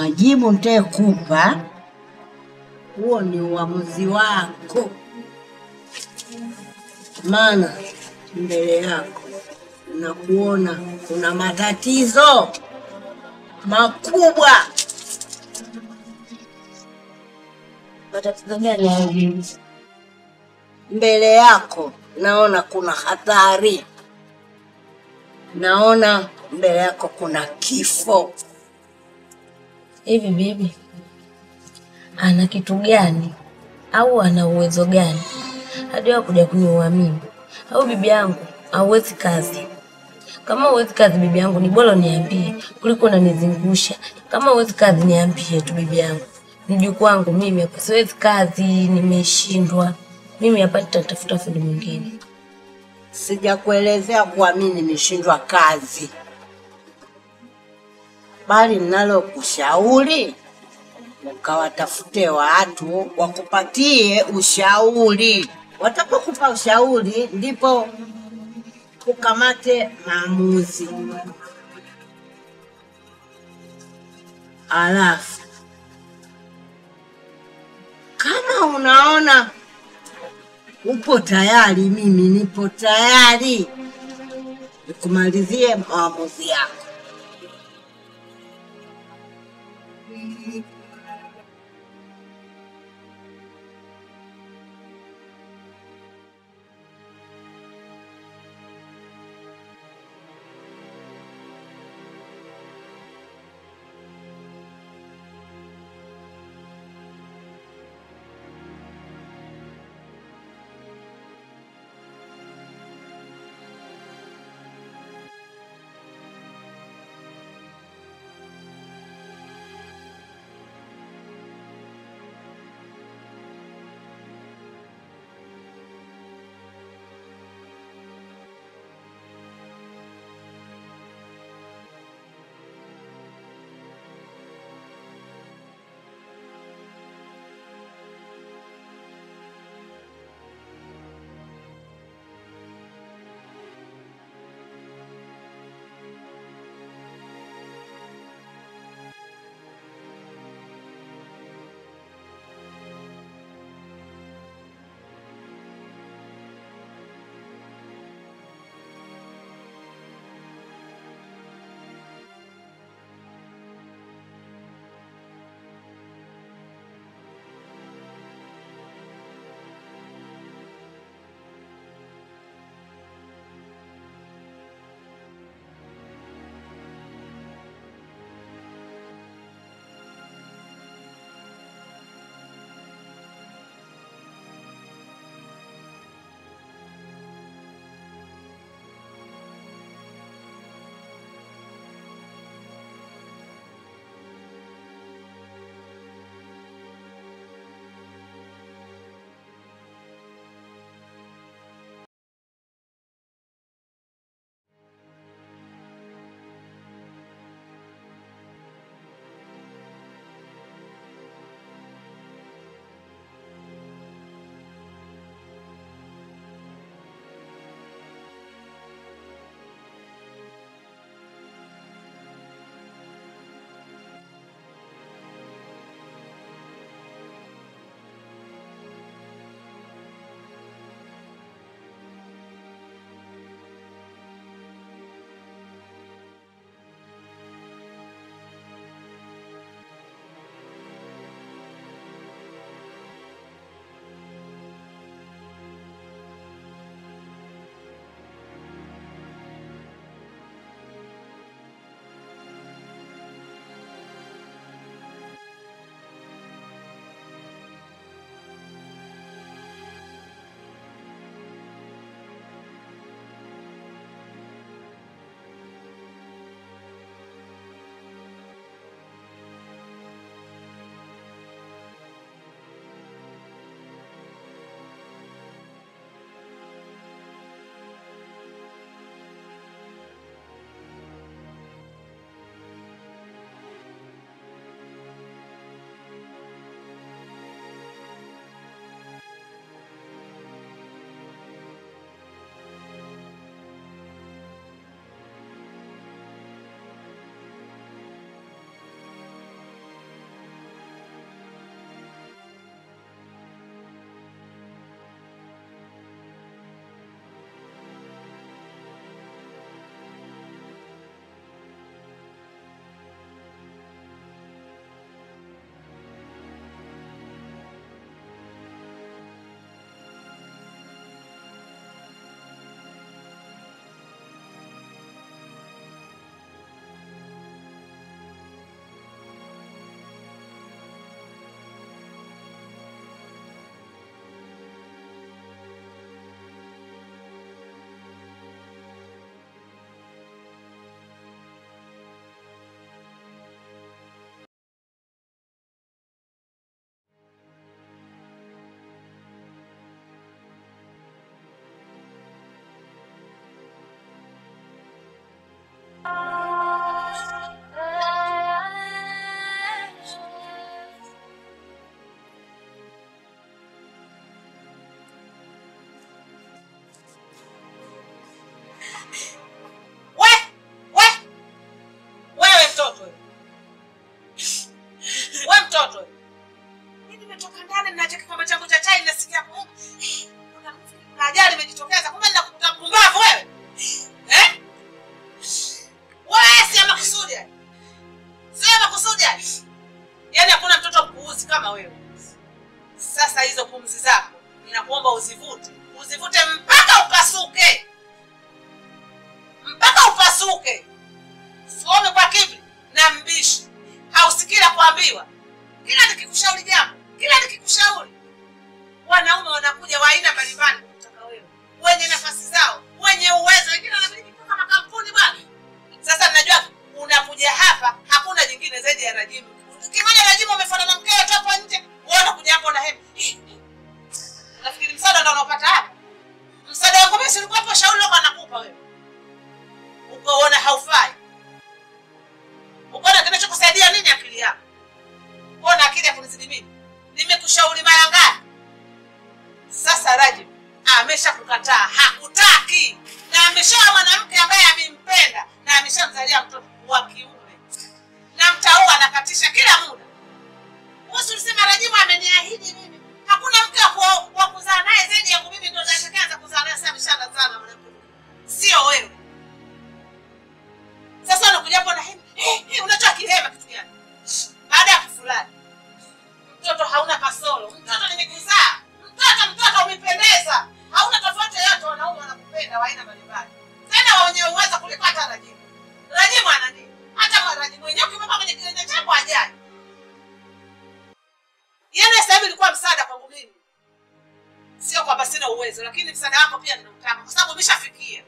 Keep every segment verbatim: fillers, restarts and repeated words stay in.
majibu nitakupa, huo ni uamuzi wako. Maana mbele yako na kuona kuna matatizo makubwa. Matatizo gani? Mbele yako naona kuna hatari. Naona mbele yako kuna kifo. Hivi bibi, ana kitu gani au ana uwezo gani hadi wakuja kuniua mimi? Au bibi yangu hauwezi kazi? Kama huwezi kazi bibi yangu, ni bora niambie kuliko unanizungusha. Kama huwezi kazi niambie tu bibi yangu. Mjukuu wangu mimi hapa siwezi kazi, nimeshindwa. Mimi hapa nitatafuta fundi mwingine. Sijakuelezea kwa mimi nimeshindwa kazi. Bali ninalo kushauri, ukawatafute watu wakupatie ushauri. Watapokupa ushauri ndipo ukamate maamuzi. Alafu kama unaona upo tayari, mimi nipo tayari nikumalizie maamuzi yako. kikombe changu cha chai nasikia kuna kuna ajali imejitokeza. Kumbe ninakukuta mpumbavu wewe. Eh? Wewe si makusudi. Si makusudi. Yaani hakuna mtoto mpuuzi kama wewe. Sasa hizo pumzi zako ninakuomba uzivute. Uzivute mpaka upasuke. Mpaka upasuke. Some kwa kiburi na mbishi. Hausikila kuambiwa. Kila nikikushauri jambo, kila nikikushauri. Wanaume wanakuja wa aina mbalimbali kutaka wewe. Wenye nafasi zao, wenye uwezo, wengine wanabidi kutoka makampuni bwana. Sasa ninajua unakuja hapa, hakuna jingine zaidi ya Rajimu. Ukimwona Rajimu umefanana na mkeo tu hapo nje, wewe unakuja hapo na hema. Nafikiri msaada ndio unapata hapa. Msaada wako mimi silikuwa hapo shauri lako anakupa wewe. Ukoona haufai. Ukoona kinachokusaidia nini akili yako? Ukoona akili ya kunizidi mimi? Nimekushauri mara ngapi? Sasa Rajimu ameshakukataa, hakutaki. Na ameshaoa mwanamke ambaye amempenda na ameshamzalia mtoto wa kiume. Na mtao anakatisha kila muda. Wewe ulisema Rajimu ameniahidi mimi. Hakuna mke wa kuzaa naye zaidi yangu mimi ndio nitakaanza kuzaa naye. Sasa ameshazaa na mwanamke. Sio wewe. Sasa unakuja hapo na hema. Eh, eh unatoa kilema kitu gani? Baada ya kufulani. Mtoto hauna kasoro. Mtoto nimekuzaa. Mtoto mtoto umependeza. Hauna tofauti yote, wanaume wanakupenda wa aina mbalimbali. Tena wenye uwezo kuliko hata Rajimu. Rajimu ana nini? Hata Rajimu mwenyewe ukimweka kwenye kilele chako ajali. Yeye sababu ilikuwa msaada kwangu mimi. Sio kwamba sina uwezo, lakini msaada wako pia ninautaka kwa sababu umeshafikia.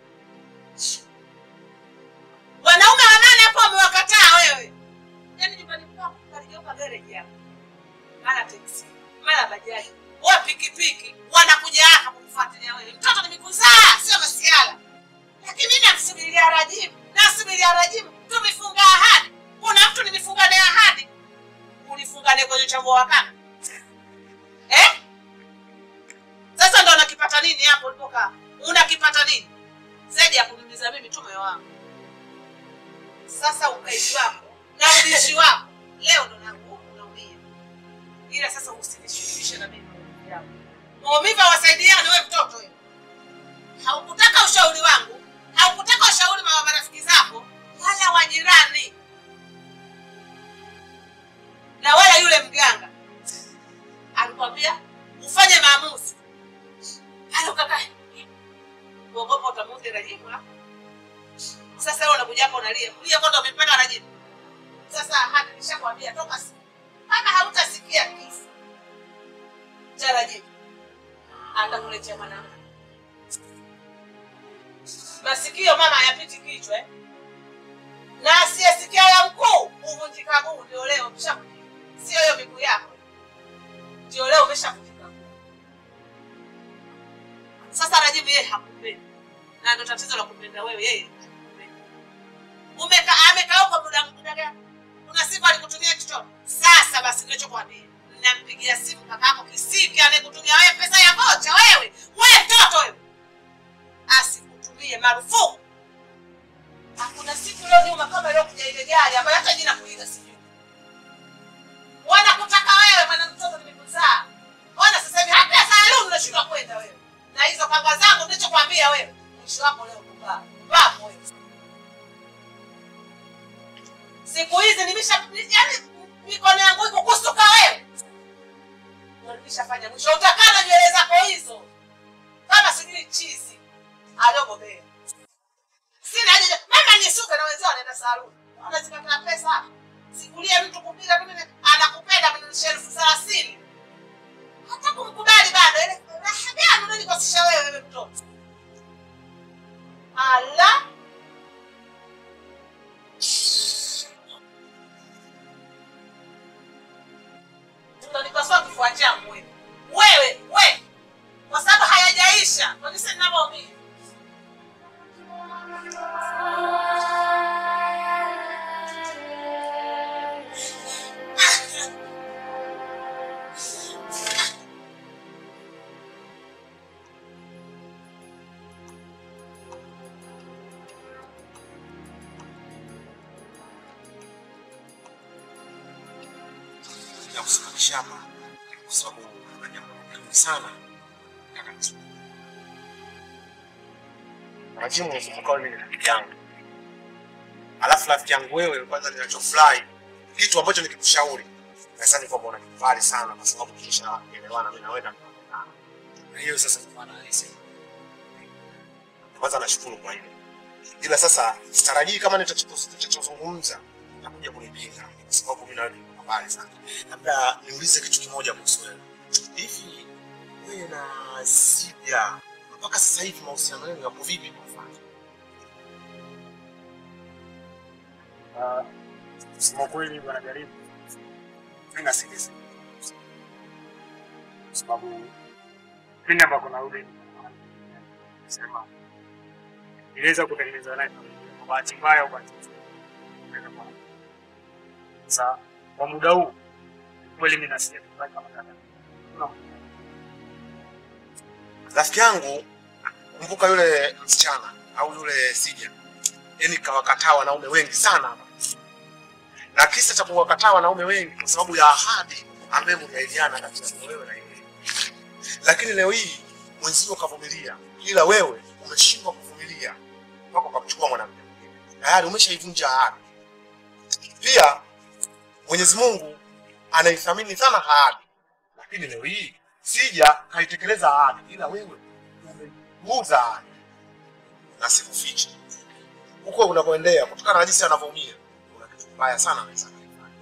Wanaume wanane hapo wamewakataa wewe. Yaani nyumbani kwako kaligeuka garage yako. Mara taxi, mara bajaji, wa pikipiki wanakuja hapa kukufuatilia wewe. Mtoto nimekuzaa, sio masiala. Lakini mimi namsubiria Rajimu. Nasubiria Rajimu. Tumefunga ahadi. Kuna mtu nimefunga naye ahadi. Ulifunga naye kwenye chambo wakana. Eh? Sasa ndo unakipata nini hapo ulipokaa? Unakipata nini? Zaidi ya kuniuliza mimi tu moyo wangu. Sasa ukaishi wako na ulishi wako leo ndo nangu unaumia. Ila sasa usinishirikishe na mimi yako. Maumivu wasaidiane wewe mtoto wewe. Haukutaka ushauri wangu, haukutaka ushauri wa marafiki zako wala wa jirani. Na wala yule mganga alikwambia ufanye maamuzi. Halo kaka. Uogopa utamuudhi Rajimu hapo. Sasa wewe unakuja hapo unalia. Ulia kwanza umempenda Rajimu. Sasa hadi nishakwambia toka siku. Kama hautasikia kisa cha Rajimu atakuletea mwanamke. Masikio mama hayapiti kichwa eh. Na asiyesikia ya mkuu uvunjika mguu ndio leo umeshakuja. Sio hiyo miguu yako. Ndio leo umeshakuja. Sasa Rajimu yeye hakupendi. Na ndio tatizo la kupenda wewe yeye. Umeka amekaa huko muda muda gani? Kuna siku alikutumia kitu. Sasa basi ndio chokwambia. Ninampigia simu kakako Kisiki anayekutumia wewe pesa ya vocha wewe. Wewe mtoto wewe. Asikutumie marufuku. Hakuna siku leo nyuma kama leo kuja ile gari ambayo hata jina kuiga sijui. Wanakutaka wewe mwana mtoto nimekuzaa. Ona sasa hivi hata saluni unashindwa kwenda wewe. Na hizo kanga zangu ndicho kwambia wewe. Mwisho wako leo kubaa. Bapo wewe. Siku hizi nimesha yani mikono yangu iko kusuka wewe. Ndio nimeshafanya mwisho utakana nywele zako hizo. Kama sijui chizi. Aliyobobea. Sina haja mama nisuke na wenzao wanaenda saluni. Wanazikata pesa hapa. Sikulie mtu kupiga mimi anakupenda mimi elfu thelathini. Hata kumkubali bado ile raha ndio nikosisha wewe wewe mtoto. Ala. Tunanipaswa kifua changu wewe. Wewe, wewe. Kwa sababu hayajaisha. Kwa nini sasa ninaomba kusimamisha hapa kwa sababu kuna jambo sana. Rajimu unakumbuka mimi ni rafiki yangu. Alafu rafiki yangu wewe kwanza ninachofurahi kitu ambacho nikikushauri. Sasa ni kwamba unakubali sana kwa sababu kisha elewana mimi na wewe na na hiyo sasa kwa maana halisi. Kwanza nashukuru kwa hilo. Ila sasa sitarajii kama nitachozungumza nakuja kunipinga kwa sababu mimi na wewe tunakubali sana. Labda niulize kitu kimoja kuhusu wewe. Hivi wewe na Sija mpaka sasa hivi mahusiano yenu yapo vipi kwa mfano? Ah, sema kweli bwana Jaribu. Mimi nasikiliza. Sababu pindi ambako narudi sema iliweza kutengeneza naye kwa bahati mbaya au bahati nzuri. Sasa kwa muda huu kweli mimi nasikia kama kama rafiki yangu, kumbuka yule msichana au yule Sija, yani kawakataa wanaume wengi sana. Na kisa cha kuwakataa wanaume wengi kwa sababu ya ahadi ambayo mmeahidiana kati ya wewe na yeye. Lakini leo hii mwenzio kavumilia, ila wewe umeshindwa kuvumilia mpaka ukamchukua mwanamke mwingine. Tayari umeshaivunja ahadi. Pia Mwenyezi Mungu anaithamini sana ahadi. Lakini leo hii Sija kaitekeleza ahadi, ila wewe umepuuza ahadi. Na sikufichi. Huko unapoendea kutokana na jinsi anavyoumia, una kitu mbaya sana anaweza kufanya.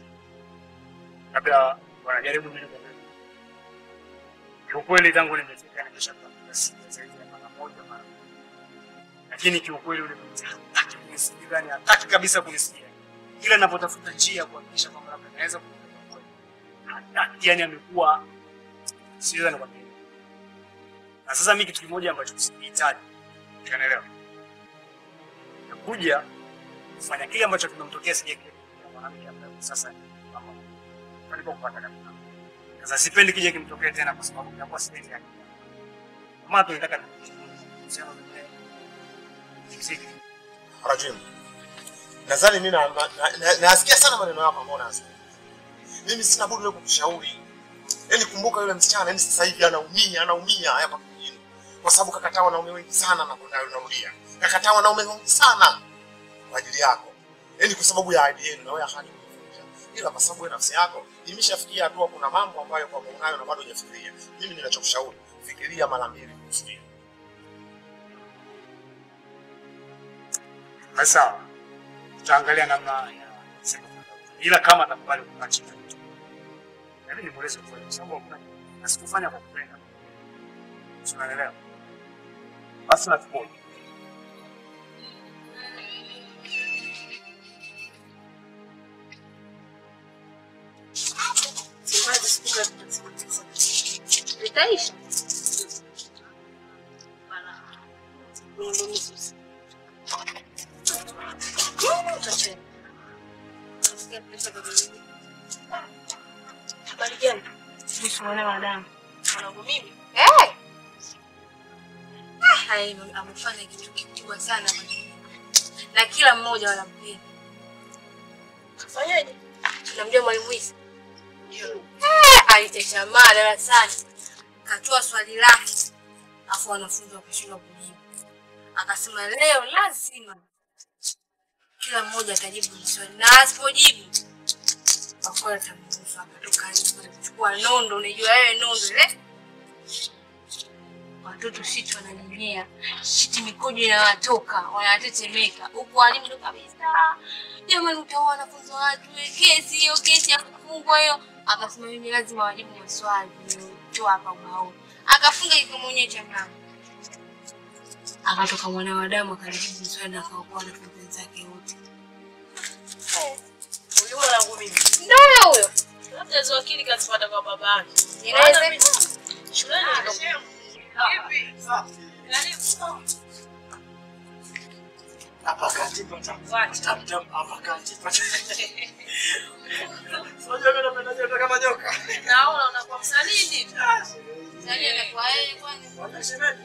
Labda wanajaribu mimi kwa mimi. Kiukweli tangu nimefika nimeshapata zaidi ya mara moja mara. Lakini kiukweli ule mtu hataki kunisikia, yani hataki kabisa kunisikia. Kila ninapotafuta njia kuhakikisha kwamba labda naweza kumwelewa. Hataki, yani amekuwa siweza na kwambia. Na sasa mimi kitu kimoja ambacho sikihitaji. Unaelewa? Nakuja kufanya kile ambacho kimemtokea Sija kile. Mwanamke ambaye sasa mama alipo kupata kabisa. Sasa sipendi kije kimtokee tena kwa sababu inakuwa sipendi yake. Kama tunataka kusema mwenyewe. Msiki. Rajim. Nadhani mimi na nasikia sana maneno yako ambayo unasema. Mimi sina budi kukushauri. Yaani kumbuka yule msichana, yaani sasa hivi anaumia, anaumia hapa kwingine. Kwa sababu kakataa wanaume wengi sana na kunarudia. Kakataa wanaume wengi sana kwa ajili yako. Yaani kwa sababu ya ahadi yenu na wewe ahadi umevunja. Ila kwa sababu ya nafsi yako imeshafikia hatua kuna mambo ambayo kwa unayo na bado hujafikiria. Mimi ninachokushauri, fikiria mara mbili kuhusu hilo. Sasa tutaangalia namna ya sema. Ila kama atakubali kuacha kitu. Yaani ni mwelezo kwa sababu hakuna asikufanya kwa kupenda. Unaelewa? Basi na tupo. Itaisha. Habari gani? Sisi tunaona madam. Mwanangu mimi. Eh! Ah, hai amefanya kitu kikubwa sana na kila mmoja wanampenda. Fanyaje? Tunamjua mwalimu Isa. Ndio. Eh, aliteshamaa darasani. Katoa swali lake. Afu wanafunzi wakashindwa kujibu. Akasema leo lazima kila mmoja atajibu swali. Na asipojibu akola tambuza akatoka kuchukua nondo, unajua wewe nondo ile. Watoto sisi wananyanyea, shiti mikojo inawatoka, wanatetemeka. Huko walimu ndo kabisa. Jamani utaona wanafunzi watu, kesi hiyo kesi ya kufungwa hiyo. Akasema mimi lazima wajibu maswali, toa hapa ubao. Akafunga iko mwenyewe cha ndani. Akatoka mwana wa damu akalijibu swali na akaokoa na wanafunzi wake wote. Huyo mwanangu mimi. Ndio huyo. Labda hizo akili kazipata kwa babake. Inaweza shuleni ndo. Vipi? Karibu. Hapa kati pata. Wacha. Hapa kati pata. Unajua mimi napenda joto kama nyoka. Naona unakuwa msaliti. Nani anakuwa yeye kwani? Wanasemaje?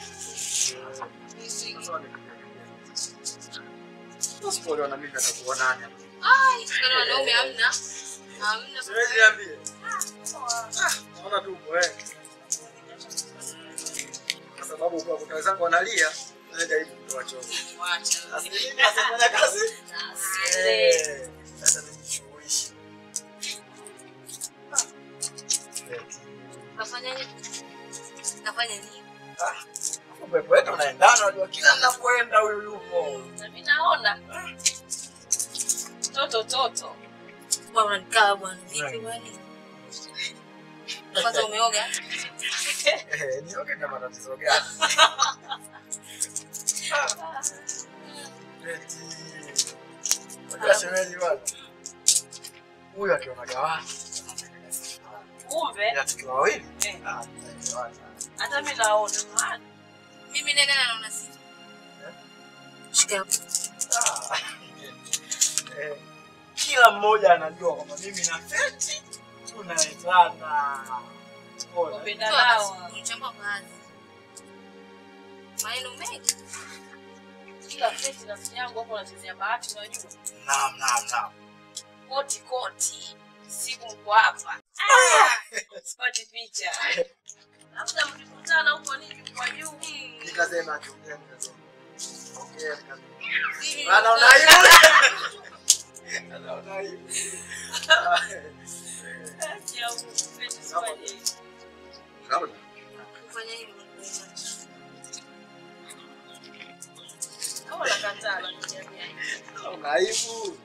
Usipoelewa na mimi nitakuonana. Ai, kana wanaume hamna. Hamna. Siwezi niambie. Ah, naona tu wewe. Unakuta wenzangu wanalia, naenda hivi kutoa chozi. Mwacha. Asili asifanya kazi. Asile. Sasa nimshuhuishi. Kafanya nini? Kafanya nini? Ah. Upepo wetu unaendana, unajua kila ninapoenda huyu yupo. Na mimi naona. Toto toto. Bwana unikaa bwana. Vipi bwana? Kwanza umeoga? Eh, nioge kama tatizo gani? Eti. Unajua shemeji bwana. Huyu akiona gawani. Kumbe Ya tukiwa wawili. Eh. Ah, hata mimi naona maana. Mimi nene naona sisi. Shika hapo. ah. Eh, kila mmoja anajua kwamba mimi na Feti tunaendana. Ona. Kupenda nao. Unachamba baadhi. Maneno mengi. Kila feti na yangu hapo anachezea bahati unajua. Naam, naam, naam. Koti koti. Siku mko hapa. Ah! Sipati picha. Labda mkikutana huko nini kwa juu. Nikasema tuongee mchezo. Ongea kabisa. Hivi. Anaona hiyo. Anaona hiyo. Ya feti sifanye. Naona. Kufanya hivi. Kama nakataa na kujamia. Anaona aibu.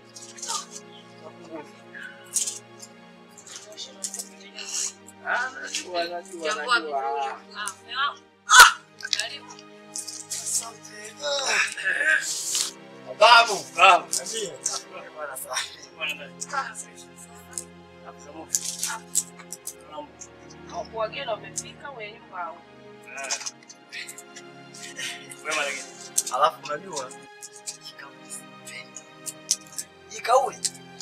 Ah, najua, najua, Jambo najua. Ah, leo. Karibu. Asante. Babu, babu. Ndio. Bwana safi. Hapo wageni wamefika wewe nyumba au? Wema lakini. Alafu unajua hii kauli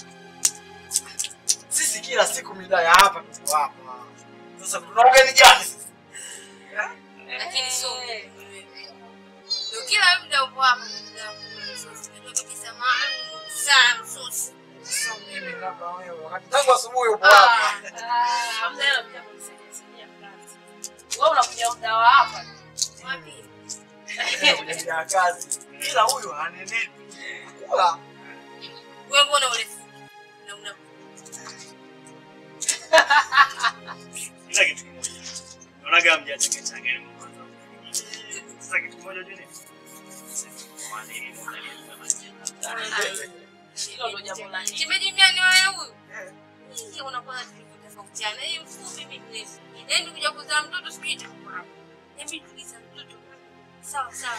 sisi kila siku mida ya hapa tuko hapa. Sasa tuna ugeni gani sisi? Lakini sio ndio kila muda upo hapa. Unajua kabisa maana sana sosi. Sasa mimi labda wewe wakati tangu asubuhi upo hapa. Ah, hamna hela pia kunisaidia saidia kazi. Wewe unakuja muda wa hapa. Wapi? Kuja kazi. Ila huyu hanenepi. Kula. Wewe mbona ule na una Ila kitu kimoja. Unaona mjacheke changeni mwanzo. Sasa kitu kimoja jini. Mwanini mwanini Hilo ndio jambo la nini? Kimejimia ni wewe huyu. Yeye unakuwa tofautiana. Yeye mfupi mimi mrefu. Yaani ukija kuzaa mtoto siku hiyo kwa. Hebu tuliza mtoto. Sawa sawa.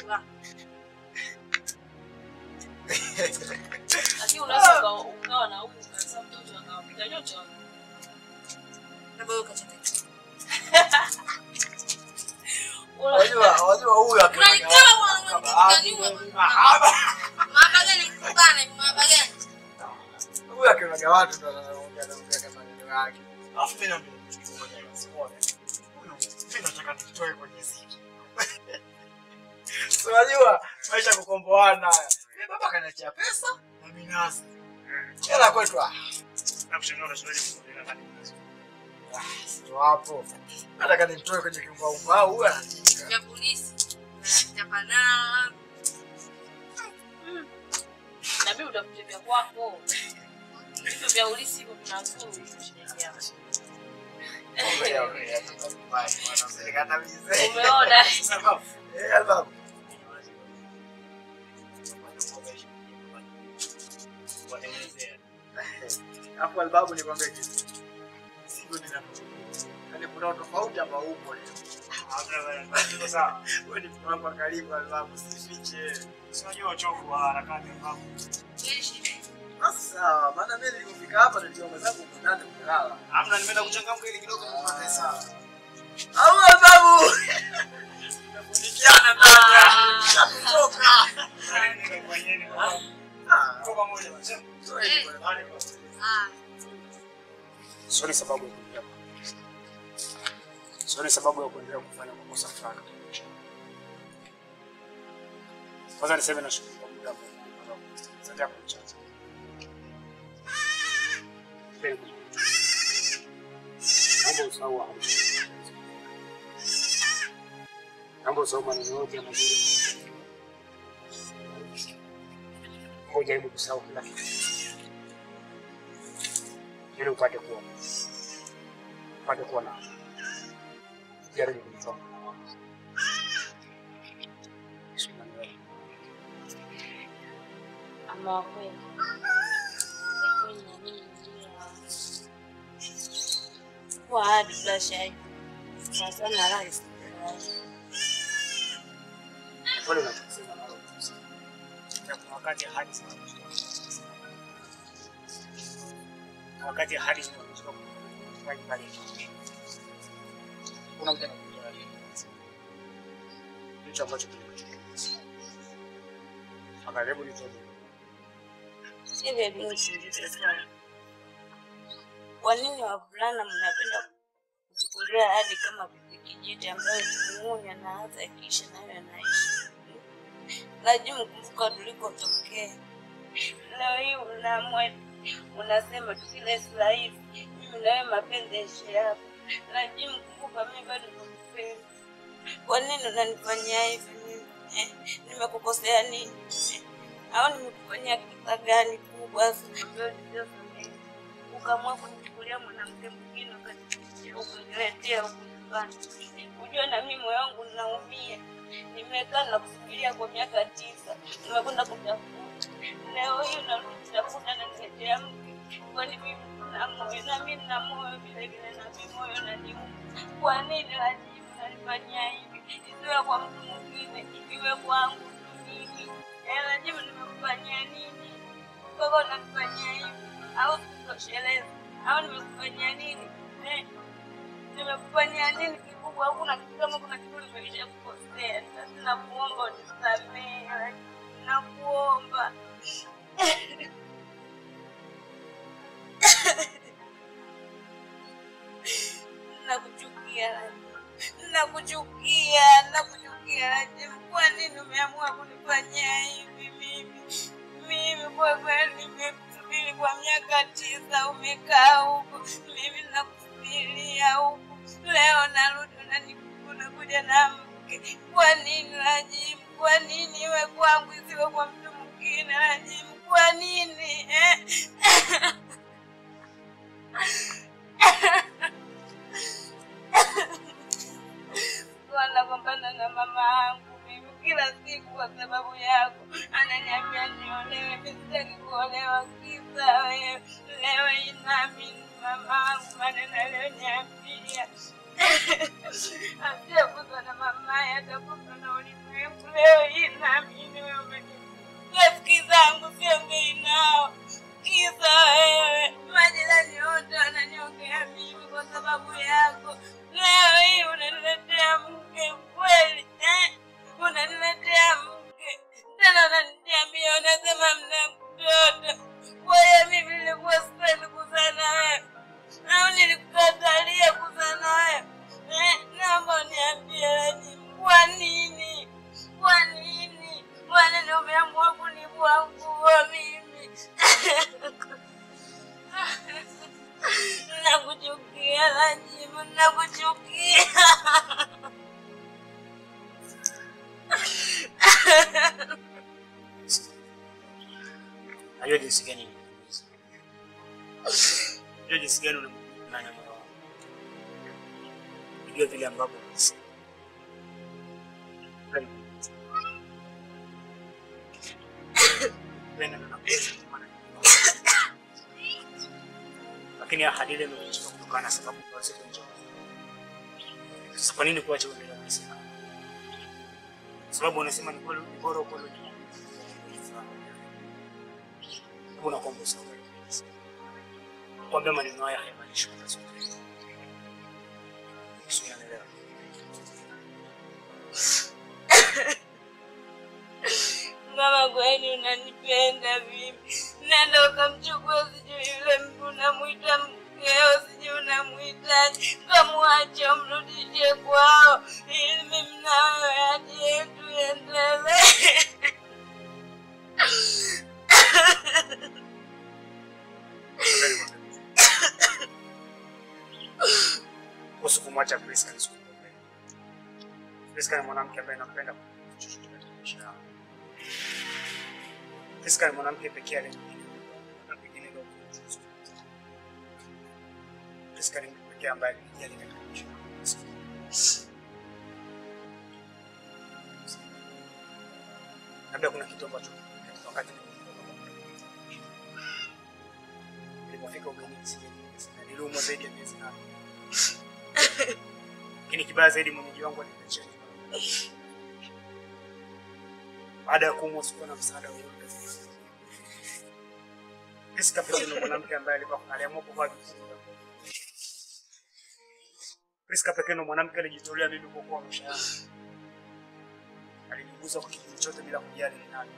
Lakini unaweza ukawa na huyu kasa mtoto akawapiga nyote wao. Na wewe ukacheka. Unajua, unajua huyu akiwa Unanitoa wananitukaniwa. Mama gani kubana, mama gani? huyu akiwa watu ndo anaongea anaongea kama neno yake. Alafu tena mimi kitu kimoja nasimuone. Huyu mimi nataka nitoe kwenye ziki. So unajua maisha kukomboana haya. Mimi baba kaniachia pesa na minazi. Hela kwetu ah. nakushangaa unashauri kuondoka kani. Ah, sio hapo. Nataka nimtoe kwenye kimbao au huyu anatika. Ya polisi. Tapana. Na mimi utakutembea kwako. Hivyo vya ulisi hivyo vinazuru kushirikiana. Umeona? Eh, sababu. Hapo albabu ni kwambia kitu. Sivyo ninavyo. Yaani kuna tofauti ambao upo leo. Ndio sawa. Wewe ni mtu wangu karibu albabu sifiche. Unajua uchovu wa harakati hapo. Sasa maana mimi nilipofika hapa ndio mwenzangu mtanda kulala. Hamna, nimeenda kuchangamka ili kidogo nipate sawa. Au albabu. Tunafunikiana ndani. Kutoka. Ndio kwa nini? Ah, Kwa pamoja basi. Ah. Sio sababu ya kuendelea. Sio sababu ya kuendelea kufanya makosa fulani. Kwanza niseme na shukuru kwa muda mrefu. Sasa kuchacha. Mambo sawa. Mambo Mambo sio maneno yote mazuri. Ngoja hebu kusahau kila kitu. Ili upate kuwa. Upate kuwa na. Jaribu kutoka. Ama kweli. Kweli na mimi ndio. Kwa hadi bila shaka. Sasa na rais. Pole na kusema na kwa wakati hadi sasa. Wakati hadi sasa kufanya pale. Kuna mtu anakuja. Hicho ambacho kilikuwa. Akaribu ni todo. Hivi binti ndio sana. Kwa nini wavulana mnapenda kuchukulia hadi kama kijiji ambayo kimunya na hata kisha nayo anaishi? Lazima mkumbuka tulikotokea. Leo hii unaamua unasema tukile sasa hivi mimi na wewe mapenzi yako. Lazima mkumbuka mimi bado nakupenda. Kwa nini unanifanyia hivi mimi? Eh, nimekukosea nini? Eh, au nimekufanyia kitu gani kubwa ambayo niliyosamea? Ukaamua kunichukulia mwanamke mwingine ukaniletea huko nyumbani. Unajua na mimi moyo wangu unaumia. Nimekaa na kufikiria kwa miaka tisa. Nimekwenda kutafuta. Leo hii unarudi kutafuta na niletea mke. Kwani mimi na moyo na mimi na moyo vile vile na mimi moyo unaniuma. Kwa nini lazima unanifanyia hivi? Isiwe kwa mtu mwingine, iwe kwangu mimi. Eh, lazima nimekufanyia nini? Kwa nini unanifanyia hivi? Au sikutosheleza? Au nimekufanyia nini? Eh? Nimekufanyia nini kikubwa? Hakuna kitu kama kuna kitu nimekisha kukosea. Nakuomba unisamehe. Nakuomba. Nakuchukia. Nakuchukia. Nakuchukia. Kwa nini umeamua kunifanyia hivi mimi? Mimi kwa kweli nimekusubiria kwa miaka tisa umekaa huko. Mimi nakusubiria huko. Leo narudi unakuja na mke. Kwa nini Rajimu? Kwa nini iwe kwangu isiwe kwa mtu mwingine Rajimu? Kwa nini? Eh? Nagombana na mama yangu mimi kila siku kwa sababu yako. Ananiambia niolewe, mimi sitaki kuolewa kisa wewe. Leo inamini mama yangu maneno aliyoniambia. Asiyekuzwa na mama yake atakuzwa na ulimwengu. Leo inamini wewe umeniambia. Rafiki zangu siongei nao. Kisa wewe. Majirani wote wananiongea mimi kwa sababu yako. Leo hii unaniletea mke kweli, eh? Unaniletea mke. Tena unaniambia unasema mna mtoto. Kwa hiyo mimi nilikuwa sipendi kuzaa na wewe. Au nilikukatalia kuzaa na wewe. Eh, naomba uniambie Rajimu, kwa nini? Kwa nini? Kwa nini umeamua kunivua nguo mimi? Nakuchukia Rajimu, nakuchukia. Ayo jinsi gani? Ayo jinsi gani unamnana moyo wangu? Ndio vile ambavyo unasema. Wena na pesa maana. Lakini ahadi ile imechukua kutokana na sababu kwa siku njoo. Sasa kwa nini kuacha uendelee kusema? Sababu unasema ni kweli bora kwa leo. Kuna kombo sawa. Kwambia maneno haya hayamaanishi kazi. Sio naelewa. Mama kwani unanipenda mimi? Nenda ukamchukua sijui yule mtu unamuita mkeo sijui unamuita. Kamwache umrudishe kwao. Ili mimi na wewe hadi yetu iendelee. Kuhusu kumwacha Chris alizungumza. Priska ni mwanamke ambaye nampenda chochote katika maisha yangu. Priska ni mwanamke pekee aliyenipa na pengine ndio kuchuzu. Priska ni pekee ambaye alijali katika maisha yangu. Labda kuna kitu ambacho katika wakati nilipofika ugenini niliumwa zaidi ya miezi nane. Lakini kibaya zaidi mwenyeji wangu aliniachia. Baada ya kuumwa sikuwa na msaada wowote. Priska pekee ni mwanamke ambaye alikuwa aliamua kuvaa vizuri. Priska pekee ni mwanamke alijitolea mimi kuokoa maisha yangu. Aliniguza kwa kitu chochote bila kujali ni nani.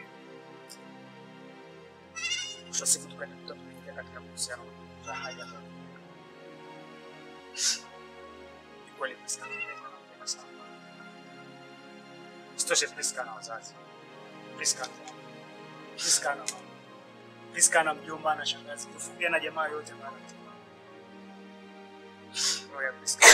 Mwisho siku tukajikuta tumeingia katika mahusiano ya haya. Kweli Priska anapenda sana. Sitoshe Priska na wazazi. Priska Priska na Priska na mjomba na shangazi. Kufukia na jamaa yote bana. Roho ya Priska.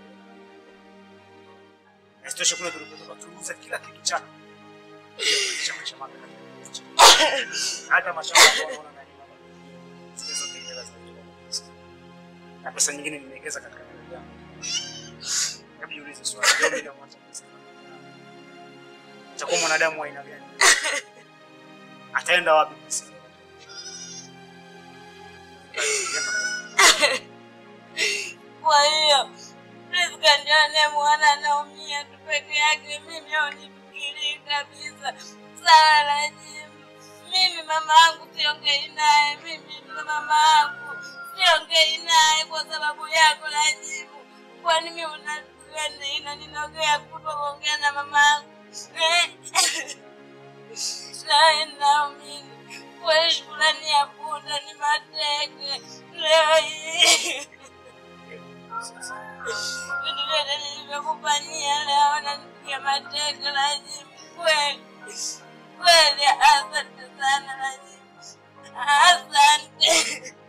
Sitoshe kuna tulipotoka tuuza kila kitu chake. Kisha maisha mapya. Hata mashamba wanaona na nyumba. Zile zote hela za na pesa nyingine nimewekeza katika miradi yangu. Hebu jiulize swali, leo bila mwanzo pesa. Utakuwa mwanadamu wa aina gani? Ataenda wapi pesa? Kwa hiyo Priska ndio anemwona anaumia tu peke yake, mimi haunifikiri kabisa. Sawa Rajibu, mimi mama yangu siongei naye, mimi mama yangu siongei naye kwa sababu yako Rajibu. Kwani mimi unaniona inaninogea kutoongea na mama yangu? Sai naamini kwa shukrani ya punda ni mateke leo hii. Vitu vyote nilivyokufanyia leo nanipiga mateke Rajibu. Kweli kweli, asante sana Rajibu, asante.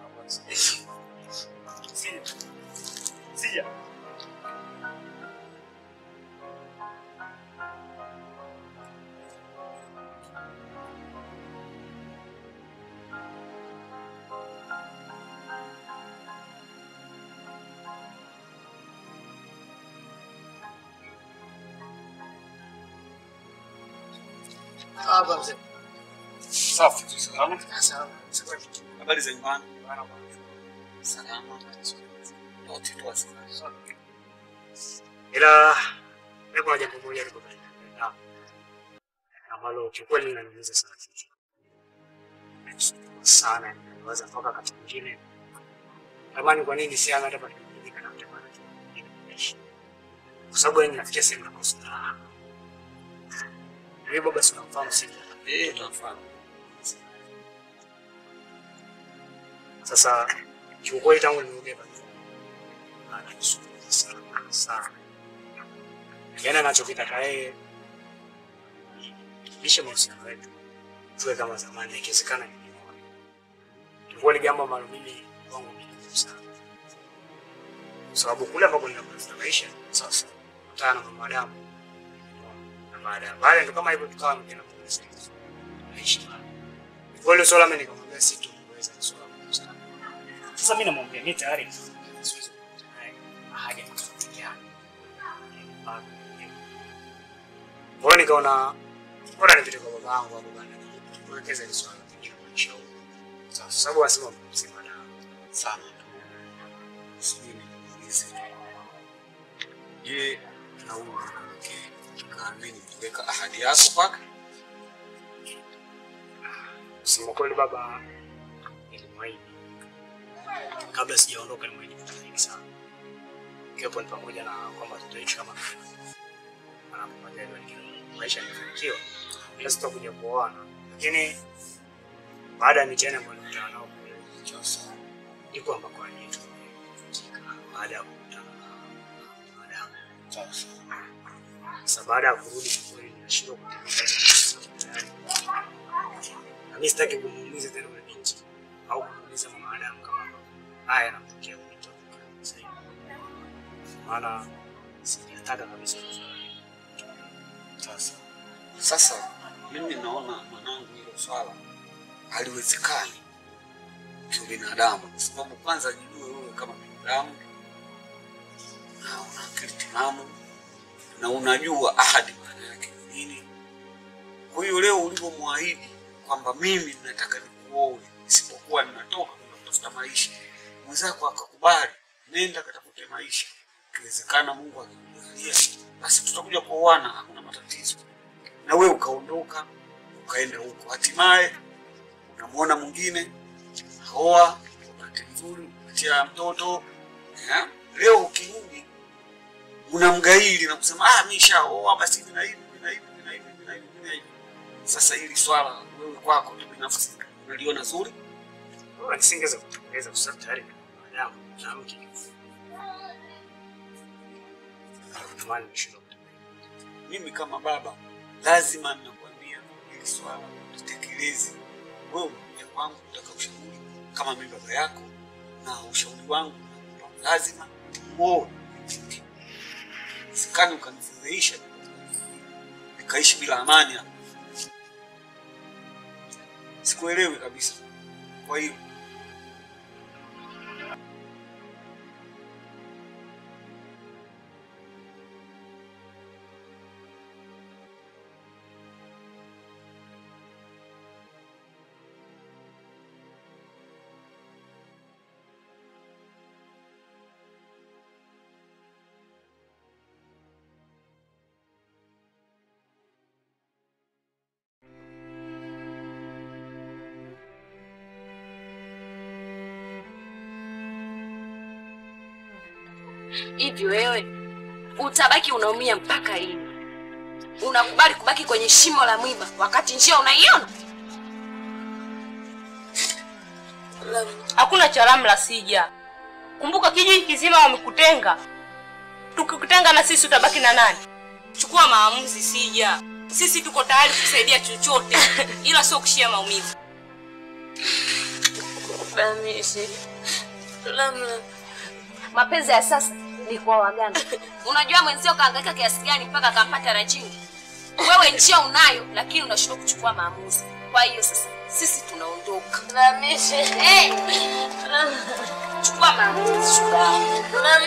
Sija. Sija. Hapa mzee. Safi, salama. Salama. Habari za nyumbani? Salama. Wote tu salama. Ila leo kuna jambo moja liko mbele. Na ambalo kikweli linaniumiza sana. Sana niwaza mpaka wakati mwingine. Tamani kwa nini si ana hata badilika na mtu mwingine. Kwa sababu yeye nafikia sehemu na kosa. Wewe baba si unamfahamu sisi? Eh, tunafahamu. Sasa kiukweli tangu nimeongea ananisumbua sana sana. Yana anachokitaka yeye bisha mahusiano yetu tuwe kama zamani, ikiwezekana ni kiukweli jambo ambalo mimi wangu ni sana. Kwa sababu kule ambako ninakwenda maisha sasa kutana na madamu na baada baada ndo kama hivyo tukawa mtena polisi. Maisha. Kwa hiyo swala mimi nikamwambia si tu kuweza swala sana. Sasa mimi namwambia mimi tayari siwezi kutana haja ya kufikiana. Kwa hiyo nikaona bora nipite kwa baba yangu hapo bana. Kuwekeza ile swala kwenye maisha. Sasa sababu asema msima na Sana. Sijui niulize. Je, na huyu mwanamke kaamini kuweka ahadi yako kwake? kusema kweli baba nilimwahidi kabla sijaondoka, nilimwahidi vitu vingi sana. Kiapo ni pamoja na kwamba tutaishi kama anapopatia maisha yanafanikiwa bila sitakuja kuoana. Lakini baada ya mitihani ambayo nilikutana nao sasa ndipo ambako aliyetu baada ya kukutana na madam sasa. Sasa baada ya kurudi kweli ninashindwa kutimiza tayari. Na mimi sitaki kumuumiza tena yule binti au kumuumiza mama Adam kama haya anatokea kutoka sasa. Maana sijataka kabisa. Sasa sasa mimi naona mwanangu hilo swala haliwezekani kibinadamu, kwa sababu kwanza jijue wewe kama binadamu na una akili timamu na unajua ahadi maana yake nini. Kwa hiyo leo ulipomwahidi kwamba mimi nataka nikuoe isipokuwa ninatoka kutafuta maisha, mwenzako akakubali, nenda katafute maisha, ikiwezekana Mungu akikujalia basi tutakuja kuoana, hakuna matatizo. Na wewe ukaondoka ukaenda huko, hatimaye unamuona mwingine haoa, wakati mzuri kupatia mtoto ya? Leo ukirudi unamgaili na kusema ah mimi shaoa basi hivi na hivi na hivi na hivi na hivi na hivi. Sasa hili swala wewe kwako tu binafsi unaliona zuri? Wewe nisingeweza kutekeleza kwa sababu tayari mwanadamu na mke. Tumani mshindo. Mimi kama baba lazima ninakwambia hili swala tutekeleze. Wewe ya kwangu utaka ushauri kama mimi baba yako, na ushauri wangu lazima uoe. Sikani ukanifedheisha nikaishi bila amani hapa. Sikuelewi kabisa. Kwa hiyo hivi wewe utabaki unaumia mpaka lini? Unakubali kubaki kwenye shimo la mwiba wakati njia unaiona? Hakuna cha la sija. Kumbuka kijiji kizima wamekutenga. Tukikutenga na sisi utabaki na nani? Chukua maamuzi sija. Sisi tuko tayari kusaidia chochote ila sio kushia maumivu. Bamishi. Lamla. Mapenzi ya sasa ni kwa waganga. Unajua mwenzio kaangaika kiasi gani mpaka akampata Rajini? Wewe njia unayo lakini unashindwa kuchukua maamuzi. Kwa hiyo sasa sisi tunaondoka. Bamishi. Eh. Chukua maamuzi shida.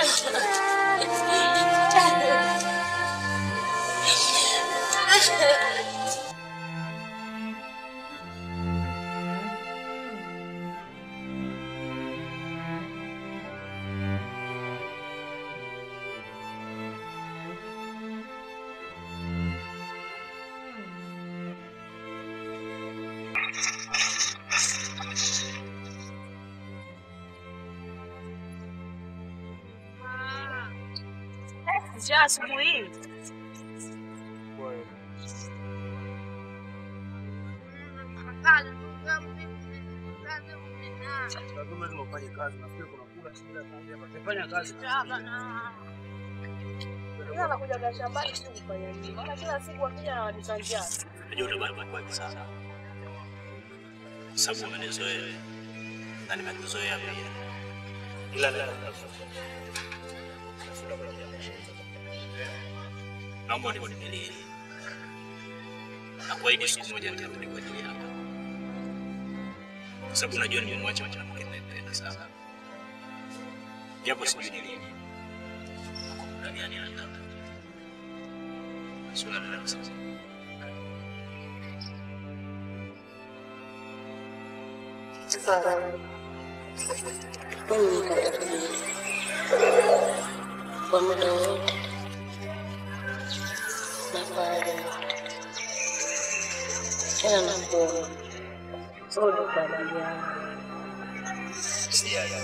Njaa asubuhi hii. Lazima ufanye kazi na pia kuna kula chakula kama fanya kazi. Yeye anakuja shambani tu kufanya nini? Maana kila siku akija na wadisanjia. Najua utabaki kwa sana. Sababu umenizoea na nimekuzoea pia. Ila ndio naomba univumilie. Na kuahidi siku moja nitarudi kwa ajili yako. Kwa sababu najua nimemwacha mwanamke ninayempenda sana. Japo sijui ni lini. Kwa muda gani anataka. Swala la sasa. Sasa mimi nitakuja kwa muda wote na baada tena na kuona sote kwa ajili yangu. Sijali.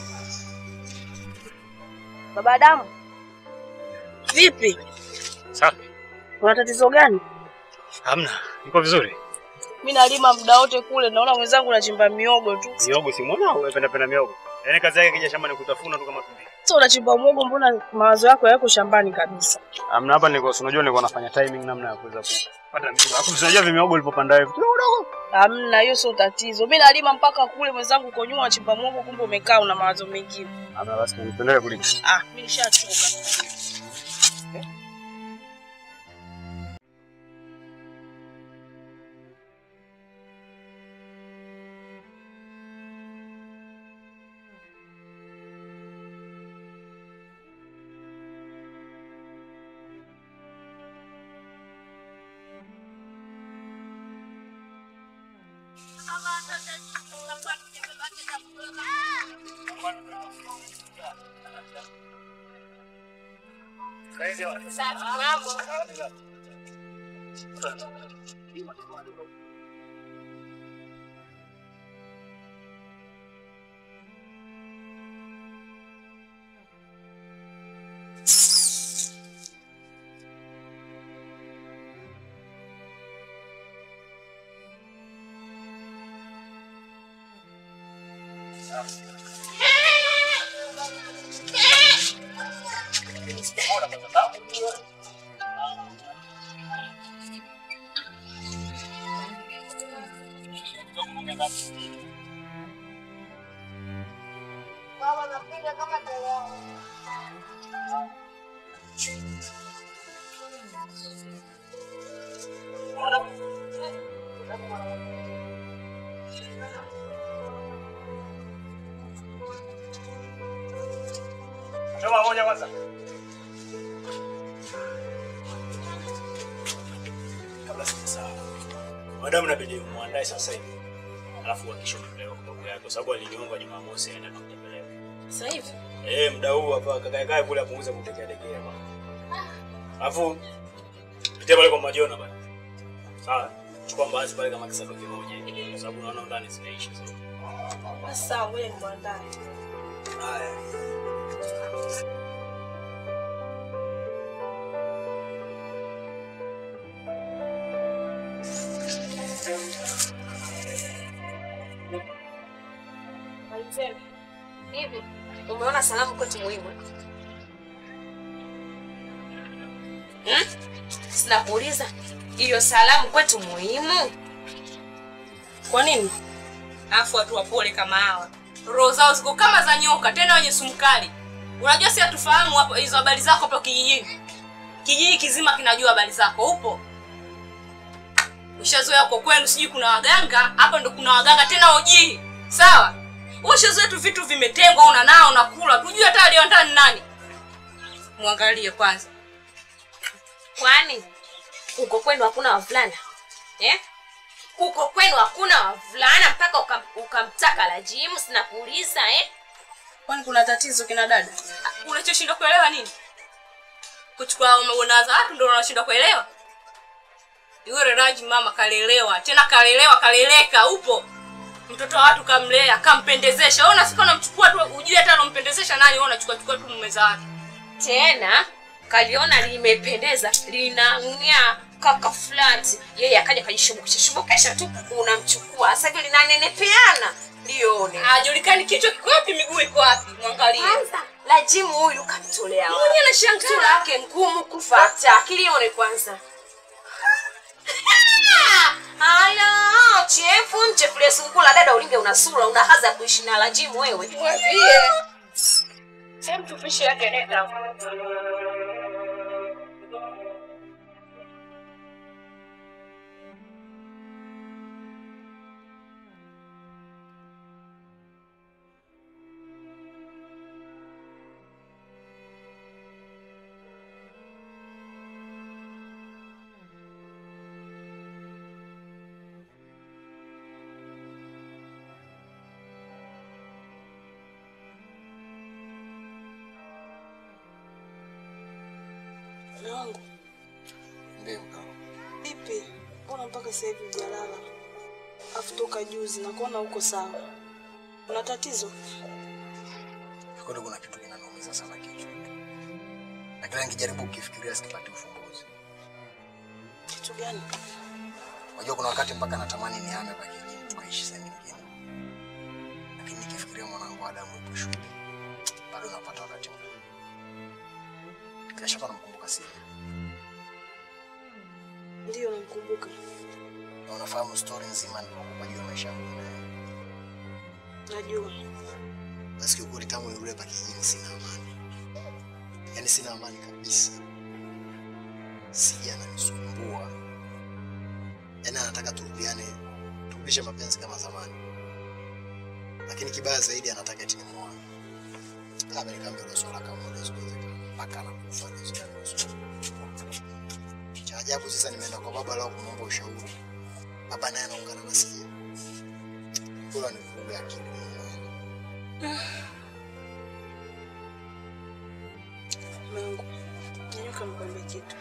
Baba Adamu. Vipi? Safi. Kuna tatizo gani? Hamna, niko vizuri. Mimi nalima muda wote kule, naona mwenzangu anachimba miogo tu. Miogo si muona au unapenda penda miogo? Yaani kazi yake kija shambani kutafuna tu kama tumbi. Sasa unachimba miogo, mbona mawazo yako yako shambani kabisa? Hamna, hapa niko unajua niko nafanya timing namna ya kuweza kupata miogo. Hapo unajua vimiogo ulipopanda hivi. Kidogo. Hamna, hiyo sio tatizo. Mimi nalima mpaka kule, mwenzangu uko nyuma anachimba miogo, kumbe umekaa una mawazo mengine. Hamna, basi nipendelee kulima. Ah, mimi nishachoka. Choma moja kwanza. Kabla sijasahau. Madam inabidi muandae sasa hivi. Alafu hakikisha umepeleka kwa babu yake kwa sababu aliniomba Jumamosi aende kutembelea. Sasa hivi? Eh, muda huu hapa kakae kae kule apunguze kutekea tekea bwana. Alafu pitia pale kwa Majona bwana. Sawa. Chukua mbazi pale kama kisado kimoja hivi kwa sababu unaona ndani zinaisha sasa. Sasa wewe ni muandae. Haya. Hivi, umeona salamu kwetu muhimu? Hmm? Sina kuuliza, hiyo salamu kwetu muhimu? Kwa nini? Afu watu wapole kama hawa. Roho zao ziko kama za nyoka, tena wenye sumu kali. Unajua si hatufahamu hapo hizo habari zako hapo kijijini. Kijiji kizima kinajua habari zako, upo? Ushazoea kwa kwenu sijui kuna waganga, hapa ndo kuna waganga tena oji. Sawa? Ushazoea tu vitu vimetengwa una nao unakula, tujue hata alionda ni nani. Muangalie kwanza. Kwani uko kwenu hakuna wavulana? Eh? Uko kwenu hakuna wavulana mpaka ukamtaka uka la gym, sina kuuliza eh? Kwani kuna tatizo kina dada? Unachoshinda kuelewa nini? Kuchukua umeona za watu ndio unashinda kuelewa? Yule Raji mama kalelewa, tena kalelewa kaleleka, upo? Mtoto wa watu kamlea, kampendezesha. Wewe unafika unamchukua tu ujue hata unampendezesha nani, wewe unachukua chukua tu mume za watu. Tena kaliona limependeza, linang'aa kaka flat. Yeye akaja kajishubukisha shubukisha tu unamchukua. Sasa hivi linanenepeana. Lione. Hajulikani kichwa kiko wapi, miguu iko wapi. Muangalie. Kwanza la gym huyu kamtolea. Mwenye anashangaa sura yake ngumu kufuata. Kilione kwanza. Ala, chefu mchefulie sungula dada ulinge una sura, una haza kuishi na la gym wewe. Mwambie. Sema tupishe yake nenda. Wangu. Ndio mkao. Vipi? Mbona mpaka sasa hivi hujalala? Afu toka juzi na kuona uko sawa. Una tatizo? Kikodo kuna kitu kinanaumiza sana kichwa. Na kila nikijaribu kukifikiria sikipati ufumbuzi. Kitu gani? Unajua kuna wakati mpaka natamani nihame kwa kijiji tukaishi sehemu nyingine. Lakini nikifikiria mwanangu Adamu yupo shule, bado napata wakati mgumu. Bila shaka namkumbuka sana. Ndio namkumbuka. Na unafahamu story nzima niliyokupa juu ya maisha yangu. Najua. Basi kiukweli tangu yule hapa kijijini sina amani. Yaani sina amani kabisa. Sija ananisumbua. Yaani anataka turudiane, turudishe mapenzi kama zamani. Lakini kibaya zaidi anataka eti nimuoe. Kama nikamwambia ile swala kama ile siwezi mpaka anakufa hizo swala. Cha ajabu sasa nimeenda kwa baba leo kumwomba ushauri. Baba naye anaungana na sisi. Kwa ni kuga akili. Mungu. nataka nikwambie kitu.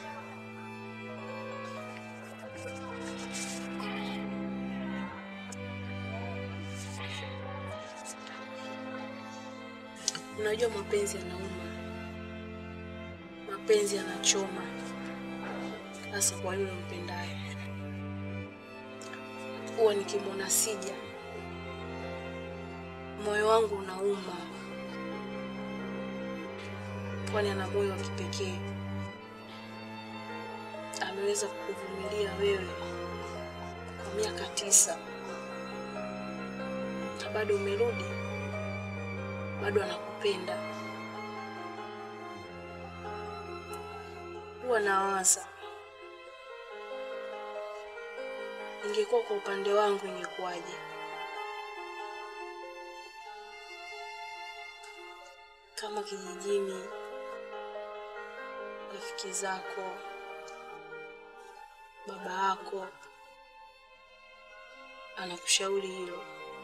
Unajua mapenzi yanauma. Mapenzi yanachoma. Hasa kwa yule mpendaye. Huwa nikimwona Sija, moyo wangu unauma. Kwani ana moyo wa kipekee. Ameweza kukuvumilia wewe kwa miaka tisa. Na bado umerudi. Bado anakupenda. Huwa nawaza, ingekuwa kwa upande wangu ingekuwaje? Kama kijijini, rafiki zako, baba yako anakushauri hilo.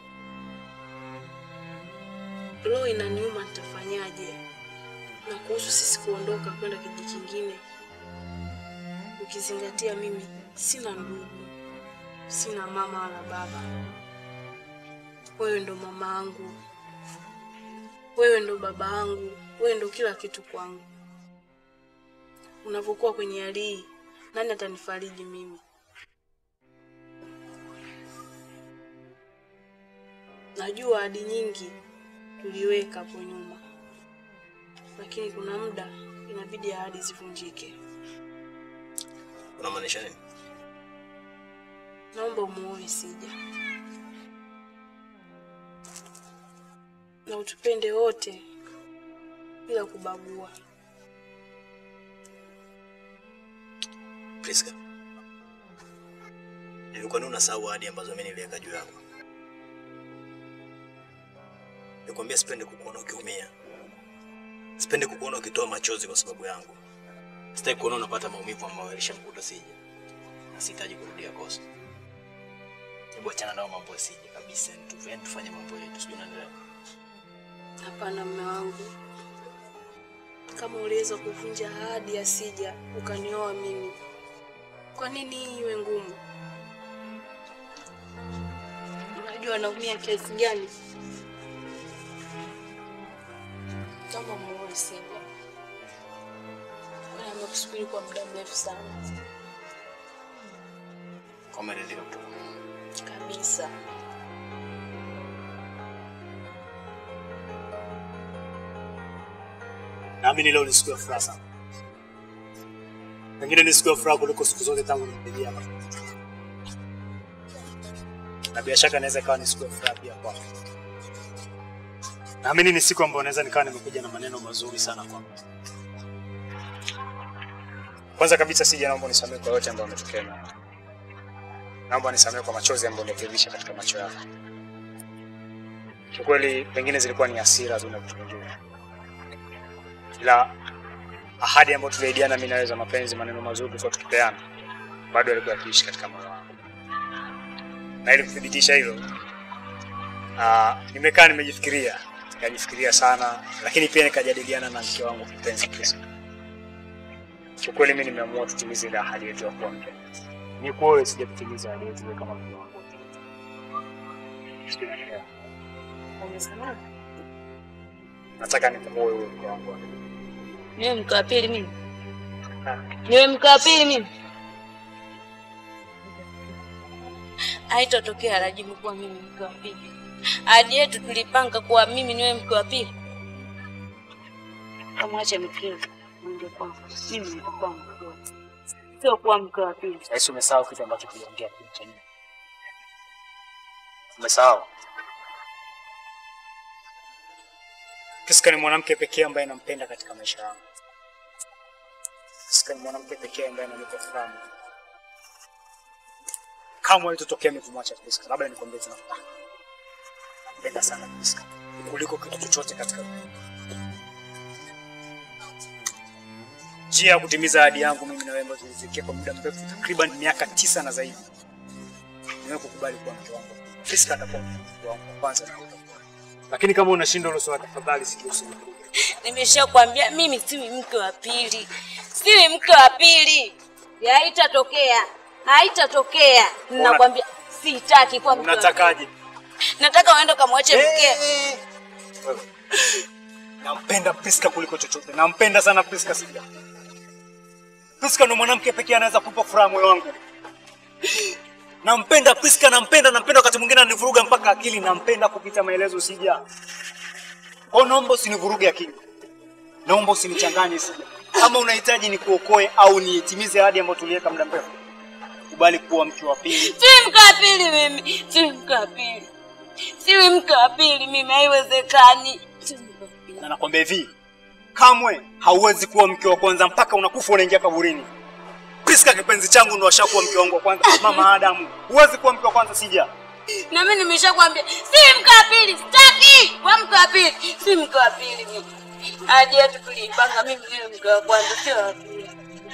Roho inaniuma, nitafanyaje? Na kuhusu sisi kuondoka kwenda kijiji kingine, ukizingatia mimi sina ndugu, sina mama wala baba. Wewe ndo mama yangu, wewe ndo baba yangu, wewe ndo kila kitu kwangu. Unapokuwa kwenye hali hii, nani atanifariji mimi? Najua ahadi nyingi tuliweka hapo nyuma, lakini kuna muda inabidi ahadi zivunjike. Unamaanisha nini? Naomba umuoe Sija. Na utupende wote bila kubagua. Priska, nilikuwa nuna sawa ahadi ambazo mimi niliweka juu yako. Nikwambia sipendi kukuona ukiumia. Sipendi kukuona ukitoa machozi kwa sababu yangu. Sitaki kuona unapata maumivu ambayo yalishamkuta Sija. Na sihitaji kurudia kosa. Hebu achana nao mambo ya Sija kabisa. Tufanye tufanye mambo yetu, sijui unaelewa. Hapana mume wangu. Kama uliweza kuvunja ahadi ya Sija ukanioa mimi, kwa nini iwe ngumu? Unajua naumia kiasi gani? Kama muoe Sija. Na nimekusubiri kwa muda mrefu sana. Kama ndio kabisa. Naamini leo ni siku ya furaha sana. Pengine ni siku ya furaha kuliko siku zote tangu nimekuja hapa. Na bila shaka naweza kawa ni siku ya furaha pia kwako. Naamini ni siku ambayo naweza nikawa nimekuja na maneno mazuri sana kwako. Kwanza kabisa Sija, naomba nisamehe kwa yote ambayo yametokea. Naomba nisamehe kwa machozi ambayo nilitirisha katika macho yako. Kwa kweli pengine zilikuwa ni hasira tu na vitu vingine. Ila ahadi ambayo tuliahidiana mimi naweza mapenzi, maneno mazuri kwa tukipeana, bado yalikuwa yakiishi katika moyo wangu. Na ili kudhibitisha hilo, ah nimekaa nimejifikiria, nikajifikiria sana, lakini pia nikajadiliana na mke wangu kipenzi Kristo. Kwa kweli mimi nimeamua tutimize ile ahadi yetu ya kuwa mke. Ni kweli sijatimiza ahadi yetu kama mke wangu. Nataka nikuoe wewe mke wangu. Niwe mke wa pili mimi. Niwe mke wa pili mimi. Haitotokea Rajibu kuwa mimi mke wa pili. Ahadi yetu tulipanga kuwa mimi niwe mke wa pili. Kama acha mkeo ndio kwangu. Mimi nitakuwa mke. Sio kuwa mke wa pili. Sasa umesahau kitu ambacho tuliongea kitu cha nini? Umesahau? Priska ni mwanamke pekee ambaye nampenda katika maisha yangu. Priska ni mwanamke pekee ambaye ananipa furaha. Kama ilitokea mimi kumwacha Priska, labda nikwambie tena. Napenda sana Priska kuliko kitu chochote katika dunia. Njia ya kutimiza ahadi yangu mimi na wewe ambayo tulifikia kwa muda mrefu takriban miaka tisa na zaidi. Niwe kukubali kuwa mke wangu. Priska atakuwa mke wangu kwanza na utakuwa. Lakini kama unashinda hilo swala, tafadhali sikio usinirudia. Nimeshakwambia mimi siwi mke wa pili. Siwi mke wa pili. Haitatokea. Haitatokea. Ninakwambia sitaki kwa mke. Unatakaje? Nataka uende kamwache mke. Nampenda Priska kuliko chochote. Nampenda sana Priska Sija. Priska ndo mwanamke pekee anaweza kupa furaha moyo wangu. Nampenda Priska, nampenda, nampenda wakati mwingine anivuruga mpaka akili, nampenda kupita maelezo Sija. Kwa naomba usinivuruge akili. Naomba usinichanganye Sija. Kama unahitaji nikuokoe au nitimize ahadi ambayo tuliweka muda mrefu, kubali kuwa mke wa pili. Si mke wa pili mimi. Si mke wa pili. Siwi mke wa pili mimi, haiwezekani. Na nakwambia hivi, kamwe hauwezi kuwa mke wa kwanza mpaka unakufa unaingia kaburini. Priska kipenzi changu ndo ashakuwa mke wangu wa kwanza. Mama Adamu, huwezi kuwa mke wa kwanza Sija. Na mimi nimeshakwambia si mke wa pili, sitaki. Wewe mke wa pili, si mke wa pili mimi. Hadi yetu tulipanga mimi ndio mke wa kwanza, sio wa pili.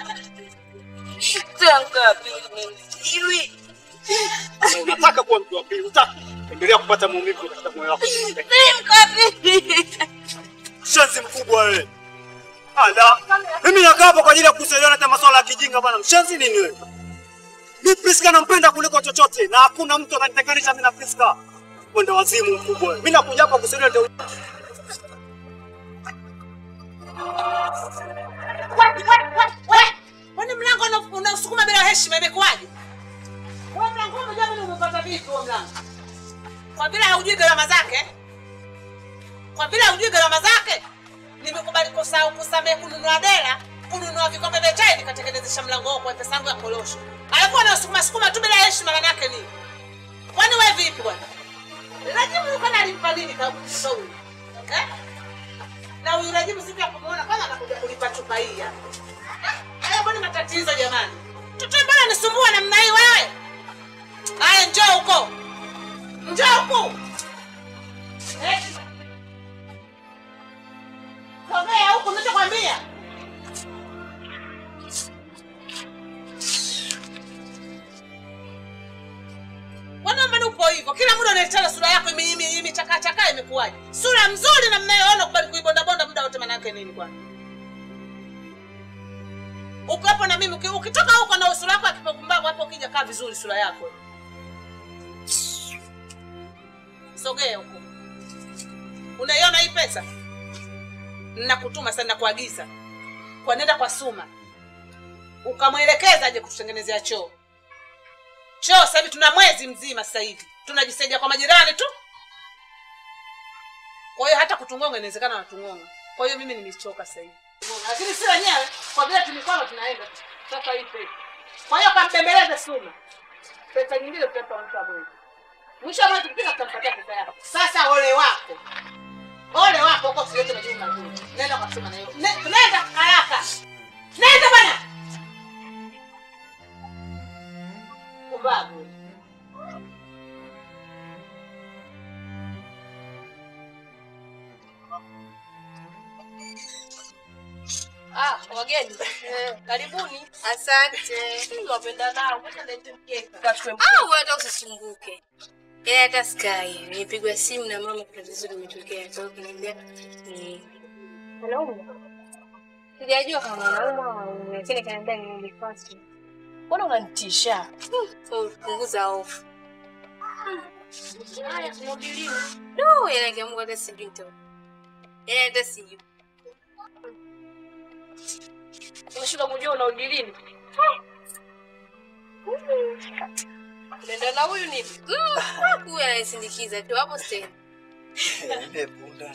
Sio mke wa pili mimi. Siwi. Unataka kuwa mke wa pili, unataka endelea kupata maumivu katika moyo wako. Si mke wa pili. Shanzi mkubwa wewe. Ala, mimi nakaa hapa kwa ajili ya kusaidia hata masuala ya kijinga bana. Mshenzi nini wewe? Mimi Priska nampenda kuliko chochote na hakuna mtu atanitenganisha mimi na Priska. Kwenda wazimu mkubwa wewe. Mimi nakuja hapa kusaidia ndio. Kwani mlango unasukuma bila heshima imekuwaje? Wewe mlango unajua mimi umepata vipi huo mlango? Kwa bila hujui gharama zake? Kwa bila hujui gharama zake? Nimekubali kosa kusamehe kununua dela, kununua vikombe vya chai nikatengenezesha mlango wako kwa pesa yangu ya korosho. Alafu anasukuma sukuma tu bila heshima maana yake nini? Kwani wewe vipi bwana? Rajibu yuko analipa nini kabisa huyu? Eh? Na huyu Rajibu siku ya kumuona kwanza anakuja kulipa chupa hii hapa. Haya bwana matatizo jamani. Mtoto mbona nisumbua namna hii wewe? Haya njoo huko. Njoo huko. Eh? Sogea huko nitakwambia. Wana mbona upo hivyo? Kila muda unaitana sura yako imechaka chaka imekuwaje? Sura mzuri na mnayoona kubali kuibonda bonda muda wote maana yake nini kwani? Uko hapo na mimi ukitoka huko na sura yako akipumbavu hapo ukija kaa vizuri sura yako. Sogea huko. Unaiona hii pesa? Ninakutuma sana kuagiza. Kwa nenda kwa Suma. Ukamwelekeza aje kututengenezea choo. Choo sasa hivi tuna mwezi mzima sasa hivi. Tunajisaidia kwa majirani tu. Kwa hiyo hata kutungonga inawezekana na tungonga. Kwa hiyo mimi nimechoka sasa hivi. Lakini si wenyewe kwa vile tulikuwa tunaenda sasa hii pesa. Kwa hiyo kampembeleze Suma. Pesa nyingine tutampa mtu abwe. Mwisho mwezi tukipika tutampatia pesa yako. Sasa ole wako. Ole wako huko siyote na jumla nzuri. Nenda kwa Suma na hiyo. Nenda haraka. Nenda bwana. Kumbabu. Ah, wageni. Karibuni. Asante. Tunapenda nao. Ngoja nilete mkeka. Ah, wewe hata usisumbuke. Yeye hata Sky, nilipigwa simu na mama kwa tatizo limetokea. Kwa hiyo kaniambia ni hello. Sijajua kama anauma au lakini kaniambia ni nifasi. Mbona unanitisha? Punguza hofu. Haya, tunadiliwa. No, yeye kiamungu hata sijui ndio. Yeye hata sijui. Unashika kujua unaudilini? Nenda na huyu nini? Huyu ananisindikiza tu hapo stendi. Mbe punda.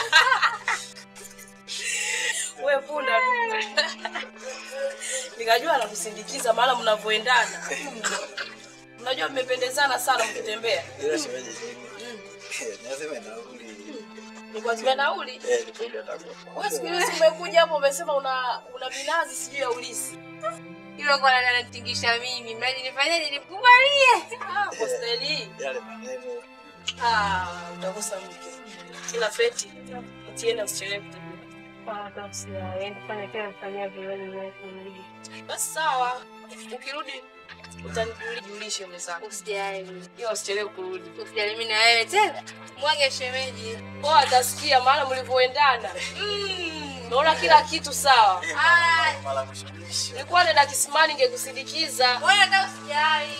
Wewe punda tu. Nikajua anakusindikiza maana mnavoendana. Unajua mmependezana sana mkitembea. Ila shemeji. Nasema nauli. Ni kwa sababu nauli. Eh, ndio atakuwa. Wewe siku ile umekuja hapo umesema una una minazi sijui ya ulisi. Hilo kwa nani anatingisha mimi? Mradi nifanyaje nikubalie? Ah, kwa staili. Yale maneno. Ah, utakosa mke. Kila feti utiende usichelewe. hata usiaende fanya kile mfanyia vile vile kurudi. Basi sawa. Ukirudi utanijulishe mwenzangu. Usijali. Hiyo usichelewe kurudi. Usijali mimi na wewe tena. Mwage shemeji. Poa atasikia maana mlivyoendana. Mm, naona kila kitu sawa. Ah, Mara mwisho mwisho. Nilikuwa nenda kisimani ningekusindikiza. wewe hata usijali.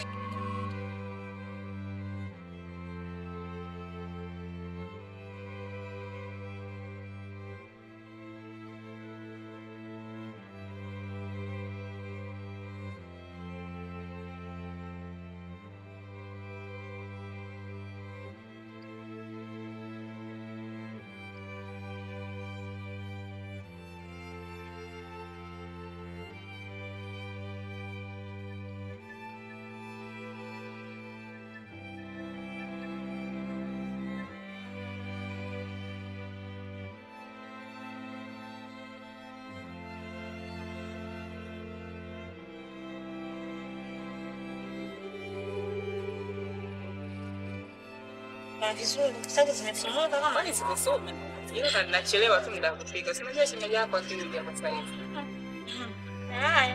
Na vizuri. Sasa zimefunguka kama ni zimesoma. Hilo ndo ninachelewa tu muda kufika. Si unajua shemeji yako akirudi hapa sasa hivi. Haya.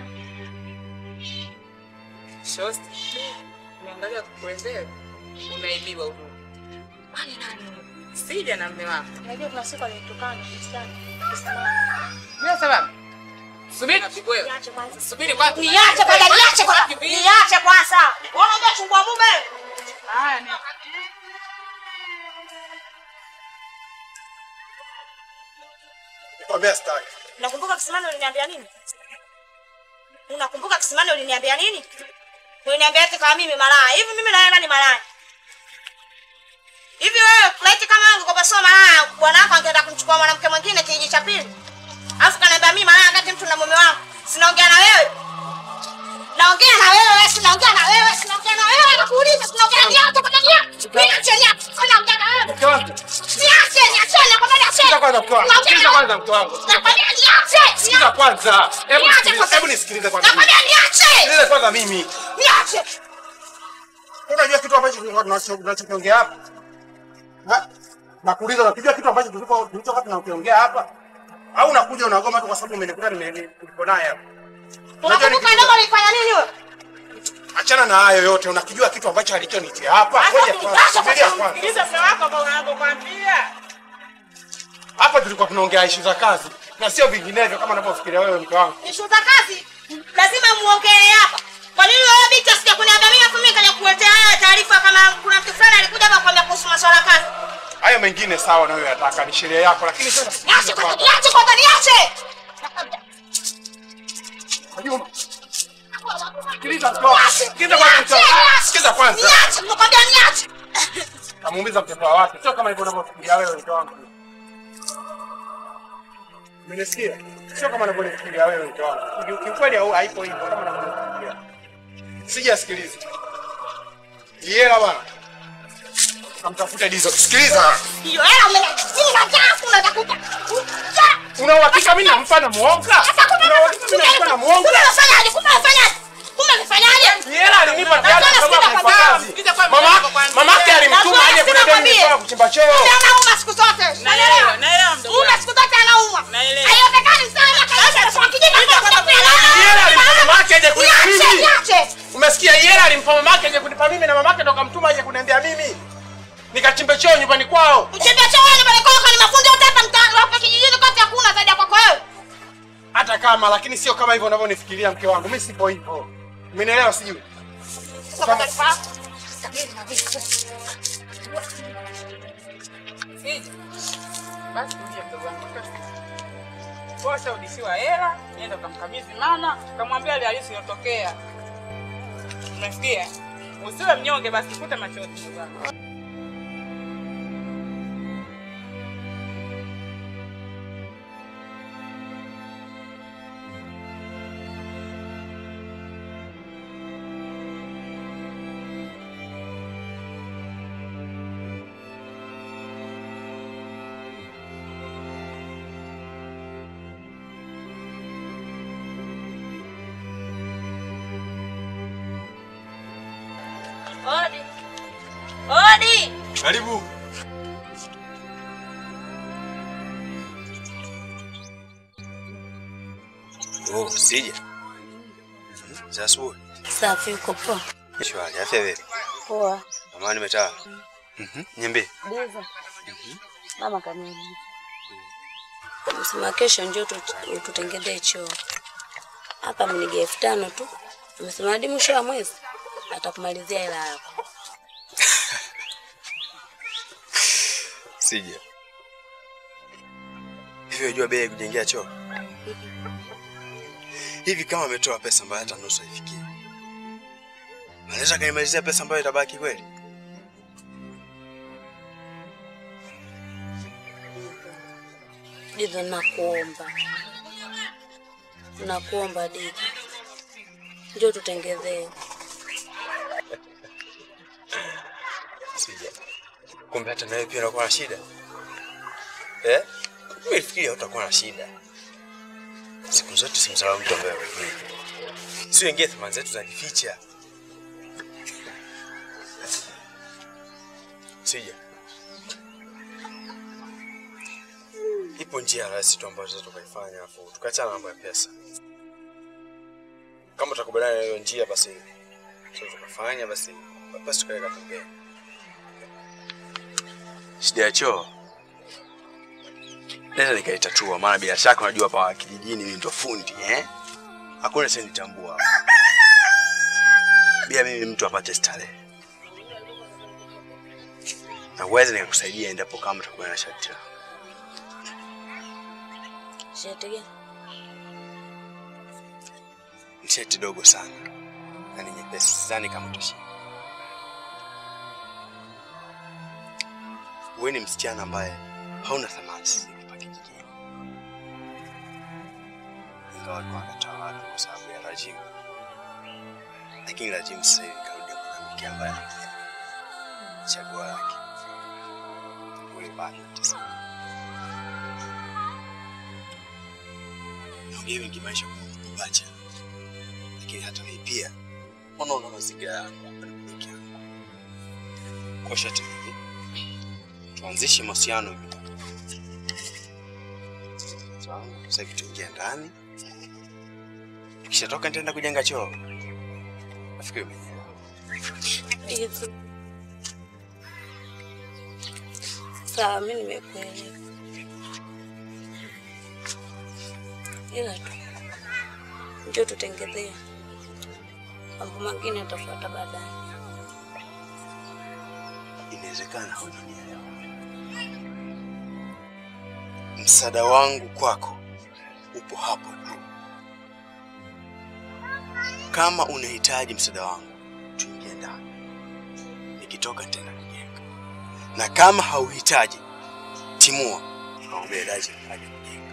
Shosti. Niangalia kukuelezea. Unaibiwa huko. Kwani nani? Sija na mume wako. Unajua kuna siku alitukana Kristiani. Bila sababu. Subiri wewe. Niache kwanza. Subiri kwanza. Niache kwanza, niache kwanza. Niache kwanza. Wewe unajua chungwa mume? Haya ni. Nikwambia sitaki. Unakumbuka kisimani uliniambia nini? Unakumbuka kisimani uliniambia nini? Uliniambia eti kama mimi malaya. Hivi mimi na wewe ni malaya? Hivi wewe laiti kama wangu kwa basoma malaya, bwana wako angeenda kumchukua mwanamke mwingine kijiji cha pili. Alafu kaniambia mimi malaya wakati mtu na mume wangu. Sinaongea na wewe. Naongea na wewe, wewe sinaongea na wewe, sinaongea na wewe, nakuuliza sinaongea ni hata kwa nini? Mimi chenya, sinaongea na wewe. Mke wangu. Niache, niache, nakwambia niache. Sikiza kwanza mke wangu. Sikiza kwanza mke wangu. Nakwambia niache. Sikiza kwanza. Hebu Niache nisikilize, kwanza. hebu nisikilize kwanza. Nakwambia niache. Sikilize kwanza mimi. Niache. Unajua kitu ambacho tunachokiongea hapa? Ha? Nakuuliza unajua kitu ambacho tulipo tulichokuwa tunakiongea hapa? Au unakuja unagoma tu kwa sababu umenikuta nilipo naye hapa? Unakumbuka ndio ulifanya nini wewe? Achana na hayo yote, unakijua kitu ambacho alichonitia hapa? Ngoja kwanza. Subiria kwanza. Sikiliza mke wako ambao unapokuambia. Hapa tulikuwa tunaongea issue za kazi na sio vinginevyo kama unavyofikiria wewe mke wangu. Issue za kazi lazima muongee hapa. Kwa nini wewe binti asije kuniambia mimi afu mimi kaja kuletea haya taarifa kama kuna mtu fulani alikuja hapa kwambia kuhusu masuala kazi? Hayo mengine sawa na wewe unataka ni sheria yako lakini sasa Niache kwanza, niache kwanza, niache. Ayuma. Sikiliza kwanza. Sikiliza kwanza. Sikiliza kwanza. Niache, nakwambia niache. Kamuumiza mtoto wa watu. Sio kama hivyo unavyofikiria wewe mke wangu. Umenisikia? Sio kama unavyofikiria wewe mke wangu. Kiukweli au haipo hivyo kama unavyofikiria. Sijasikiliza. Yela bwana. Kamtafuta Dizo. Sikiliza. Hiyo hela umeniachia gafu unatakuta. Una uhakika mimi nampa na muonga? Una uhakika mimi nampa na muonga? Unafanyaje? Unafanyaje? Unafanyaje? Yela alinipa tayari kwa sababu kwa kazi. Mama, mamake alimtuma aje kuniambia nimefanya kuchimba choo. Anauma siku zote. Naelewa, naelewa mdogo. Una siku zote anauma. Naelewa. Haiwezekani sana kaisha kwa kijiji kwa Yela alimpa mamake aje kunipa mimi. Niache. Umesikia? Yela alimpa mamake aje kunipa mimi na mamake ndo kamtuma aje kuniambia mimi. Nikachimbe choo nyumbani kwao. Mchimbe choo nyumbani kwao ni mafundi yote hapa mtaani hapa kijijini kote hakuna zaidi ya kwako wewe. Hata kama lakini sio kama hivyo unavyonifikiria mke wangu. Mimi sipo hivyo. Umenielewa sijui? Kama Sija. Basi uje mdogo wangu. Kwa sababu udishiwa hela, nenda kumkabidhi mama, kamwambia ile halisi iliyotokea. Umesikia? Usiwe mnyonge basi futa machozi ndugu wangu. Odi. Odi. Karibu. Oh, sija. Za asubuhi. Safi, uko poa? Shwari, afya vipi? Poa. Mama nimetaa. Mhm. Niambie. Diza. Mama kaniambia. Msema kesho njoo tutengezee choo. Hapa mnige elfu tano tu. Amesema hadi mwisho wa mwezi atakumalizia hela yako. Sija. Hivi unajua bei ya kujengea choo? Hivi kama ametoa pesa ambayo hata nusu haifikii, anaweza kanimalizia pesa ambayo itabaki kweli? Diza, nakuomba. Nakuomba Diza. Njoo tutengezee. Sija. Kumbe hata nawe pia unakuwa na shida? Eh? Mimi nafikiri hutakuwa na shida. Siku zote simsahau mtu ambaye wewe. Sio ingie thamani zetu za kificha. Sija. Ipo njia rahisi tu ambazo tukaifanya afu tukaachana mambo ya pesa. Kama utakubaliana na hiyo njia basi sio tukafanya basi basi tukaweka pembeni. Shida ya choo naweza nikaitatua, maana bila shaka unajua hapa kijijini mimi ndo fundi eh? Hakuna sasa nitambua. Bila mimi mtu apate starehe. Na uweze nikakusaidia endapo kama utakuwa na shati. Shati gani? Ni shati dogo sana. Na ni nyepesi, sidhani kama utashi. Wewe ni msichana ambaye hauna thamani sisi hapa kijijini. Ingawa kwa katawala kwa sababu ya Rajimu. Lakini Rajimu sasa hivi karudi mwanamke ambaye chaguo lake. Ule bado tesa. Ndio ingimaisha kubacha. Lakini hata mimi pia unaona mazingira yangu hapa ni yangu. Kwa shati hivi tuanzishe mahusiano hivi. Sawa, sasa hivi tuingie ndani. Kisha toka nitaenda kujenga choo. Nafikiri umeelewa. Diza. Sawa, mimi nimekuelewa. Ila tu njoo tutengezee. Mambo mengine yatafuata baadaye. Inawezekana hujanielewa. Msaada wangu kwako upo hapo tu. Kama unahitaji msaada wangu, tuingie ndani. Nikitoka tena kujenga. Na kama hauhitaji, timua. Naomba daji aje kujenga.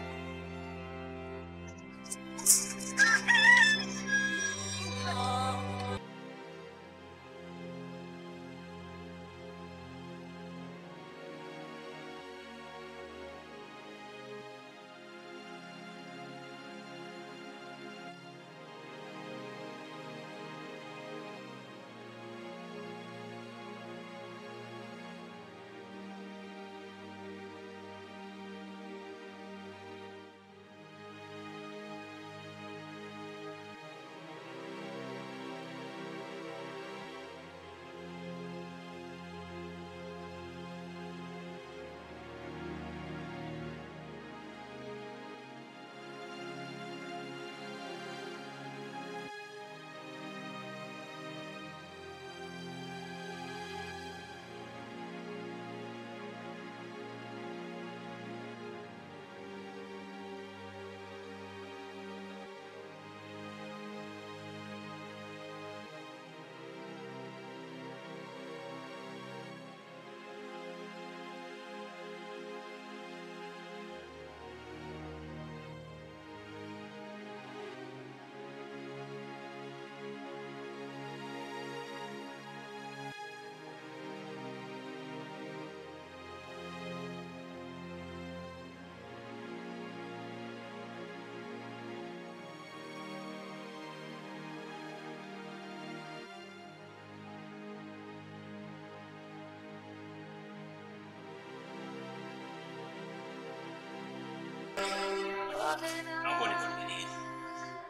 Naomba univumilie.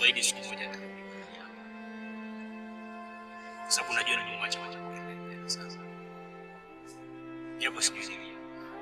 nakuahidi siku moja nitarudi. Kwa sababu najua nimemwacha macho kwa sasa. Japo sijui nini.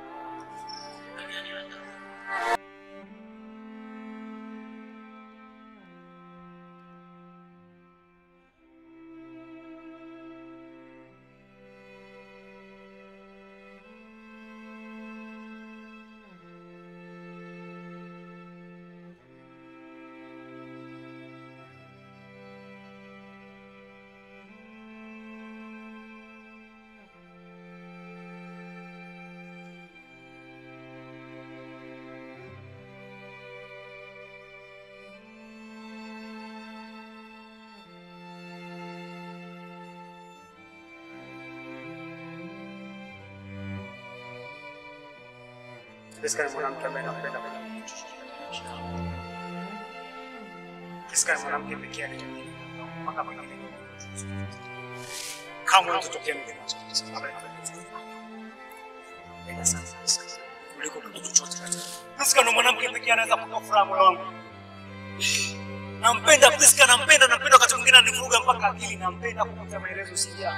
Priska ni mwanamke ambaye nakupenda kwa Priska ni mwanamke pekee yake mpaka mwingine. Kama unatokea mgeni ambaye nakupenda sana kuliko kitu chochote. Priska ni mwanamke pekee anaweza kutoa furaha moyo wangu. Nampenda Priska, nampenda, nampenda wakati mwingine anivuruga mpaka akili, nampenda kupata maelezo sija.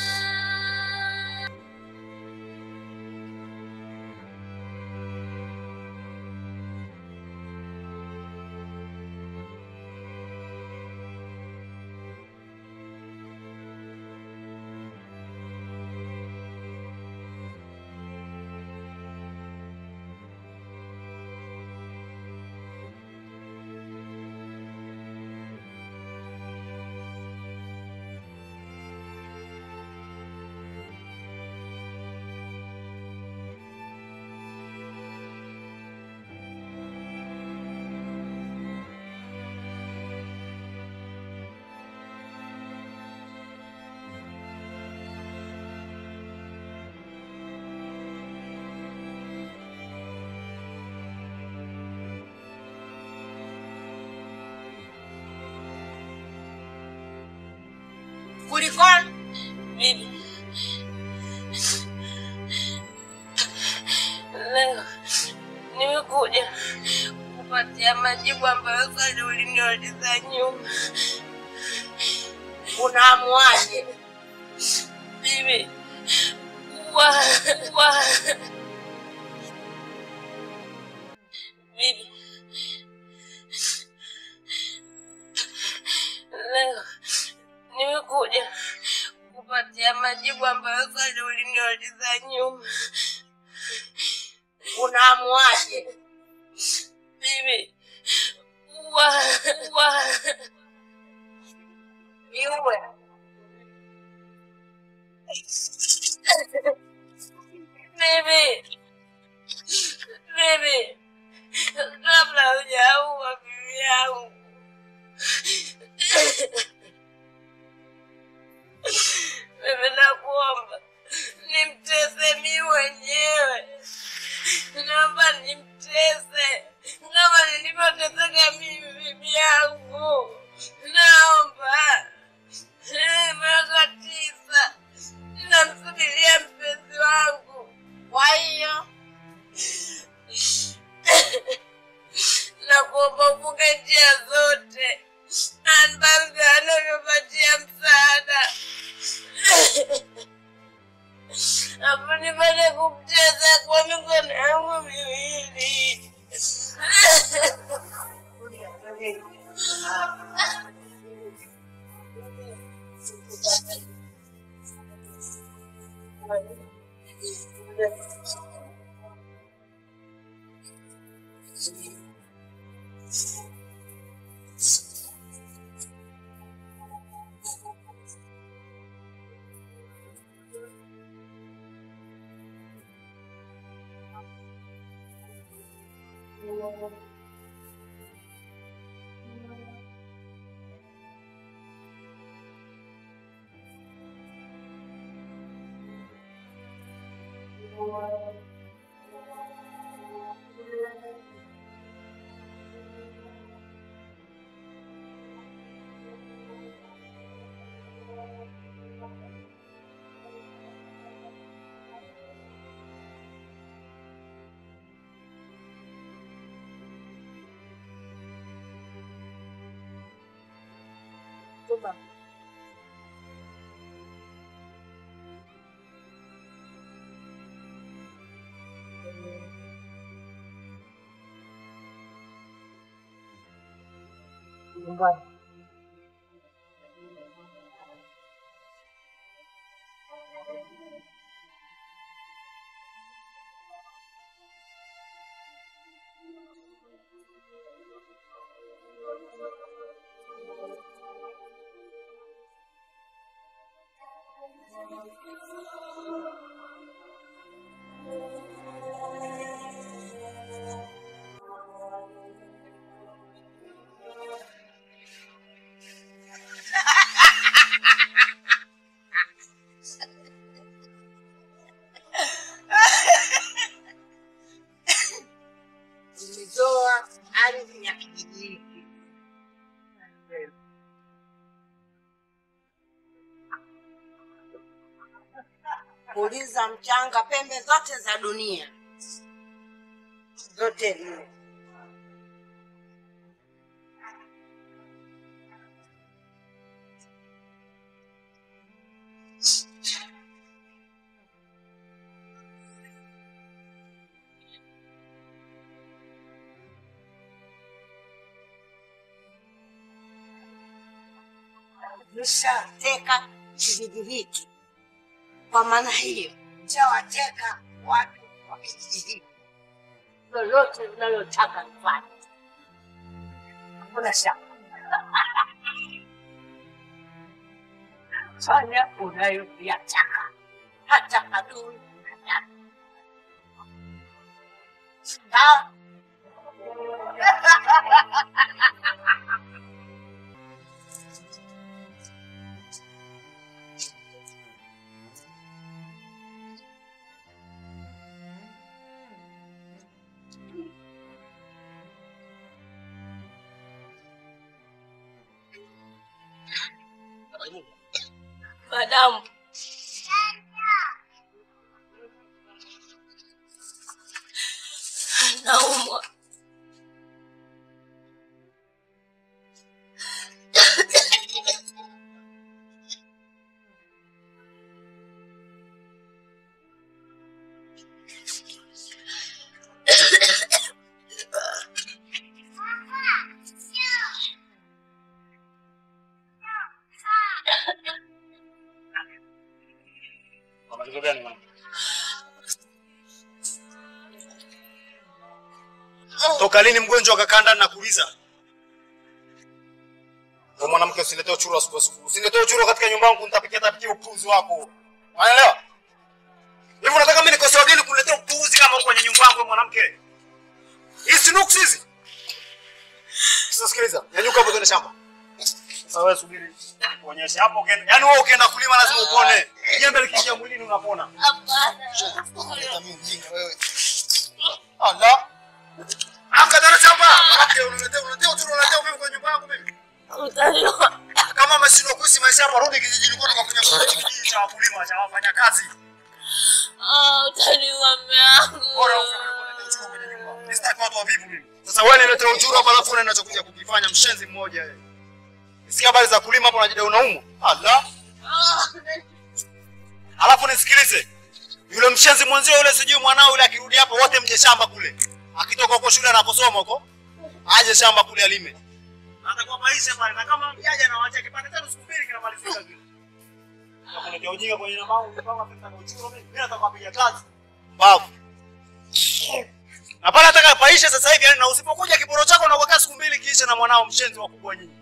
Kulikoni? Bibi. Leo nimekuja kupatia majibu ambayo swali uliniuliza nyuma. Unaamuaje? Bibi. Wa wa Bibi. Leo nimekuja kupatia majibu ambayo swali uliniuliza nyuma. Unaamuaje? Bibi. Wa wa Iwe. Bibi. Bibi. Kabla hujaua bibi yangu. Mimi nakuomba nimtese mimi mwenyewe. Naomba nimtese kama nilivyoteseka mimi bibi yangu. Naomba. Miaka tisa namsubiria mpenzi wangu. Kwa hiyo nakuomba ufunge njia zote ambazo anavyopatia msaada. Hapo nipate kumcheza kwa mikono yangu miwili. baba. Nyumbani. Nilizoa ardhi ya kijiji hiki. Kuuliza mchanga pembe zote za dunia. Zote nne. Nishateka kijiji hiki. Kwa maana hiyo, nitawateka watu wa kijiji hiki. Lolote unalotaka nifanye. Hakuna shaka. Fanya unayoyataka. Hata adui hata. Sawa? Madamu. Naumwa. Toka lini mgonjwa akakaa ndani na kuuliza? Kwa mwanamke usiletee uchuro asubuhi asubuhi. Usiletee uchuro katika nyumba yangu, nitapikia tapikia upuuzi wako. Unaelewa? Hivi unataka mimi nikose wageni kuletea upuuzi kama uko kwenye nyumba yangu mwanamke? Hizi nuksi hizi. Sasa sikiliza, nyanyuka hapo kwenye shamba. Sasa wewe subiri. Kuonyesha hapo ukienda. Yaani wewe ukienda kulima lazima upone. Jembe likiingia mwilini unapona. Hapana. Unaleta mimi mjinga wewe. Allah. Akadana shamba. Unaletea unaletea unaletea uchuro unaletea umeme kwa nyumba yangu mimi. Utaniwa. Kama umeshindwa kuishi maisha hapa, rudi kijijini kwako kufanya kazi kijiji cha wakulima cha wafanya kazi. Ah, utaniwa mume wangu. Bora ufanye uchuro kwenye nyumba. Nisitaki watu wavivu mimi. Sasa wewe niletee uchuro hapa alafu unaenda kuja kukifanya mshenzi mmoja wewe. Sikia habari za kulima hapo unajidai unaumwa. Allah. Alafu nisikilize. Yule mshenzi mwenzio yule sijui mwanao yule akirudi hapo wote mje shamba kule. Akitoka huko shule anaposoma huko, aje shamba kule alime. Atakuwa maisha pale na kama mjaja na waacha kipande tano siku mbili kinamalizika kile. Na kuna ujinga kwenye namba yangu kama pesa na uchuro mimi. Mimi nataka kupiga kazi. Babu. Na pale nataka paisha sasa hivi yani na usipokuja kiboro chako na ukakaa siku mbili kiisha na mwanao mshenzi wa kubwa nyinyi.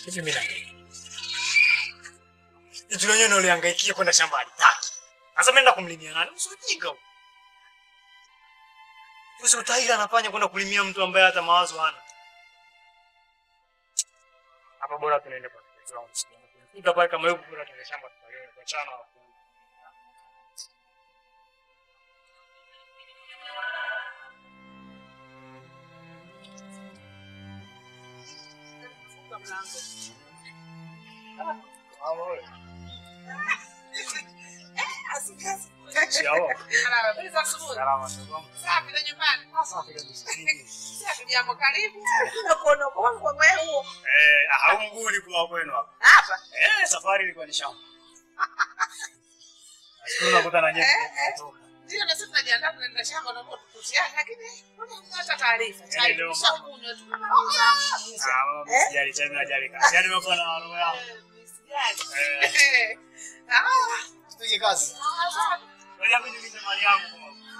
Hivi mimi naangaika. Hivi wenyewe ndio uliangaikia kwenda shamba alitaki. Sasa mimi nenda kumlimia nani? Usijinga huko. Usi utaila anafanya kwenda kulimia mtu ambaye hata mawazo hana. Hapa bora tunaenda kwa mzee wangu. Utapata kama yuko bora tunaenda shamba tutaleo kwa chana wa Ciao. Salama salama. Safi na nyumbani. Safi kabisa. Safi jambo karibu. Unakuona kwa kwa wewe. Eh, au mguu ulikuwa kwenu hapa. Hapa. Eh, safari ilikuwa ni shamba. Nashukuru nakutana nyewe. Ndio na sisi tunajiandaa tunaenda shamba na moto tuziana lakini hata taarifa. Taarifa kunywa tu. Ah, mama sijali tena ajali kazi. Yaani nimekuwa na roho yangu. Eh. Ah, tupige kazi. Wewe mimi nimeje mali yangu.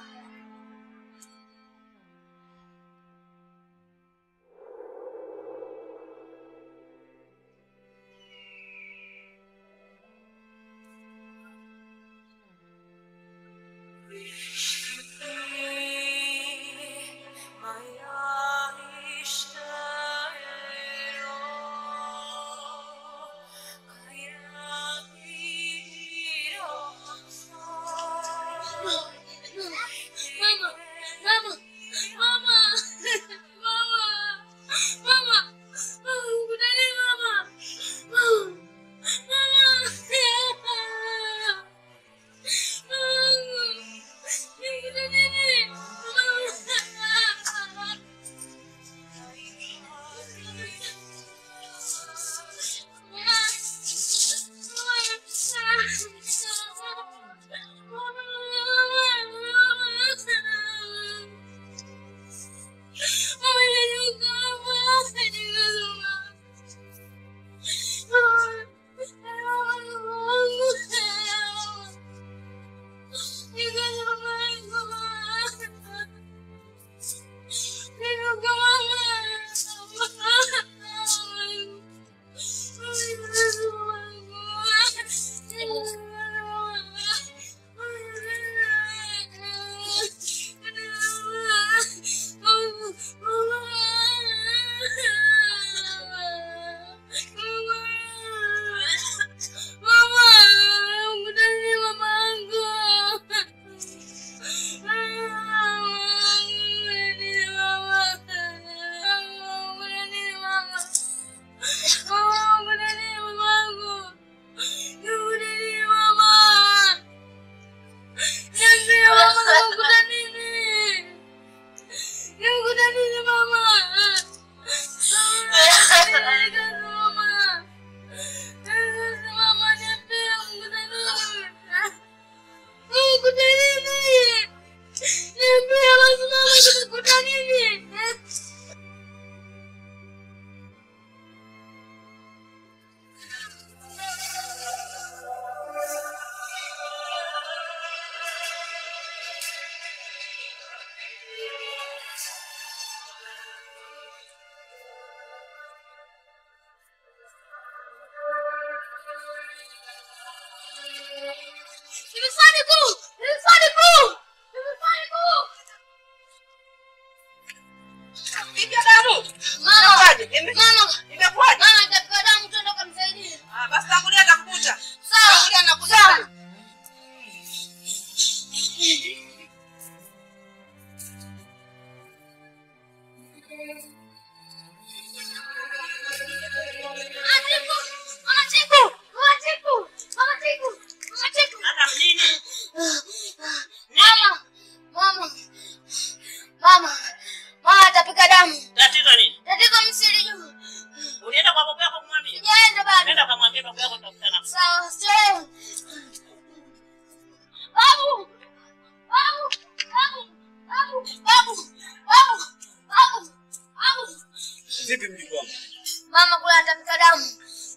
Vipi mjukuu wangu? Mama kula atapika damu.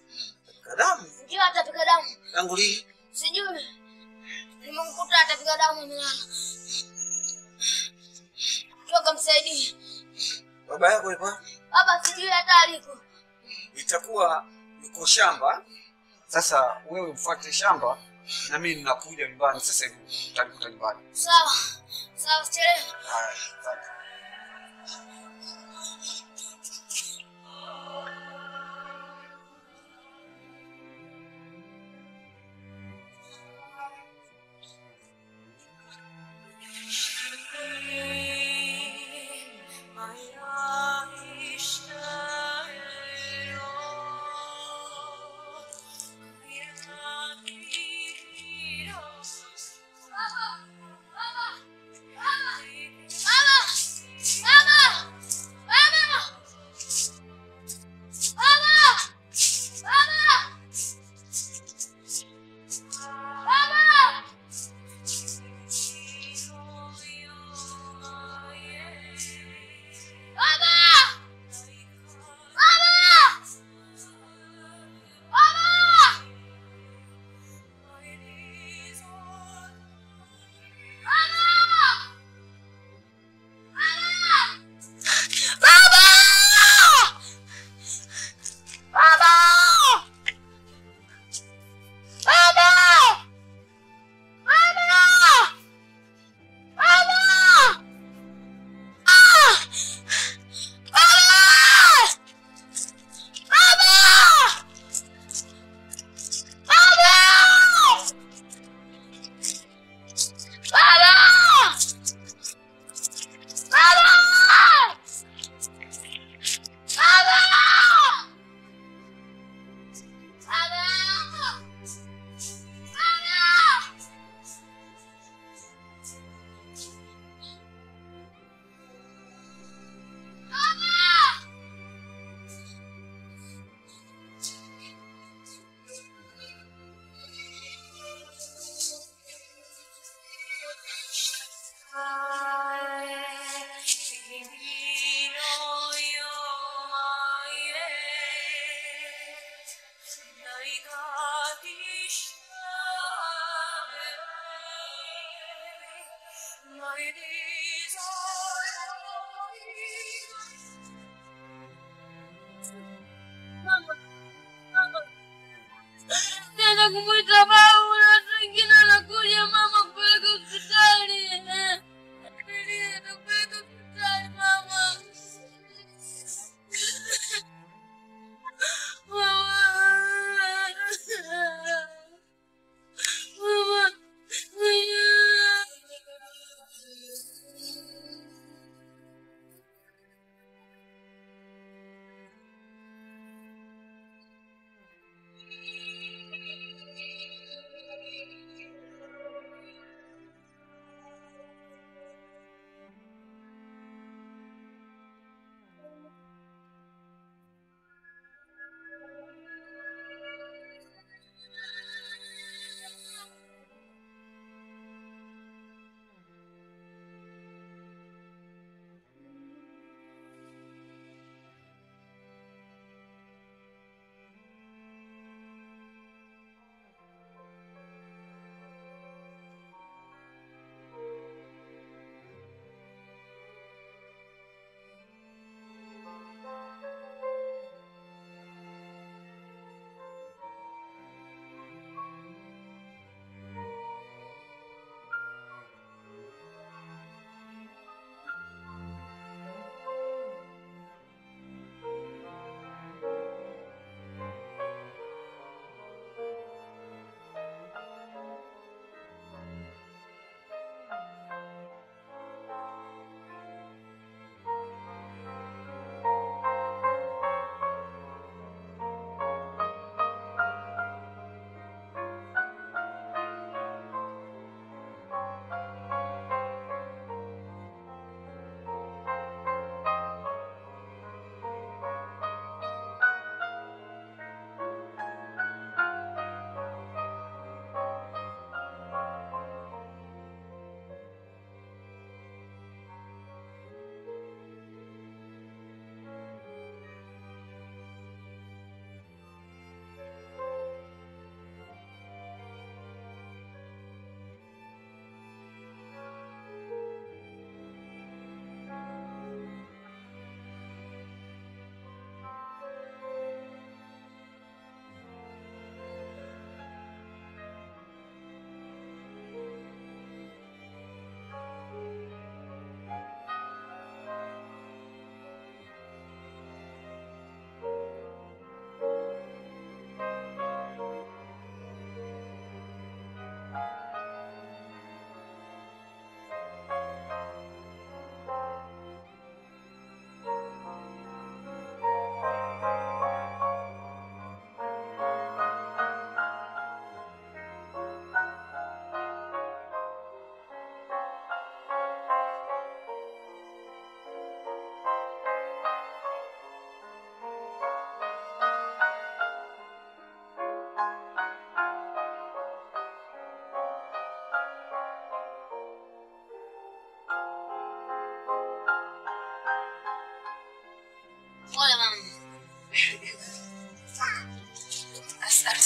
Damu? Ndio atapika damu. Tangu lini? Sijui. Nimemkuta atapika damu amelala. Toka msaidie. Baba yako yupo? Baba sijui hata aliko. Itakuwa uko shamba. Sasa wewe mfuate shamba na mimi ninakuja nyumbani sasa hivi. Utanikuta nyumbani. Sawa. Sawa, chelewa. Haya, asante. Nenda kumwita babu na watu wengine wanakuja mama kupeleka hospitali. Nenda kupeleka hospitali mama. Mama. Mama.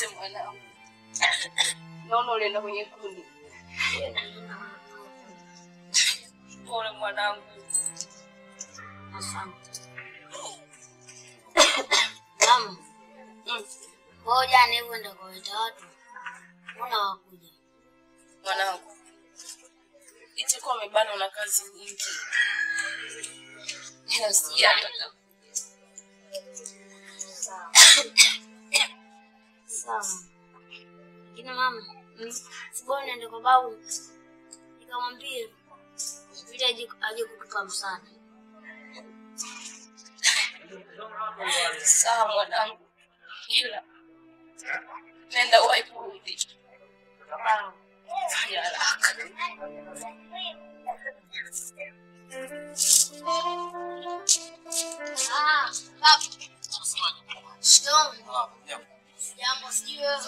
Pole mwanangu. Naona ulienda kwenye kundi. Pole mwanangu. Asante. Mama. Mm. Ngoja ni hivyo ndio kuita watu. Mbona wakuja? Mwanangu. Itakuwa umebana na kazi nyingi. Nasikia. Sawa. Kina mama, mm. Sibona nenda kwa babu. Nikamwambia ili aje aje kutupa msaada. Sawa mwanangu. Ila nenda waipurudi. Sawa. Fanya haraka. Ah, babu. Shikamoo. Jambo sijui wewe.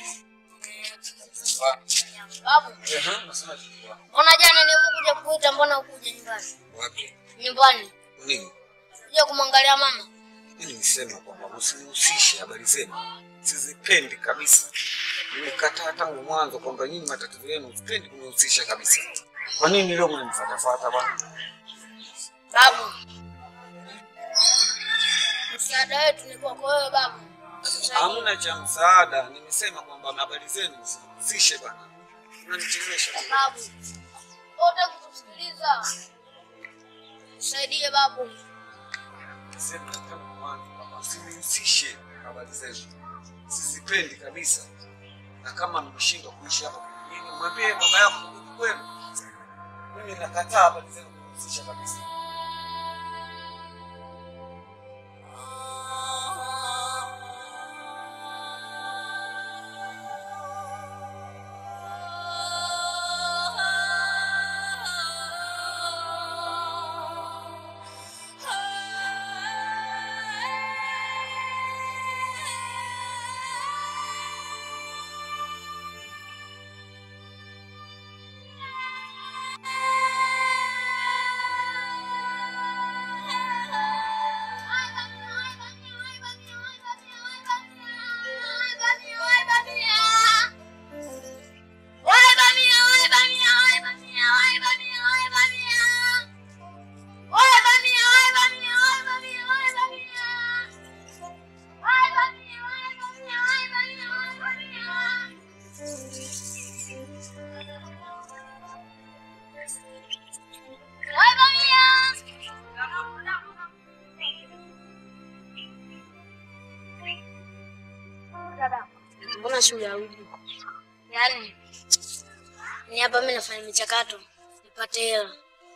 Babu. Mbona jana nilikuja kukuita mbona ukuja nyumbani? Wapi? Nyumbani. Nini? Kuja kumwangalia mama. Mimi nisema kwamba usinihusishe habari zenu. Sizipendi kabisa. Nimekataa tangu mwanzo kwamba nyinyi matatizo yenu sipendi kunihusisha kabisa. Kwa nini leo mnanifuatafuata bwana? Babu. Msaada wetu ni kwako wewe babu. Hamna cha msaada. Nimesema kwamba habari zenu msihusishe bwana. Unanichelewesha. Babu. Wote kusikiliza. Nisaidie babu. Sema tangu mwanzo kwamba usinihusishe habari zenu. Sizipendi kabisa. Na kama mmeshindwa kuishi hapa kijijini, mwambie baba yako kurudi kwenu. Mimi nakataa habari zenu kuhusisha kabisa. Mbona shule ya uji? Yaani ni hapa mimi nafanya michakato nipate hela.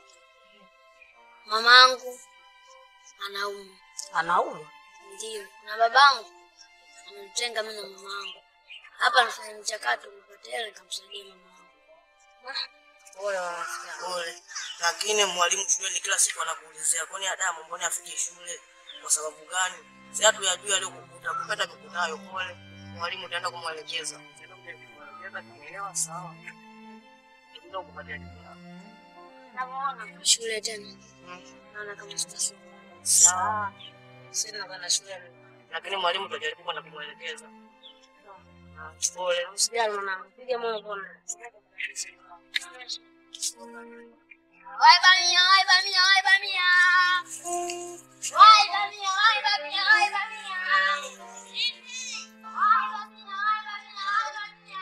Mamangu anaumwa. Anaumwa? Ndio. Na babangu anamtenga mimi na mamangu. Hapa nafanya michakato nipate hela nikamsaidia mamangu. Pole wanasikia. Pole. Lakini mwalimu shuleni kila siku anakuulizia kwani Adamu mbona afike shule? Kwa sababu gani? Si hatu yajui aliyokukuta kupata kukutayo pole. Mwalimu utaenda kumwelekeza. Ndio kumwelekeza kielewa sawa. Ndio kupatia jibu. Naona shule tena. Naona kama sitasoma. Sawa. Sina kwenda shule. Lakini mwalimu tutajaribu kwenda kumwelekeza. Pole. Usijali mwanangu. Piga moyo pole. Wai bamia, wai bamia, wai bamia. Wai bamia, wai bamia, wai bamia. Wai bamia, wai bamia, wai bamia.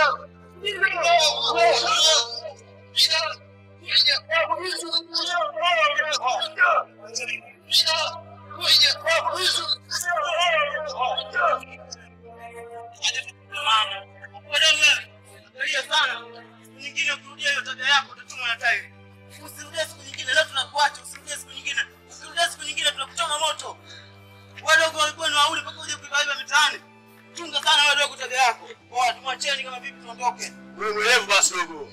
Nyingine kurudia hiyo tabia yako utatumwa na tairi. Usirudie siku nyingine, leo tunakuacha. Usirudie siku nyingine. Usirudie siku nyingine tunakuchoma moto. Wadogo walikuwa ni wauli mpaka uje kuibaiba mitaani. Chunga sana wadogo tabia yako. Poa, tumwacheni kama vipi tuondoke. Wewe mwerevu basi dogo.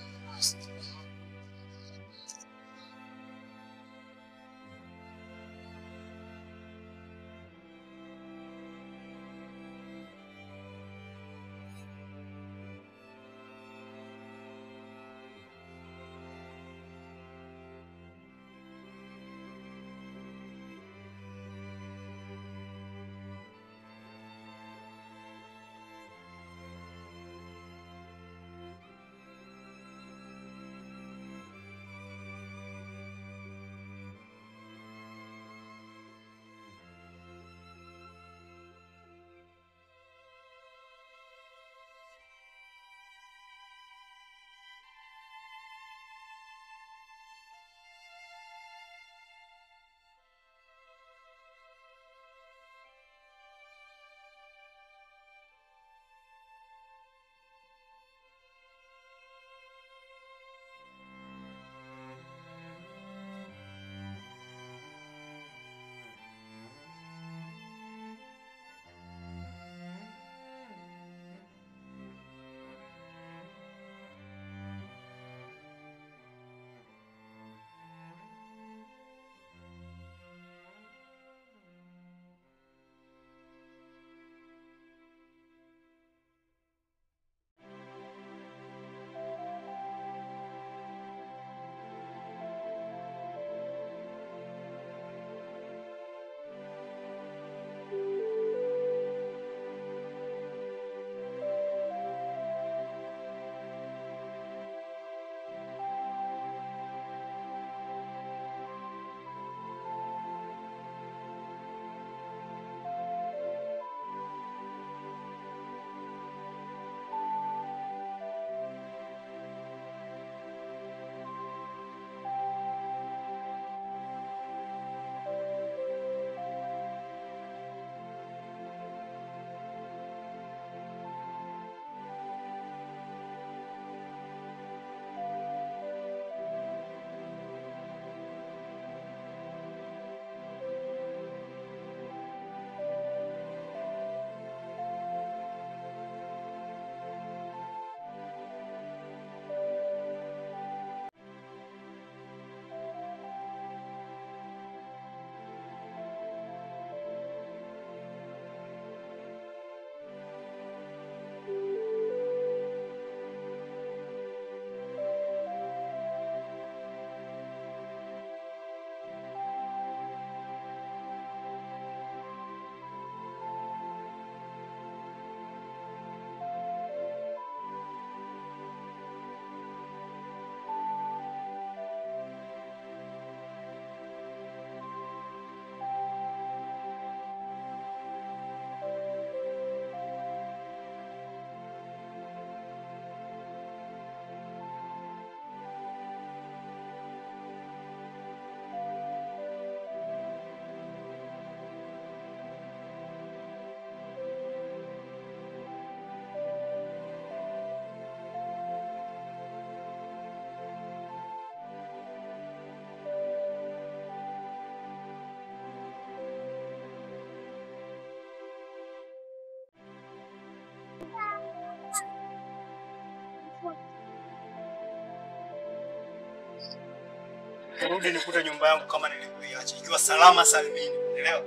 Kurudi nikute nyumba yangu kama nilivyoiacha ikiwa salama salimini, unaelewa?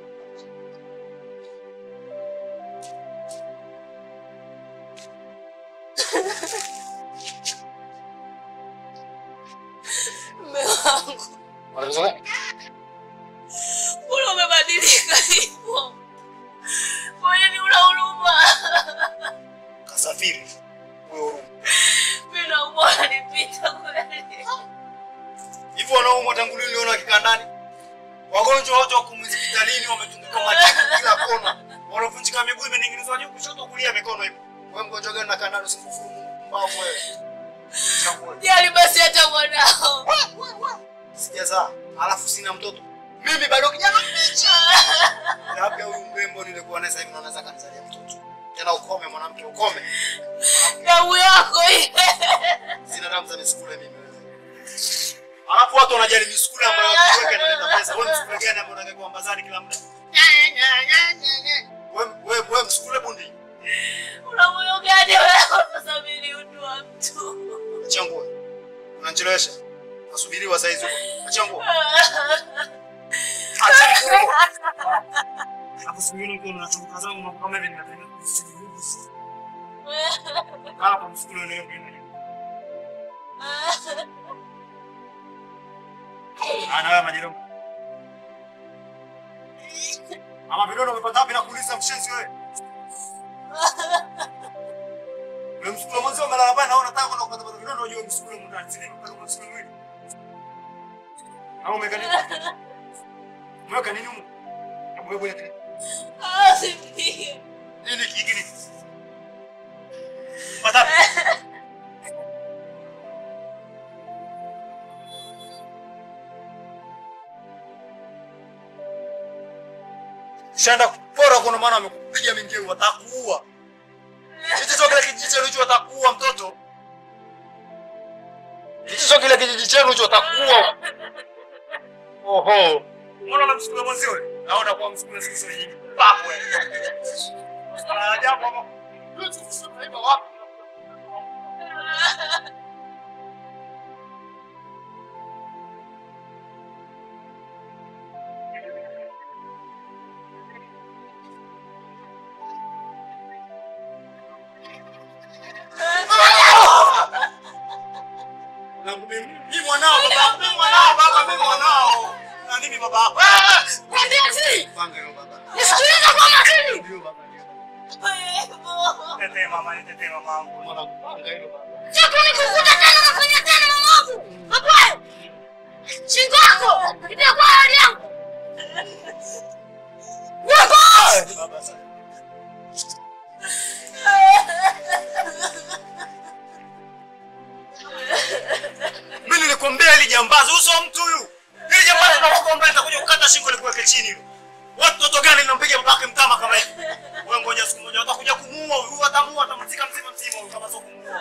Mume wangu. Unazungumza? Mbona umebadilika hivyo? Mbona ni una huruma? Kasafiri. Wewe huruma. Mimi naomba nipita kweli. Hivyo wanaoumwa tangu lini unaona kikandani? Wagonjwa wote wako hospitalini wametundikwa majibu kila kona. Wanavunjika miguu imening'inizwa juu kushoto kulia mikono hivi. Wewe mgonjwa gani na kandani usifufuru pumbavu wewe. Changua. Jali basi hata mwanao. Sijazaa. Alafu sina mtoto. Mimi bado kijana mbichi. Labda huyu mrembo nilikuwa naye sasa hivi anaweza kanizalia mtoto. Tena ukome mwanamke ukome. Damu yako hii. Sina damu za misukule mimi wewe. Alafu watu wanajali misukule ambayo wakiweka inaleta pesa. Wewe msukule gani ambao unataka kuambazani kila muda? Wewe wewe wewe msukule bundi. Una moyo gani wewe unasubiri utu wa mtu? Achangua. Unanichelewesha. Nasubiriwa saa hizo. Achangua. Achangua. Hapo sikuoni kwa unatoka zangu mambo kama hivi ninapenda kusikiliza. Kala kwa msukule leo mimi. Ana wewe majirani. Ama vidole umepata wapi na kuuliza mshenzi wewe? Wewe msukule mwanzo umelala hapa naona nataka kwenda kupata vidole unajua msukule mndani sile kwa msukule wewe. Au umeka nini? Umeka nini huko? Hebu wewe nini? Ah, sipige. Nini kingine? Pata. Shanda kupora kuna maana amekupiga mingeu watakuua. Hicho sio kile kijiji chenu hicho watakuua mtoto. Hicho sio kile kijiji chenu hicho watakuua. Oho. Mbona unamsukula mwanzo wewe? Naona kwa msukula sisi nyingi. Papo wewe. Ah, japo hapo. Hivi wapi? Mimi mwanao baba, mimi mwanao baba, mimi mwanao. Na nini baba? Kwambia si. Panga hiyo baba. Nisikilize kwa makini. Ndio baba. Tete mama, ni tete mama wangu. Mwana panga hiyo baba. Sasa nikukuta tena nafanya tena mamangu. Hapa. Shingo yako. Ndio kwa hali yangu. Wewe. Baba sasa. Mimi nilikwambia ile jambazi uso mtu huyu. Ile jambazi tunakuomba nitakuja kukata shingo likuweke chini. Watu watu gani nampiga babake mtama kama hivi? Wewe ngoja siku moja utakuja kumuua huyu, atamuua atamzika mzima mzima huyu kama sio kumuua.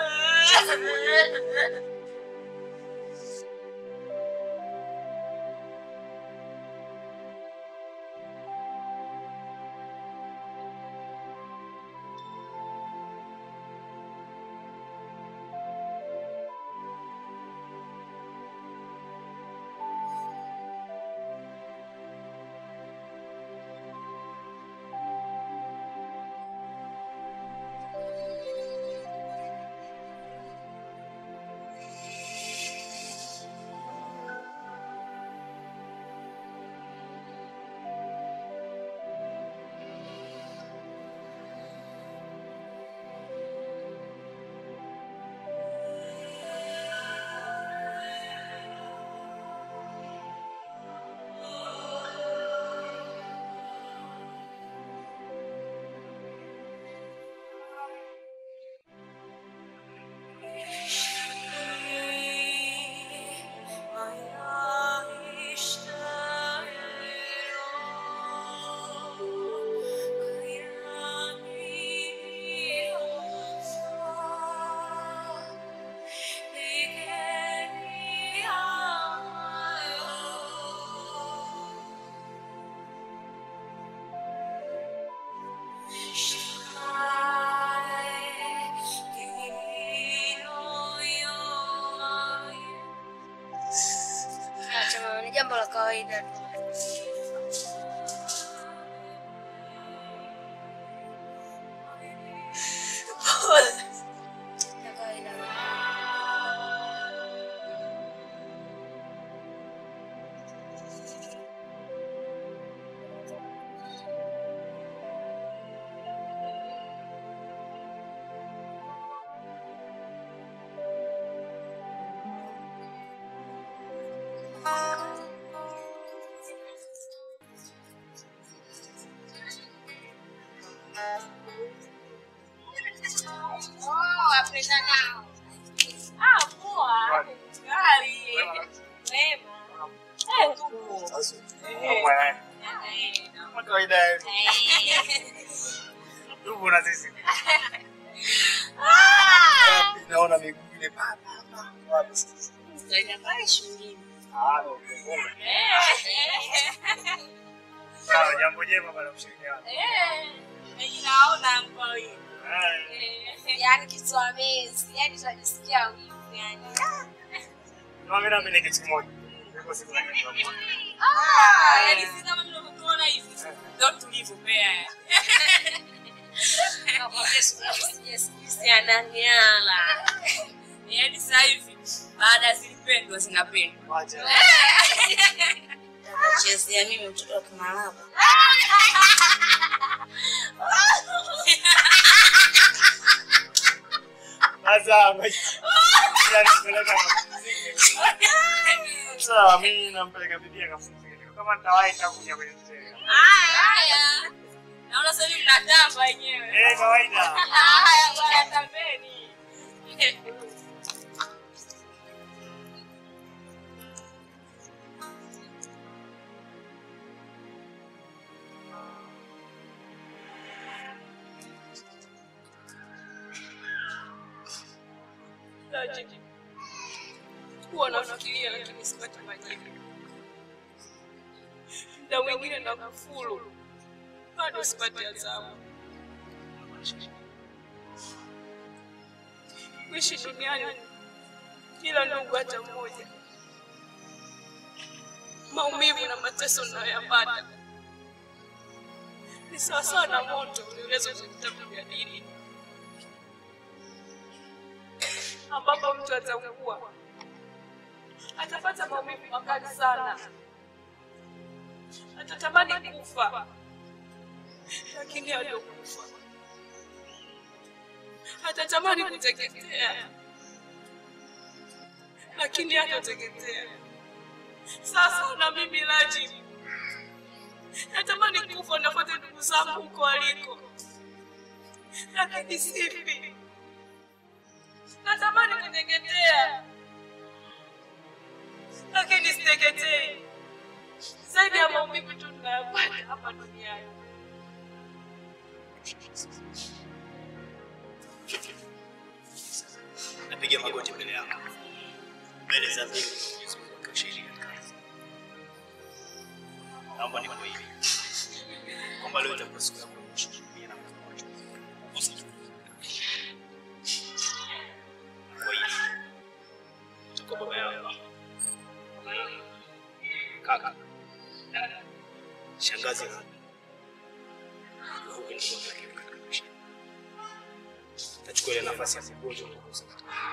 Jambo la kawaida tu. unakwenda nao? Ah, poa. Kali. Wema. Eh, tupo. Sasa. Eh. Eh. Kama kawaida. Tupo na sisi. Ah! Naona miguu ile papa hapa. Wapi sasa? Tutaenda pale shuleni. Ah, ndio. Eh. Sawa, jambo jema bana kushirikiana. Eh. Naona mko hivi. Eh. Yaani kitu amazing. Yaani tunajisikia wivu yani. Kama mimi na mimi ni kitu kimoja. Niko siku na kitu kimoja. Ah, yaani si kama mnavyotuona hivi. Ndio tulivyopea. Kama Yesu yes yes ananiala. Yaani sasa hivi baada zilipendwa zinapendwa. Acha. Chezea mimi mtoto wa Kimalaba. Azama. Yaani peleka muziki. Sawa, mimi nampeleka bibi akafunzike. Kama nitawahi nitakuja kwenye mzee. Haya. Naona sasa hivi mnatamba wenyewe. Eh, kawaida. Haya bwana tambeni. Laji. Huwa nafikiria lakini sipati majibu. Muda mwingine nakufuru. Bado sipati adhabu. Kuishi duniani kila ndugu hata mmoja. Maumivu na mateso ninayoyapata ni sawasawa na moto uliolezwa kwenye vitabu vya dini, ambapo mtu ataungua, atapata maumivu makali sana, atatamani kufa, lakini hatakufa. Atatamani kuteketea, lakini hatateketea. Sasa na mimi Laji, natamani kufa nafuate ndugu zangu huko waliko, lakini sifi. Natamani kuteketea, lakini siteketei. Zaidi ya maumivu tu tunayopata hapa duniani. Napiga magoti mbele yako. Mbele za mbingu kwa sheria kazi. Naomba nikuwe hivi. Kwamba leo itakuwa siku yako ya mwisho mimi na mtu wangu. Usiku. Kwa hiyo tuko baba yangu. Kaka. Shangazi. Huko ni kwa kitu katika maisha. Tachukua ile nafasi ya kugonja na kukosa.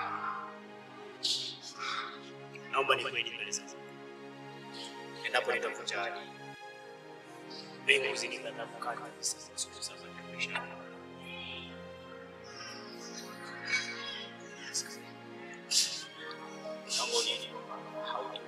Naomba nikweli mbele sasa. Endapo nitakuja hadi mbingu zinitazamka kabisa siku za maisha. Naomba nini hauti.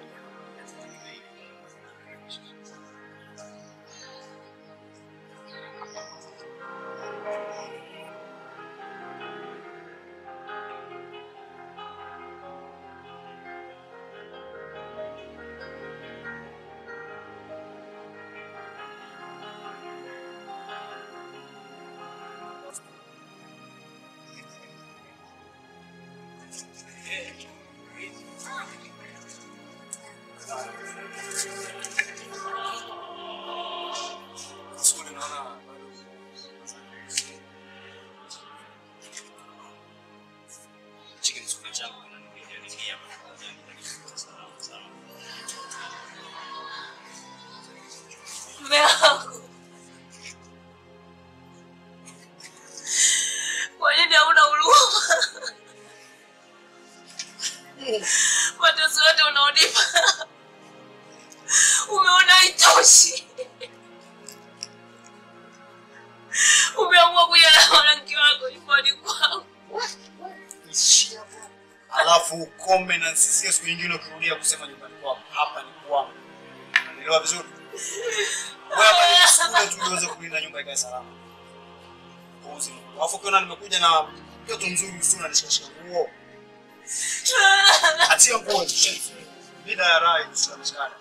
Kwa nini hauna huruma? Mateso yote unaonipa umeona haitoshi. Umeamua kuyala mwanamke wako nyumbani kwangu. Alafu ukome na sisi siku nyingine ukirudia kusema nyumbani kwako. Hapa ni kwangu. Unaelewa vizuri? Wewe hapa ni shule tu uweze kulinda nyumba ikae salama. Uzi. Alafu ukiona nimekuja na Mtoto mzuri usina nishashika nguo. Atia nguo chini. Bila ya rai tusikamshikana.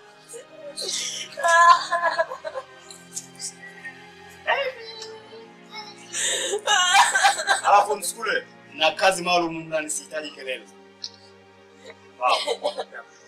Alafu mskule na kazi maalum ndani sihitaji kelele. Wow.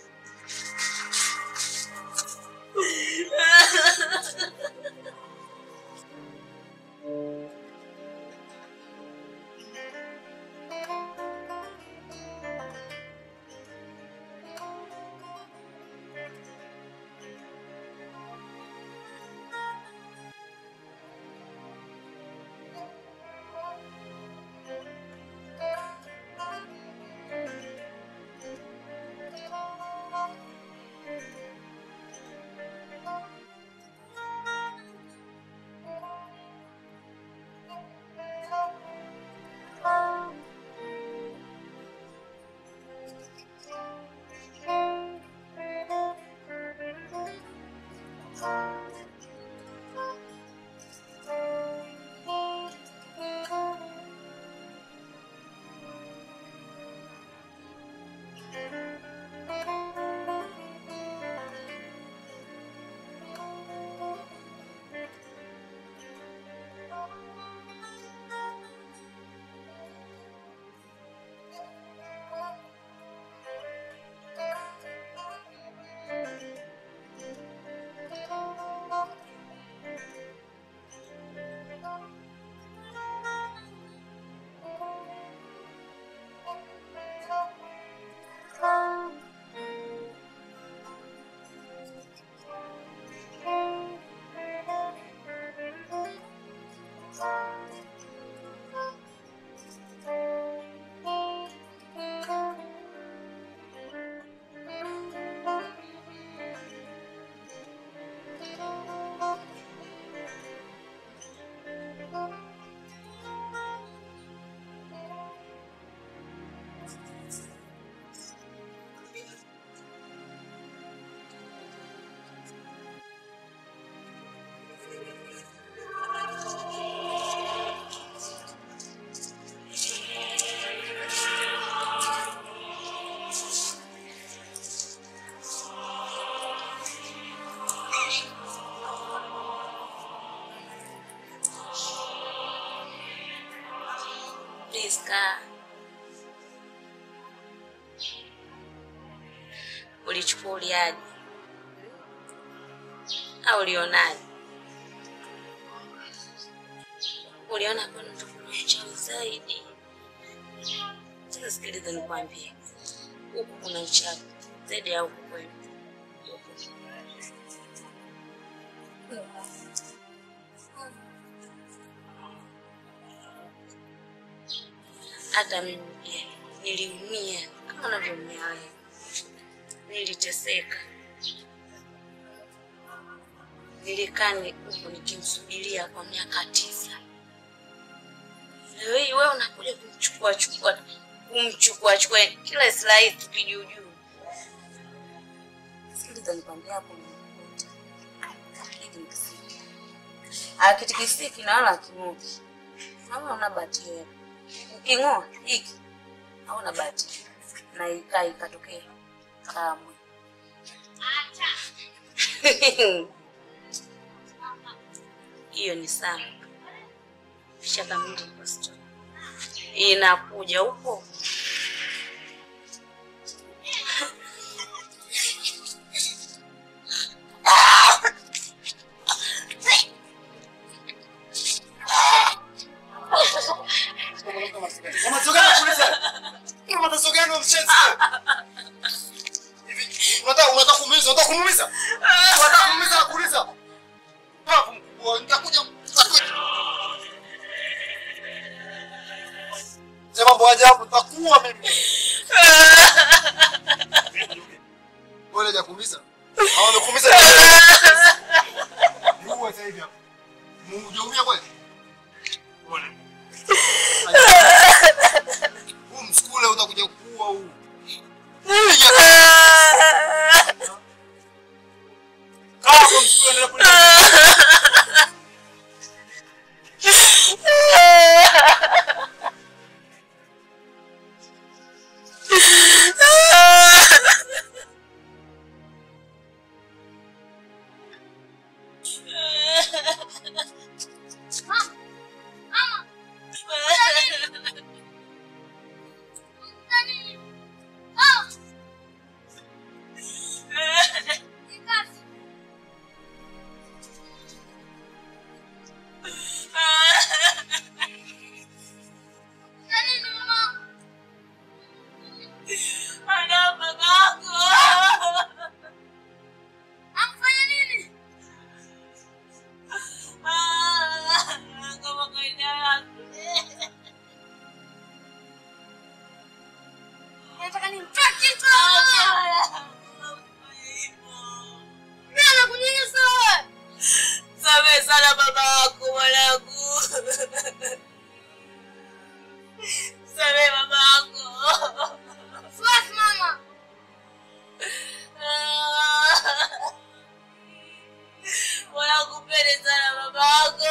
Priska, ulichukuliaje au ulionaje? Uliona kuna mtu kuna zaidi? Sasa sikiliza nikwambie, huku kuna uchawi zaidi ya huku kwenu. Hata mimi pia niliumia kama unavyoumia wewe. Niliteseka. Nilikaa huko nikimsubiria kwa miaka tisa. Leo hii wewe unakuja kumchukua chukua kumchukua chukua kila Israeli tukijuu juu. Sikiliza nikwambia hapo mkuta. Hiki ni kisiki. Akitikisiki na wala kimuki. Kama una bahati wewe. Uking'oa hiki hauna bahati na ikai ikatokea kamwe. Acha. Hiyo ni sana. Kisha kamili posto. Inakuja huko. Mambo ajabu takuwa mimi. Wewe unataka kuumiza? Au unakuumiza? Mungu sasa hivi hapo. Mungu hujaumia kweli? Pole. Huu mskule utakuja kuua huu. Kama mskule ndio pole. nataka nimtoe kichwa. Mimi nakunyanyasa wewe. Samehe sana baba yako mwanangu. Samehe baba yako. Fuat mama. Mwanangu pende sana baba yako.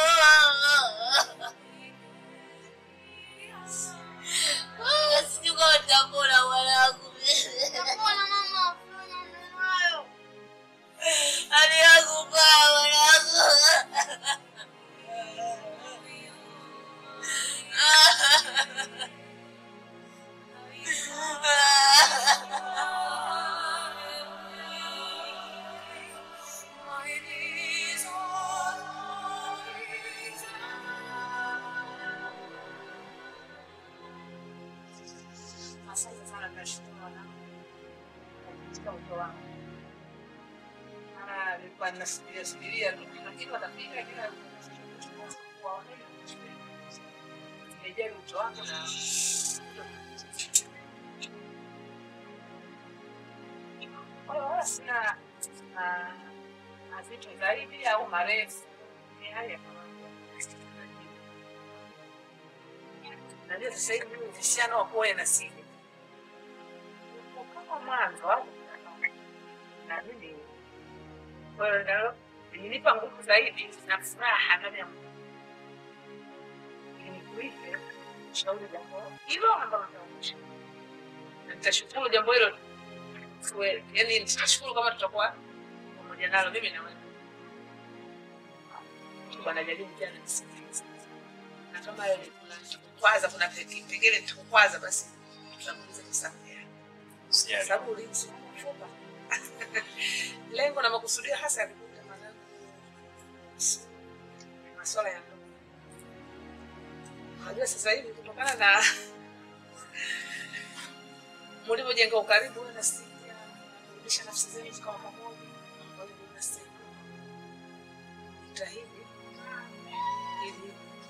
Sijui kama nitapona mwanangu. Utapona mama. Unayo. Hali yangu mbaya mwanangu. Asante sana nashukuru mwanangu. Katika uto wangu. Maana nilikuwa nasubiria subiria tu lakini watafika kila kuwaonea. Nimejali uto wangu na kwa hiyo wala sina mazito zaidi au marefu. Ni haya kama najua sasa hivi mimi uhusiano wa kuoa na sisi kama mwanzo au na mimi kwa hiyo ndio ilinipa nguvu zaidi na furaha ndani ya moyo. Nikuite shauri jambo hilo ambalo nitaonyesha. Nitashukuru jambo hilo. Yaani nitashukuru kama tutakuwa pamoja nalo mimi na wewe. Bwana jaribu tena nisikilize. Na kama ile kuna kwanza kuna pengine tukukwaza basi tutakuza kusamea. Sijali. Sababu ulinzi kufupa. Lengo na makusudio hasa ya kukuta mwanangu. Masuala ya ndoa. Unajua sasa hivi kutokana na mlivyojenga ukaribu na sisi kurudisha nafsi zenu zikawa pamoja. Kwa hiyo tunasema tutahidi ili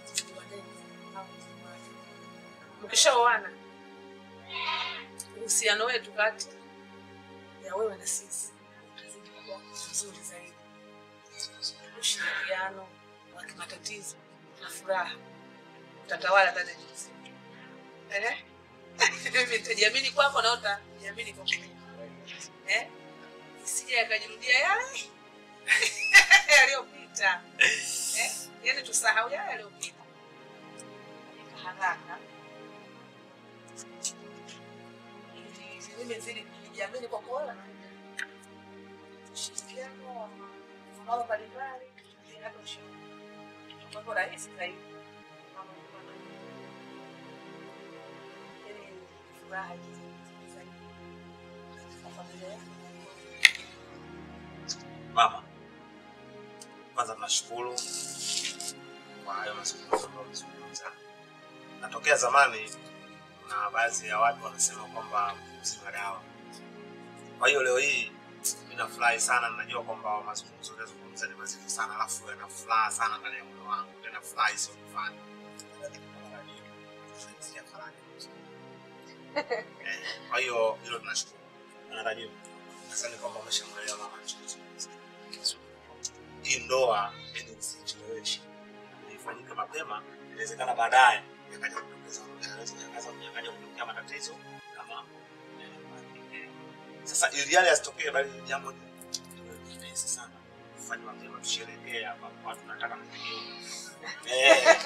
mkishaoana uhusiano wetu kati ya wewe na sisi utazidi kuwa mzuri zaidi. Ushirikiano wa kimatatizo na furaha utatawala ndani ya nchi. Eh? Mimi nitajiamini kwako na utajiamini kwa mimi. Eh? Isije yakajirudia yale yaliyopita. Eh? Yaani tusahau yale yaliyopita. Haraka. Mimi zidi kujiamini kwa kuona ushirikiano mambo mbalimbali hata ushirikiano mambo rahisi zaidi. Yaani furaha zaidi katika familia. Mama, kwanza tunashukuru kwa hayo mazungumzo ambayo umezungumza. Natokea zamani kuna baadhi ya watu wanasema kwamba mzima dawa. Kwa hiyo leo hii mimi nafurahi sana, najua kwamba mazungumzo yanazungumza ni mazito sana, alafu yana furaha sana ndani ya moyo wangu. Yana furaha sio kufanya. Kwa hiyo hilo tunashukuru. Anarajiwa. Asante kwamba umeshamwelewa mama anachozungumza. Hii ndoa ni usicheleweshe. Ifanyike mapema, inawezekana baadaye yakaja kutokeza inaweza yakaanza kunyang'anya kutokea matatizo kama sasa ili yale yasitokee, bali jambo ni rahisi sana. Fanya mapema, tusherehekee hapa, watu tunataka mpigie. Eh.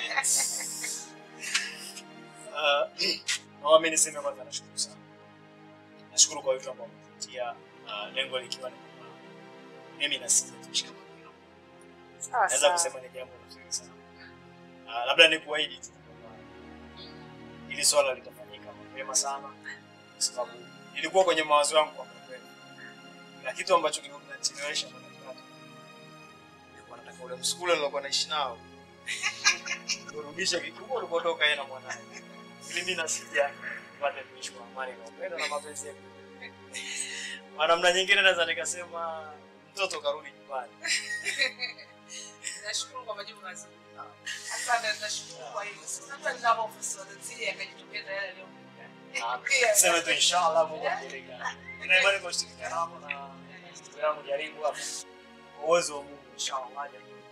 Ah, uh, mimi niseme kwanza nashukuru sana. Nashukuru kwa vitu ambavyo umepitia, lengo likiwa ni kwamba mimi na sisi tumshikamane. Sawa. Naweza kusema ni jambo zuri sana. Ah, labda nikuahidi tu kwamba ili swala litafanyika mapema sana, kwa sababu ilikuwa kwenye mawazo yangu kwa kweli. Na kitu ambacho kinachelewesha kwa wakati. Nilikuwa nataka ule msukule nilokuwa naishi nao. Kurudisha kikubwa ulipotoka yeye na mwanae. Ili mimi nasija pale kuchukua amani na upendo na mapenzi yake. Kwa namna nyingine naweza nikasema mtoto karudi nyumbani. Nashukuru kwa majibu mazuri. Asante, nashukuru kwa hilo. Sasa ndio ofisi wa zile yakajitokeza yale leo. Sema tu inshallah Mungu akujalie. Nina imani kwa ushirikiano wako na wewe mjaribu hapo. Uwezo wa Mungu inshallah.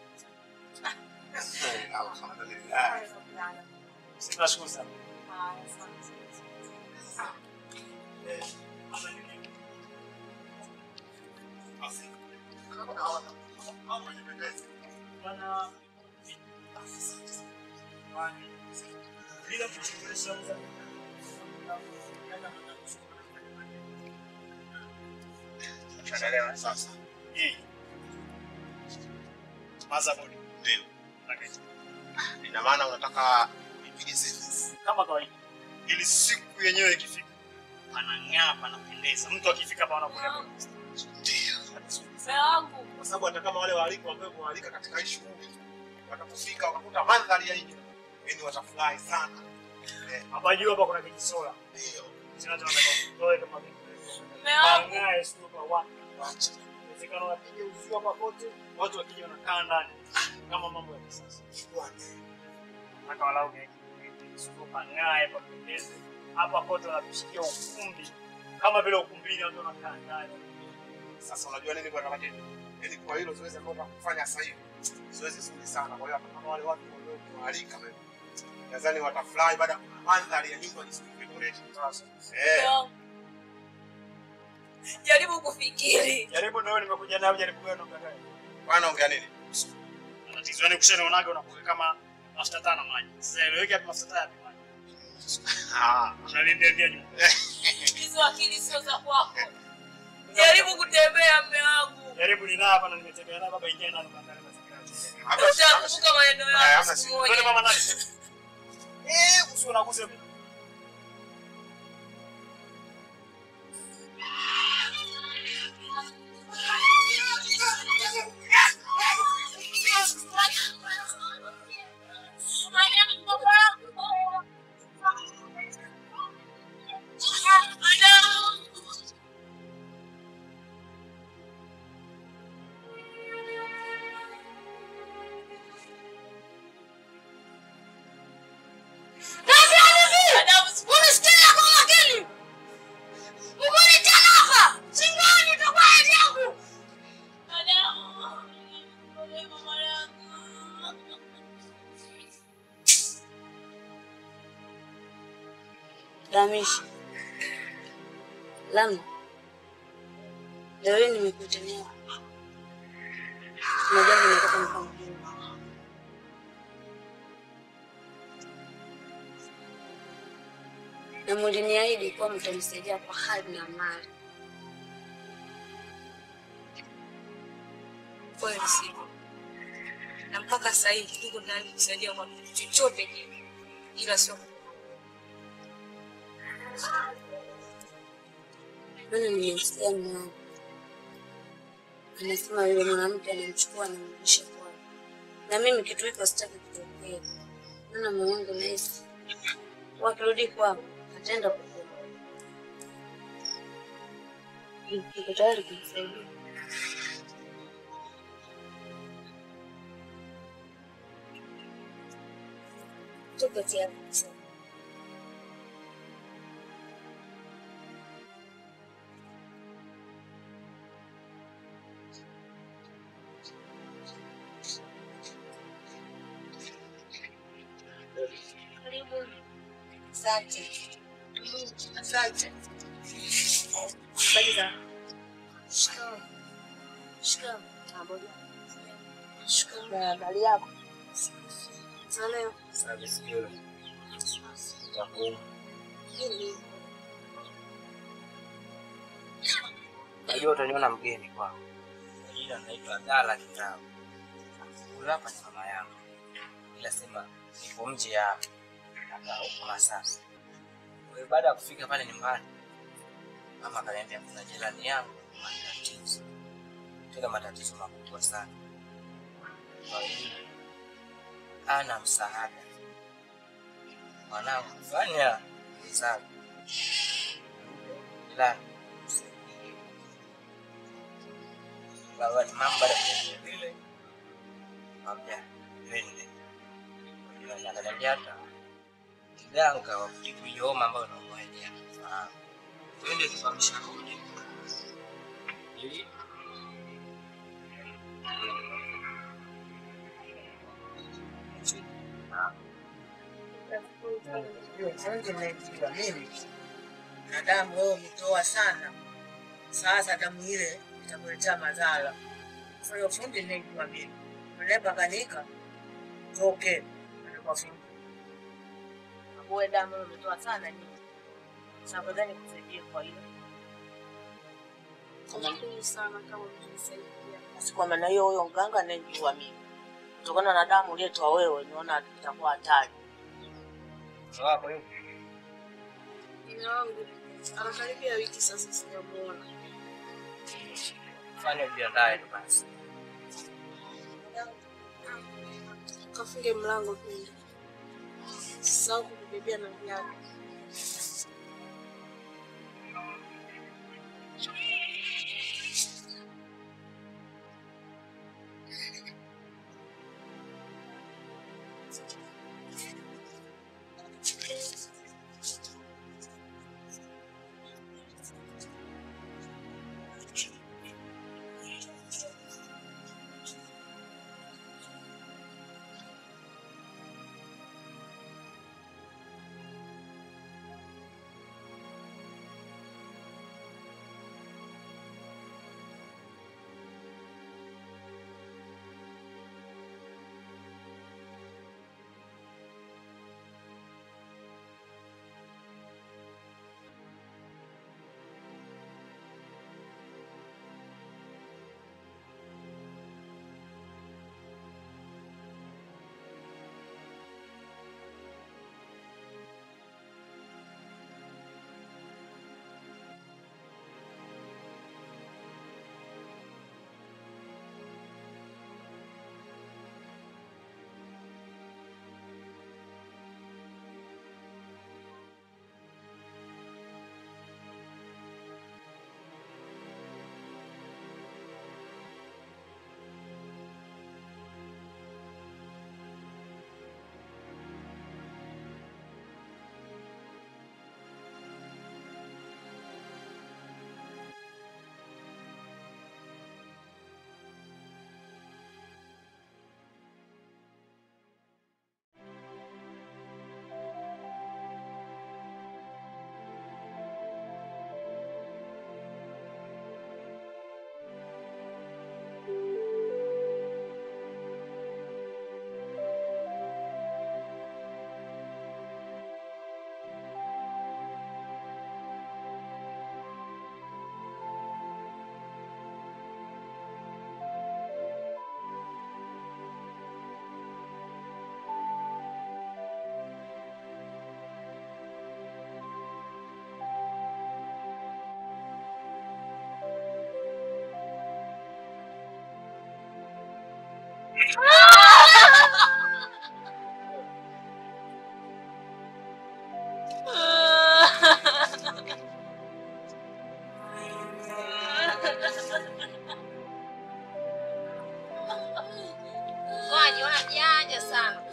Alhamdulillah. Tunashukuru sana. Bila kuchunguza tunaelewa sasa. Hii mazabodi ndio. Ina maana unataka nipige service kama kawaida. Ili siku yenyewe ikifika anang'aa panapendeza. Mtu akifika hapa anakuona. Ndio. wangu. Kwa sababu hata kama wale waalikwa ambao waalika katika hii shughuli watapofika wakakuta mandhari ya nje, yani watafurahi sana. Hapa juu hapa kuna kijisola. Ndio. Sina tunataka kutoa kama vipi. Ng'aa sio kwa watu. Acha. Inawezekana wapige uzio hapa kote, watu wakija wanakaa ndani kama mambo ya kisasa. Hata walau ni sio ng'aa hapa pendeze. Hapa kote wanapishikia ukumbi. Kama vile ukumbini watu wanakaa ndani. Sasa unajua nini bwana Makeni? Yaani kwa hilo zoezi ambalo tunafanya sasa hivi, zoezi zuri sana. Kwa hiyo kama wale watu waliokualika wewe, nadhani watafurahi baada ya mandhari ya nyumba jinsi ilivyoboreshwa sasa. Eh. Jaribu kufikiri. Jaribu ndio nimekuja nayo, jaribu wewe ndo gani? Bwana ongea nini? Tatizo ni kushana unaga unakuwa kama mafuta tano maji. Sasa ile yake mafuta tano maji. Ah, unalindia nyumba. Hizo akili sio za kwako. Jaribu kutembea mume wangu. Jaribu ni hapa na nimetembea na baba ingia ndani kwa ndani mazingira. Utakumbuka maneno yangu siku moja. Wewe mama nani? Eh, usio unagusa mimi. Damishi. Lama. Leo nimekutania. Najua nimetoka mpango. Na mliniahidi kuwa mtanisaidia kwa hali na mali. Kweli sivyo. Na mpaka sasa hivi tuko ndani kusaidia kwa chochote kile. Ila sio Mwana nimesikia mwana. Anasema yule mwanamke anamchukua na kumrudisha kwao. Na mimi kitu hiko sitaki kutokea. Maana moyo wangu nahisi wakirudi kwao ataenda kukua. Niko tayari kumsaidia. Tuko tayari kusaidia. Asante. Asante. Baliza. Shikamoo. Shikamoo. Pamoja. Shikamoo. Bali yako. Saleo. Sabe sikio. Yapo. Hili. Najua utaniona mgeni kwako. Jina naitwa Dala Kitabu. Huyu hapa ni mama yangu. Ila sema nipo nje ya kwa sasa. Kwa baada ya kufika pale nyumbani, mama akaniambia kuna jirani yangu matatizo. Tena matatizo makubwa sana. Kwa hiyo ana msaada. Mwanangu fanya msaada. Ila baba ni mama baada ya vile. Mama twende. Ndio nakaniambia hata mganga wa kutibu hiyo homa ambayo unamuelea. Ah. Twende tufahamisha rudi. Ili mimi na damu wewe umetoa sana. Sasa damu ile itakuletea madhara. Kwa hiyo fundi ninajua mimi. Mleba kanika toke kwa fundi. Wewe damu wewe umetoa sana nyingi. Sababu gani kusaidie kwa hiyo? Nashukuru sana kama umenisaidia. Basi kwa maana hiyo huyo mganga ananijua mimi. Kutokana na damu uliyotoa wewe niona itakuwa hatari. sawa kwa hiyo. Mume wangu anakaribia wiki sasa sijamuona. Fanya jiandae basi. Kafunge mlango pia. Sasa kukubebea na viatu. Wani wanajiaja sana.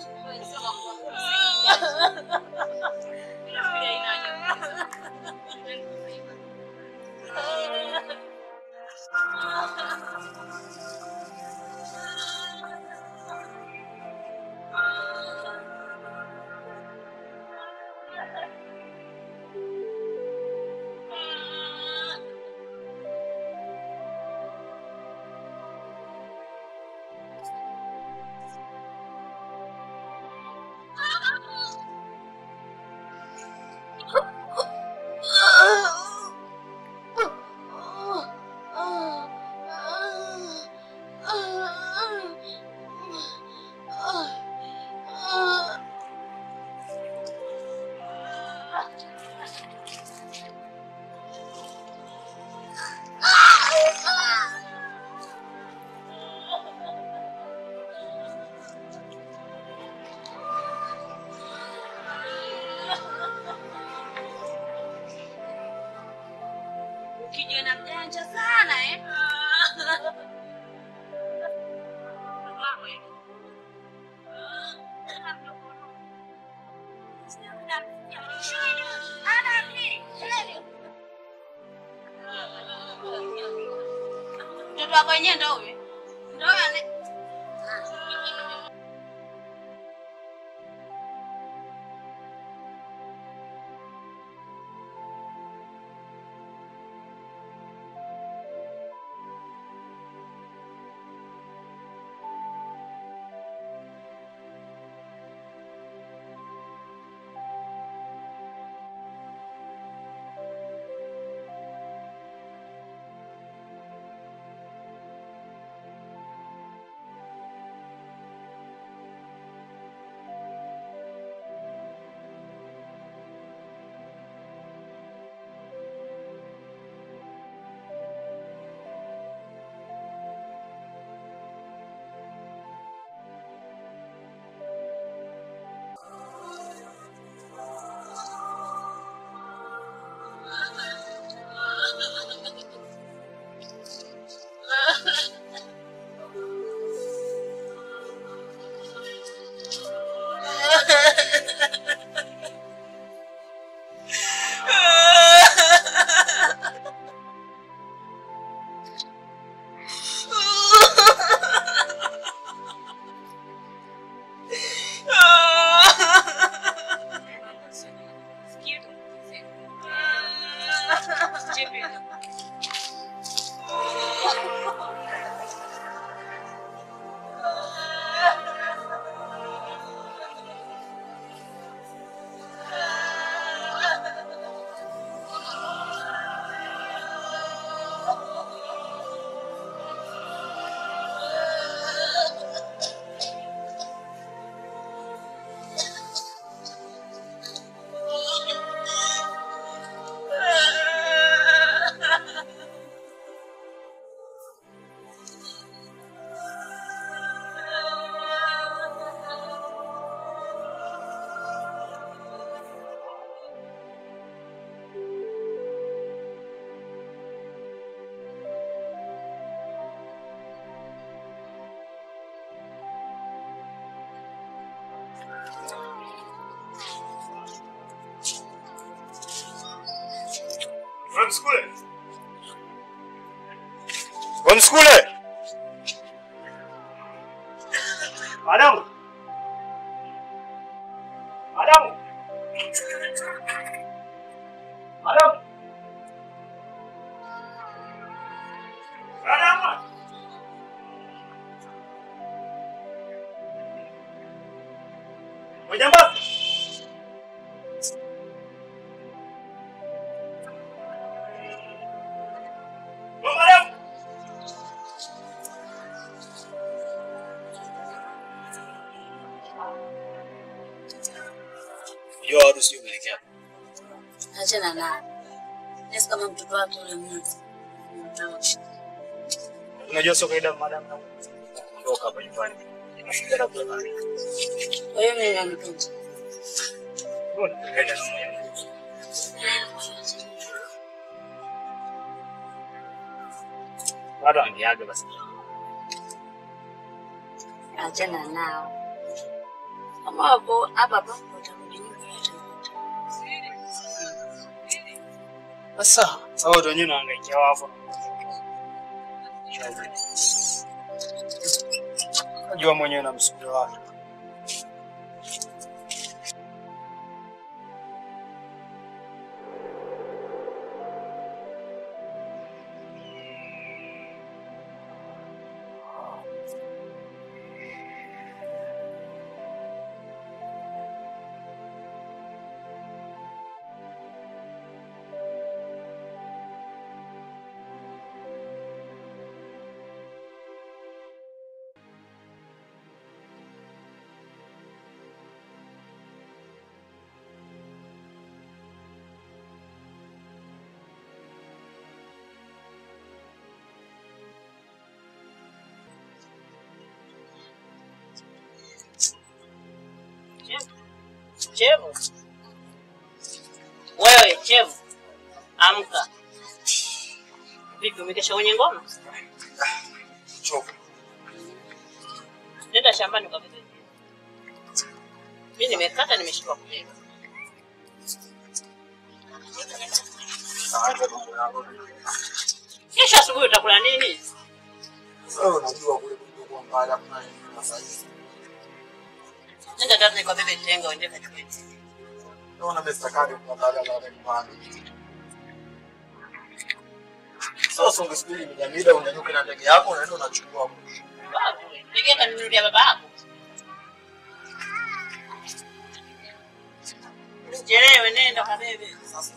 Kijana mjanja sana eh. Mama. mtoto wako wenyewe ndio huyo. Ndio huyo ane. Unamskule? Unamskule? Madam. Madam. Madam. Madam. Mjamba. Yo, watu sio kuelekea. Achana na. Nesi kama mtoto wake yule mwizi. Unajua sio kaida madam na kuondoka hapa nyumbani. Inafikia kwa nani? Kwa hiyo mimi namtunza. Mbona kaida sio? Watu wangeaga basi. Achana nao. Kama hapo hapa hapa utarudi nyumbani. Sasa, sawa watu wenyewe wanaangaikia wapo. Unajua mwenyewe na msukule wake. Chevu. Wewe Chevu. Amka. Vipi umekesha kwenye ngoma? Choka. Nenda shambani ukapige. Mimi nimekata nimeshika kujenga. Kesho asubuhi utakula nini? Sasa unajua kule kulikuwa mbali hapa na saizi. Nenda tatu kwa bebe tenga uende kachukue. Naona mestakadi kwa dada la nyumbani. Sasa ungesubiri mjamida unanyuke na ndege yako unaenda unachukua hapo. Babu, ndege kaninunulia baba yako. Nichelewe nenda kabebe. Sasa.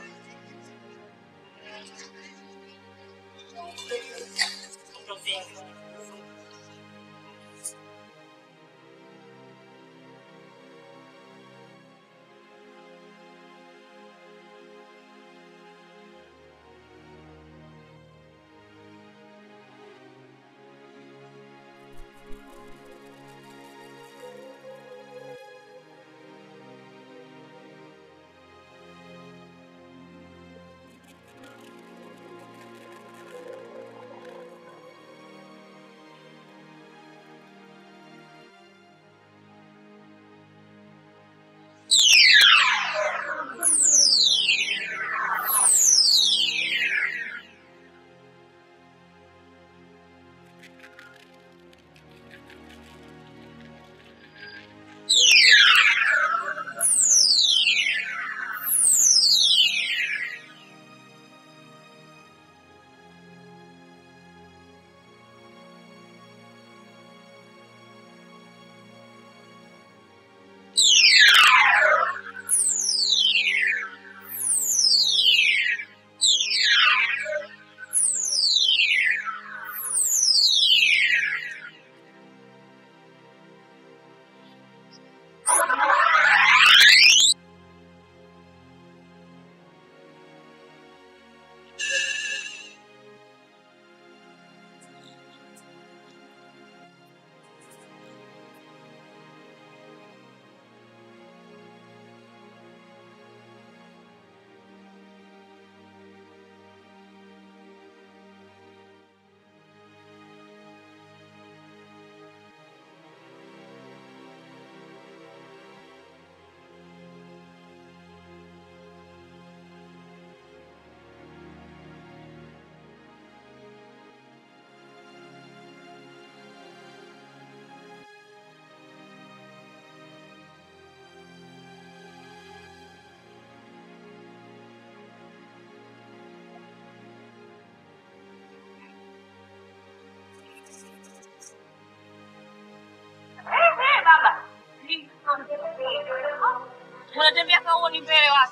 Unatembea kama ni mbele watu.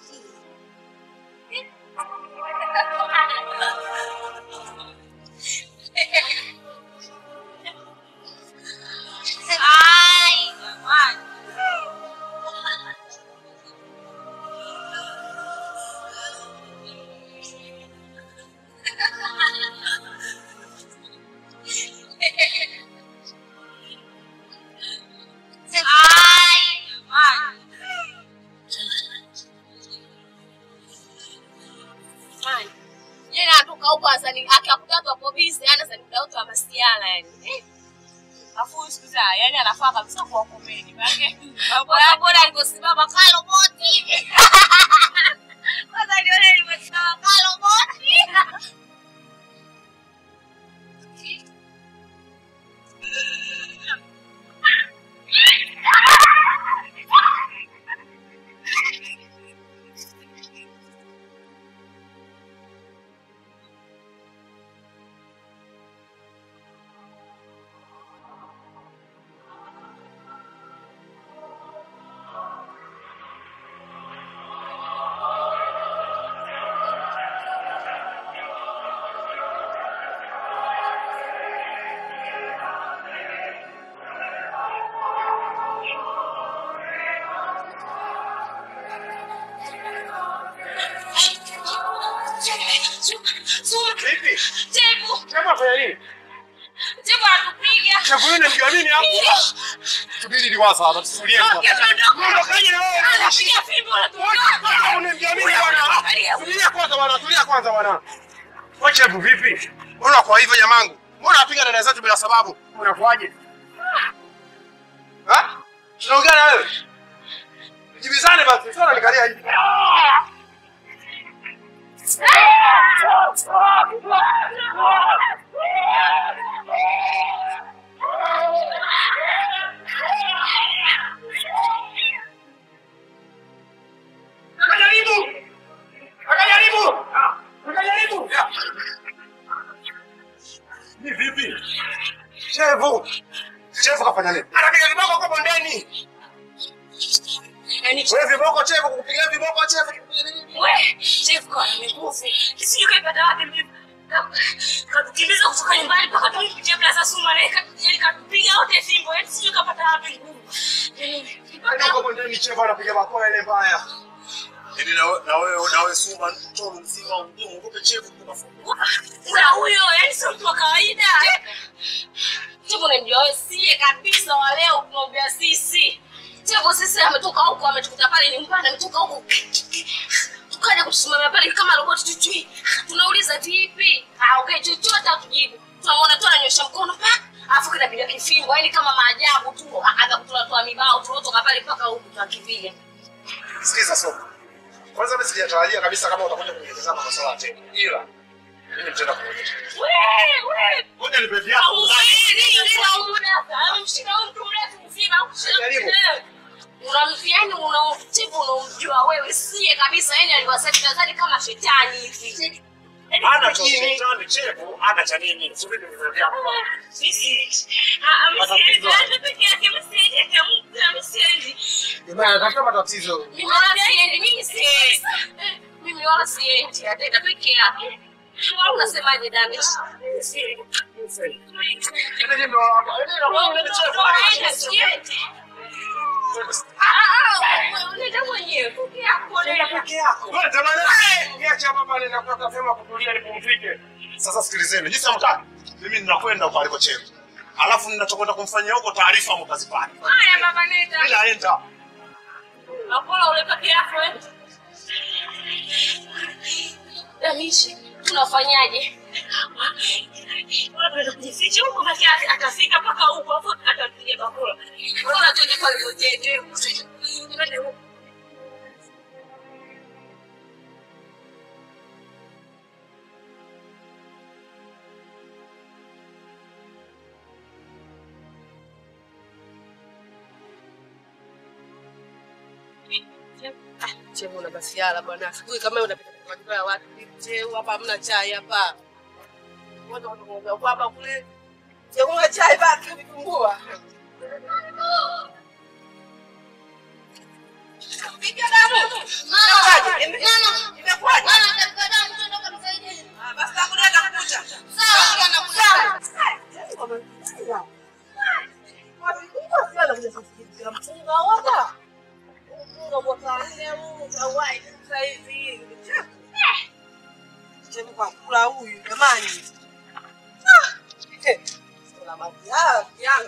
Ai, jamani. Akakutatu hapo busy ana sasa muda wote wa masiala yani. Afu sikuza yani anafaa kabisa kwa komedi. Maana bora bora aliposimama kalo boti hivi. Kwanza nione nimesimama kalo boti. Vipi? Tebu. Tebu afanya nini? Tebu atupiga. Tebu yule mjua nini hapo? Subiri liwaza hapa tusulie kwa. Ndio kaje na wewe. Anapiga fimbo na tuondoka. Unamjua nini bwana? Tulia kwanza bwana, tulia kwanza bwana. Wacha Tebu vipi? Mbona kwa hivyo jamangu? Mbona apiga dada zetu bila sababu? Unakuaje? Ha? Tunaongea na wewe. Jibizane basi, sasa nikalia hivi. Ah! Chevu. Chevu kafanya nini? Anapiga viboko huko bondeni. Yaani wewe viboko Chevu kukupiga viboko Chevu kukupiga nini? Wewe Chevu kwa mikufu. Sijui kaipata wapi mimi. Kakimbiza kutoka nyumbani mpaka tulipitia Plaza Suma na ikatupiga wote fimbo. Yaani sijui kapata wapi nguvu. Ndio huko bondeni Chevu anapiga makoa ile mbaya. Yaani na na wewe na wewe Suma mtoto mzima ungumu ukope Chevu kunafunga. Na huyo yaani sio mtu wa kawaida. Chevu unamjua wewe sie kabisa wa leo tunaombea sisi. Chevu sisi ametoka huko ametukuta pale nyumbani ametoka huko. Tukaja kusimama pale kama robot tuchui. Tunauliza vipi? Haongei chochote atujibu. Tunamuona tu ananyosha mkono pa. Alafu kinapiga kifimbo yaani kama maajabu tu akaanza kutoa toa mibao tulotoka pale mpaka huko tukipiga. Sikiza Soma. Kwanza mimi sijatarajia kabisa kama utakuja kunieleza masuala tena. Ila mimi nitaenda kuonyesha. Wewe wewe. Ngoja nipe viatu. Unamfiani unaomtibu unaomjua wewe sie kabisa yani aliwasaidia kama shetani hivi. Ana cha shetani Chevu, ana cha nini? Subiri nimeambia. Sisi. Ah, amesaidia hata pekee yake msaidia kama mtu msaidia. Jamani, tafuta matatizo. Mimi wala siendi, mimi siendi. Mimi wala siendi, ataenda pekee yake. Wewe unasemaje Dami? Siendi. Ndio ndio hapa. Ndio siendi. Ah, wewe unaenda mwenyewe pekee yako. Unaenda pekee yako. Wewe tamani niache hapa nenda kwa sema kutulia nipumzike. Sasa sikilizeni, jinsi mtaki. Mimi ninakwenda kwa aliko Chevu. Alafu ninachokwenda kumfanyia huko taarifa mtazipata. Haya baba nenda. Mimi naenda. Napola ule pekee yako eh. Damishi, tunafanyaje? Unapenda kujificha huko basi atafika mpaka huko hapo atapiga bakula. Mbona tuende pale hotel? Twende huko. Chevu na basiala bwana. Asubuhi kama unapita kwa nyumba ya watu, Chevu hapa hamna chai hapa. Watu wanaongea kwa hapa kule. Chevu na chai baki vitumbua. Piga damu. Mama. Mama. Imekwaje? Mama atapiga damu twende kumsaidia. Ah, basi takuja atakukuta. Sawa, anakuja. Wapi kwa sala kuja kusikia mchunga wapa. Mungu mwakaanea Mungu kawai sasa hivi. Chevu kwa kula huyu jamani. Ah. Sala maji yangu.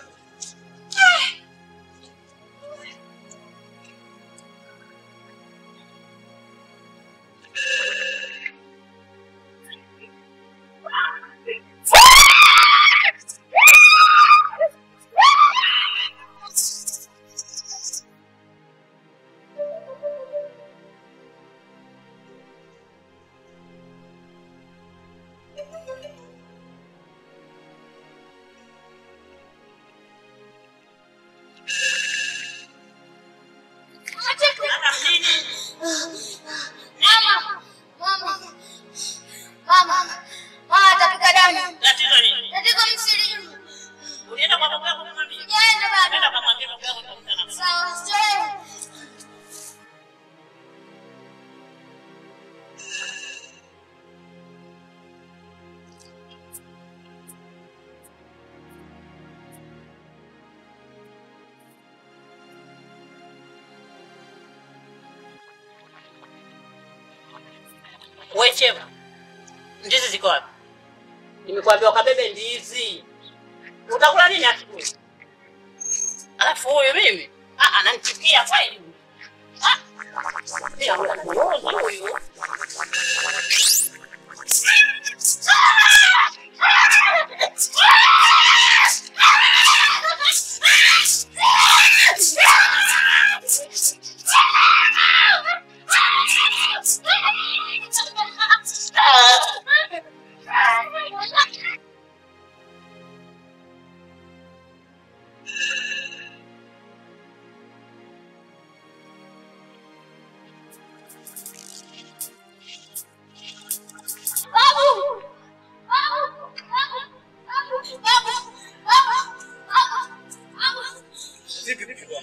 Mama. Mama. Mama. Mama atapiga damu. Tatizo nini? Tatizo msiri. Unaenda kwa baba yako kumwambia? Yaenda baba. Nenda kumwambia baba yako utakutana. Sawa, sio. Wewe Chevu. Ndizi ziko wapi? Nimekuambia ukabebe ndizi. Utakula nini asubuhi? Alafu huyu mimi, ah ananichukia kweli. Ah. Ndio ananiona huyu.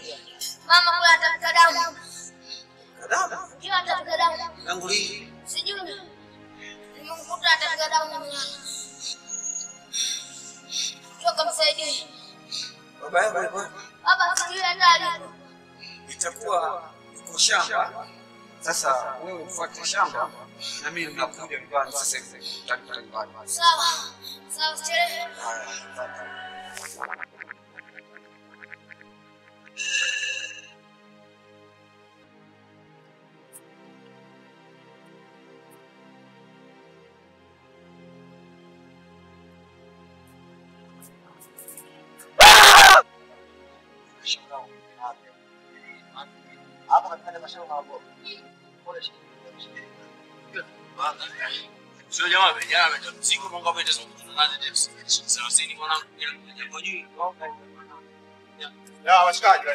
Mama kula atamka damu. Damu? Ndio atamka damu. Tangu lini? Sijui. Nimemkuta atamka damu na mwana. Toka msaidie. Baba yangu yuko? Baba sijui hata alipo. Itakuwa yuko shamba. Sasa wewe ufuate shamba na mimi ninakuja nyumbani sasa hivi. Nitakuja nyumbani. Sawa. Sawa, chele. Hapo katika mashamba hapo. Sio jamaa vijana wametamsiku Mungu ametazungumza nazo James. Sasa sisi mwanangu jambo juu. Ya washikaji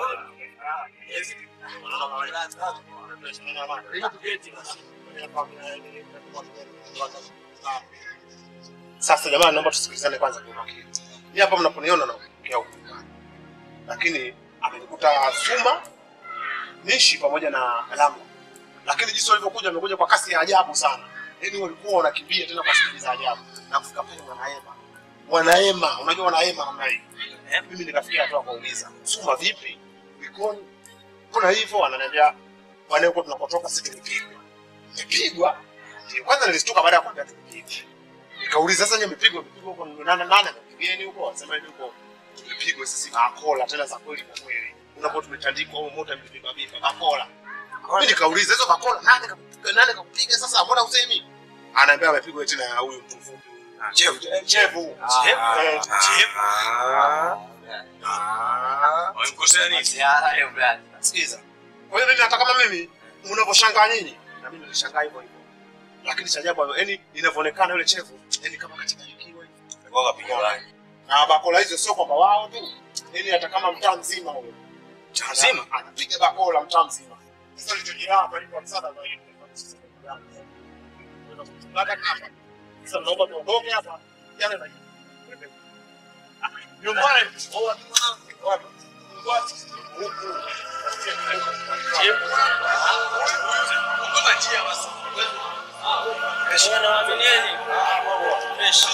sasa jamani, naomba tusikilizane kwanza kwa makini. Ni hapa mnaponiona na kuongea huko. Lakini amenikuta Suma, Nishi pamoja na Lamu. Lakini jinsi walivyokuja wamekuja kwa kasi ya ajabu sana. Yaani walikuwa wanakimbia tena kwa spidi za ajabu. Na kufika pale wanaema. Wanaema, unajua wanaema namna hii. Eh, mimi nikafikia hatua kuuliza, Suma vipi? Mikoni. Kuna hivyo ananiambia bwana huko tunakotoka sisi tulipigwa. Tumepigwa. Kwanza nilishtuka baada ya kuambia tulipigwa. Nikauliza sasa nyinyi mpigwa mpigwa huko nani nani mpigeni huko? Wasema hivi huko. Tumepigwa sisi makola tena za kweli kwa kweli. Unapo tumetandikwa au moto mpigwa vipi? Makola. Mimi nikauliza hizo makola nani kakupiga nani kakupiga sasa mbona usemi? Anaambia amepigwa tena na huyu mtu mfupi. Chevu. Chevu. Chevu. Chevu. Ah. Walikosea nini? Siara leo brother. Sikiza. Kwa hiyo mimi hata kama mimi mnavyoshangaa nyinyi na mimi nilishangaa hivyo hivyo. Lakini cha ajabu yani inavyoonekana yule Chevu yani kama katikalikiwa hivi. Alikuwa kapiga rangi. Na bakola hizo sio kwamba wao tu. Yani hata kama mtaa mzima huyo. Mtaa mzima anapiga bakola mtaa mzima. Sasa nilichojia hapa ni kwa msaada wa hiyo. Baada hapa. Sasa naomba tuondoke hapa. Jana na nyumbani au wapi? Wapi? Wapi? Huku. Kama njia basi. Kesho na waaminieni. Ah, mambo. Kesho.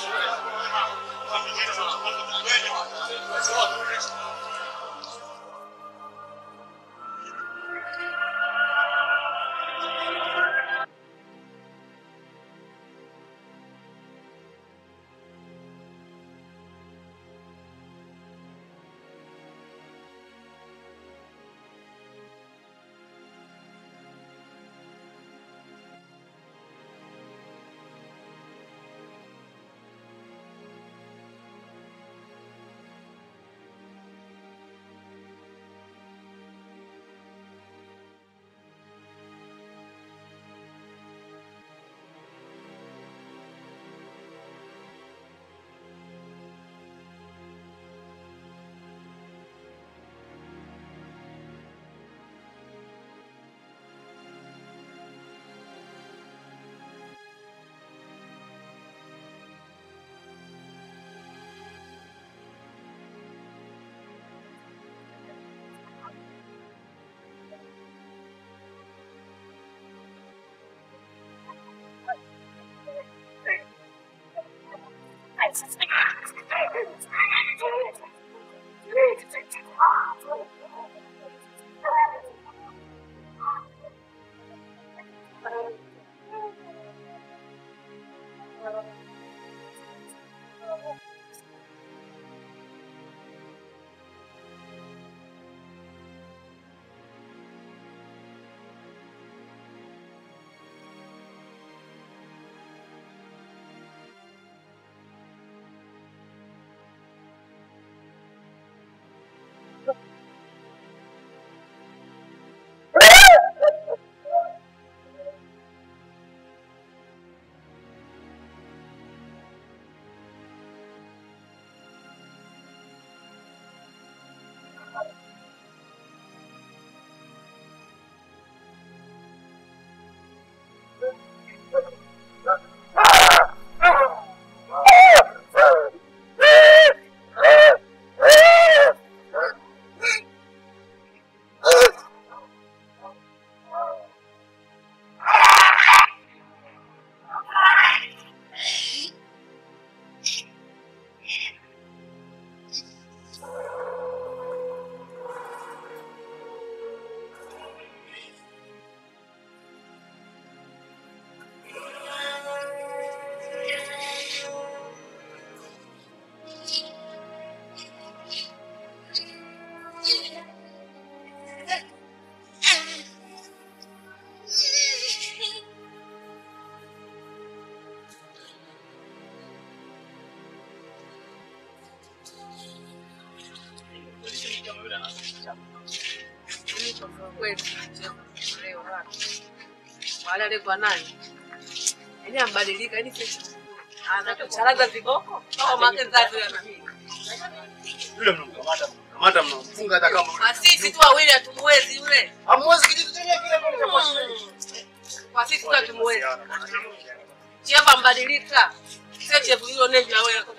Mimi kwa kweli leo wapi? Wale alikuwa nani? Yaani ambadilika, yaani sisi anacharaza viboko au makenza tu yana. Yule mnamkamata, mkamata mnamfunga hata kama sisi tu wawili hatumwezi yule. hamwezi kijitu chenyewe kile kile kwa shida. Kwa sisi tu hatumwezi. Cheva mbadilika. Sio chevu hilo nevi la wewe.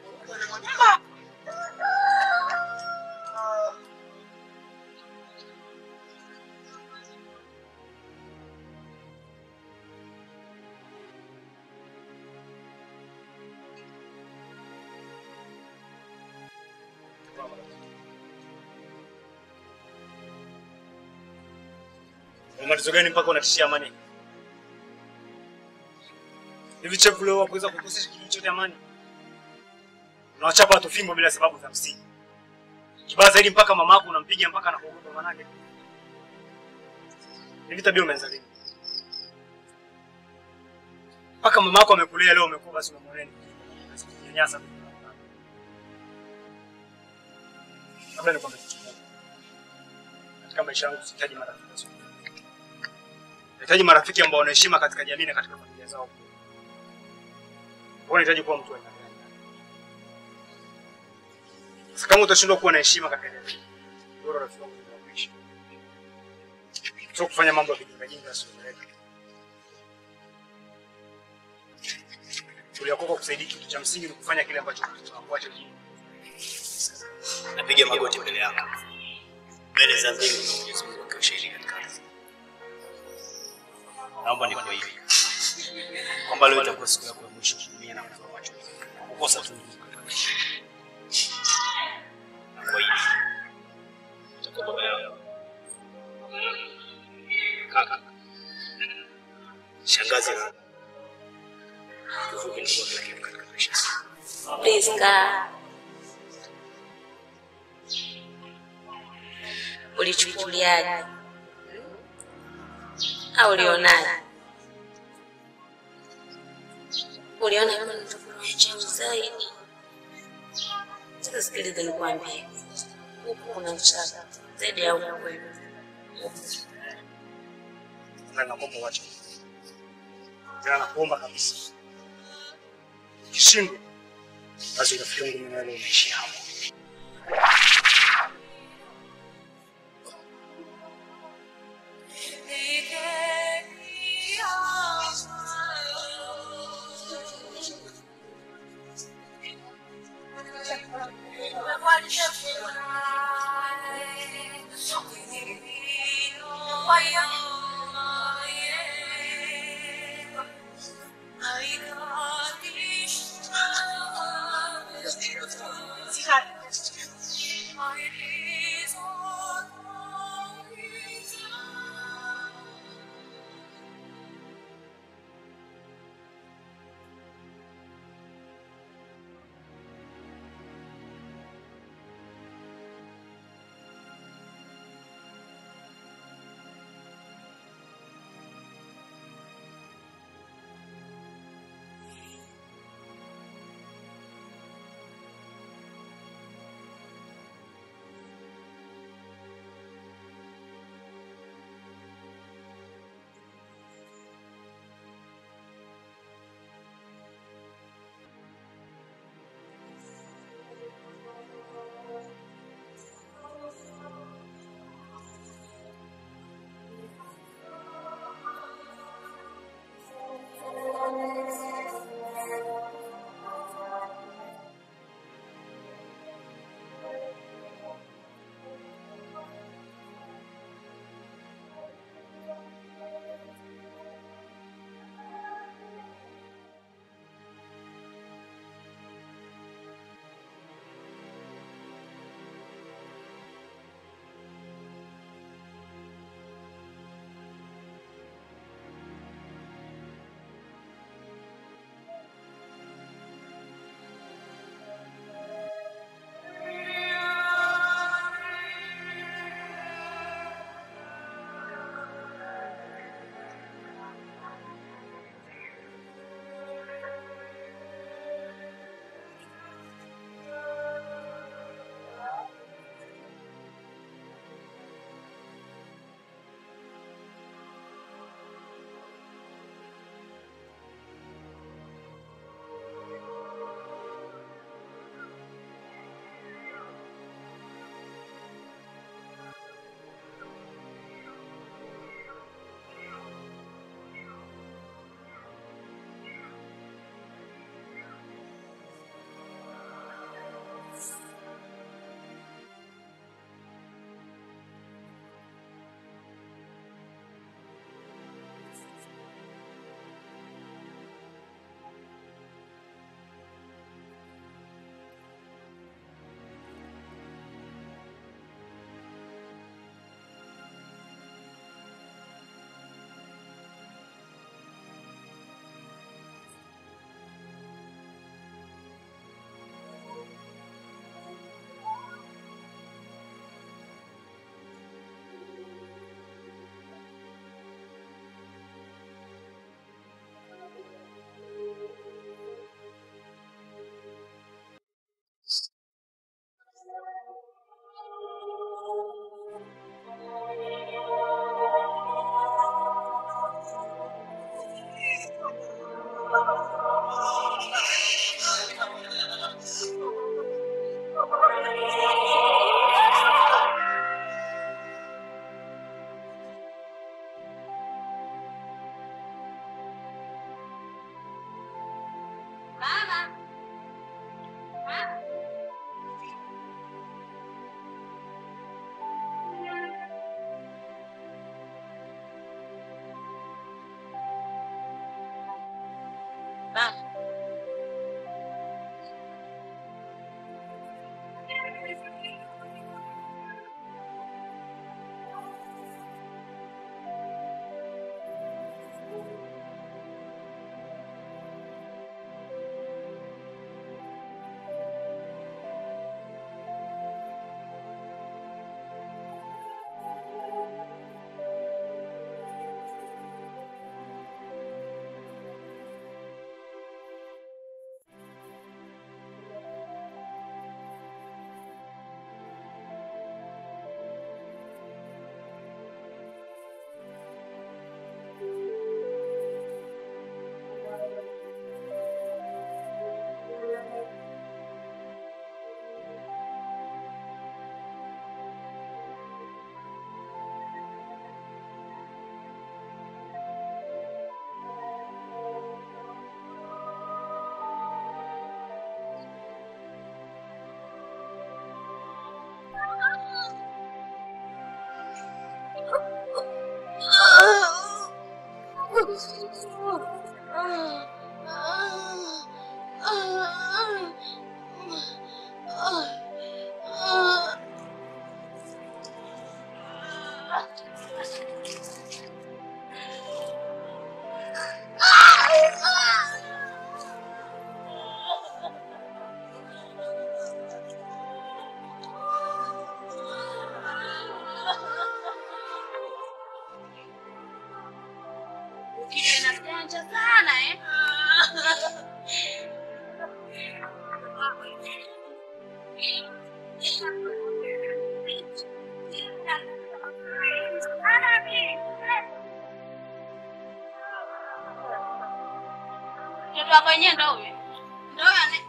Umatizo gani mpaka unatishia amani? Hivi chefu leo wakuweza kukosesha kitu chote amani? Unawachapa watu fimbo bila sababu za msingi. Kibaya zaidi mpaka mamako unampiga mpaka anakuogopa manake. Hivi tabia umeanza lini? Mpaka mamako amekulea leo umekuwa basi unamwoneni. Nyanyasa. Kabla nikwambie kitu moja. Katika maisha yangu sihitaji marafiki. Nahitaji marafiki ambao wana heshima katika jamii na katika familia zao. Wewe unahitaji kuwa mtu wa aina gani? Sasa kama utashindwa kuwa na heshima katika jamii, bora rafiki wangu kuishi. Sio kufanya mambo ya kijinga jinga sio ndio? Tulia kwako kusaidia kitu cha msingi ni kufanya kile ambacho tunakuacha chini. Napiga magoti mbele yako. Mbele za mbingu na Mwenyezi Mungu kwa ushahidi katika ardhi. Naomba nikuwe hivi. Kwamba leo itakuwa siku yako ya mwisho kutumia na kutoa macho. Kukosa tu. Kwa hiyo itakuwa baba yao. Kaka. Shangazi. Kuvuka ni kwa kile katika maisha. Please ka. Ulichukuliaje? Au ulionaje? Uliona kama nitakuwa cheo zaidi? Sasa sikiliza nikwambie. Huku kuna uchaga zaidi ya huku kwenu. Na naomba wacha. Tena nakuomba kabisa. Kishindwe. Basi rafiki yangu mimi na wewe unaishi hapo. Kijana mjanja sana eh. Mtoto wako wenyewe ndo huyo. Ndo ane.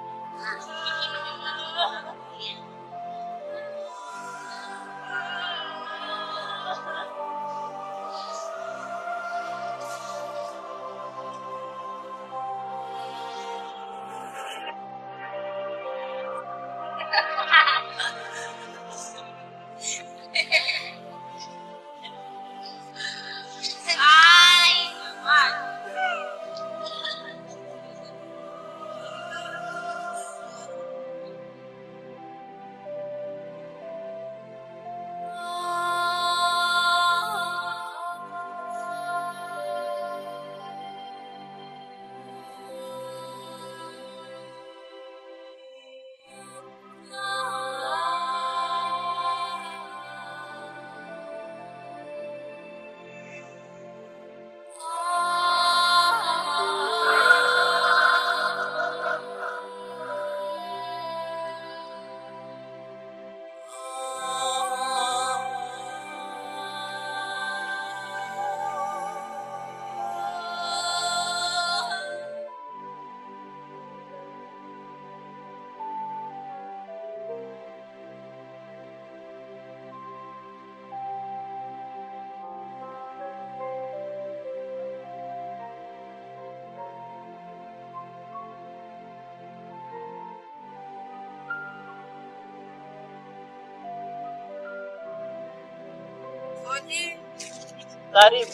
Karibu.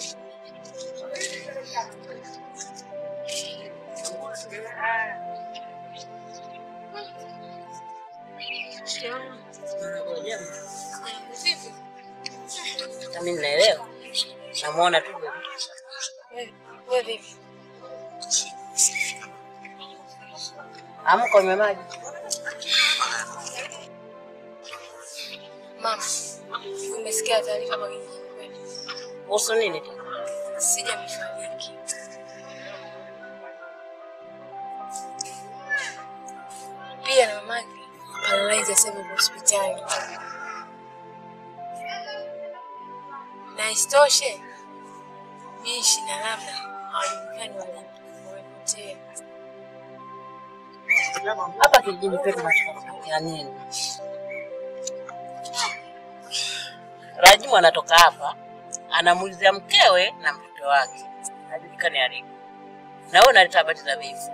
Mimi naelewa. Namuona tu. Wewe vipi? Amka unywe maji. Mama, umesikia taarifa kwa kijiji kweli? Kuhusu nini tena? Sija mfariki. Pia na mamake paralyze sasa hospitali. Na istoshe bishi na labda hawajulikani walipotea. Hapa kijijini kwetu tunatokea nini? Rajimu anatoka hapa, anamuulizia mkewe na mtoto wake. Hajulikani aliko. Na wewe unaleta habari za vifo.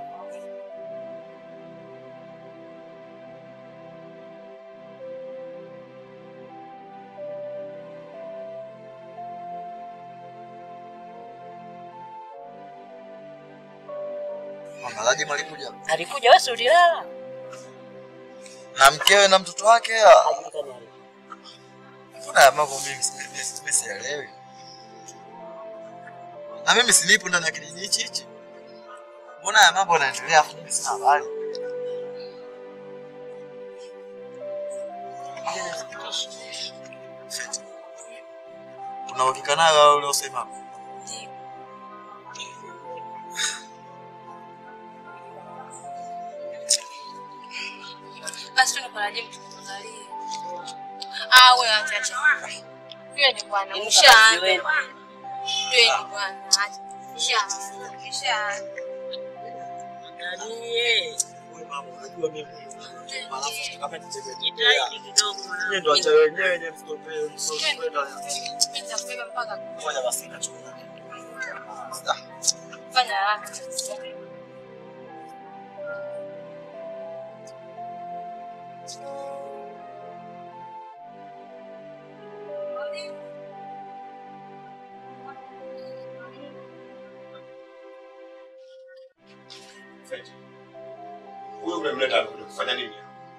Mama Rajimu alikuja? Alikuja, wewe si ulilala? Na mkewe na mtoto wake? Hajulikani aliko. Mbona mambo mimi mimi sielewi? Na mimi silipo ndani ya kijiji hichi hichi. Mbona haya mambo yanaendelea afu mimi sina habari? Una uhakika nayo ule usema? Basi tunaparaje mtuangalie. Ah, wewe acha acha. Wewe ni bwana, mshaanza. Wewe ni bwana, acha. Mshaanza. Mshaanza. Nani? Wewe mama, unajua mimi. Alafu kama Jitahidi kidogo mwanangu. ndio acha wenyewe wenyewe msitopee msitopee. Nitakubeba mpaka Ngoja basi nachukua. fanya haraka. Huyu umemleta anakuja kufanya nini?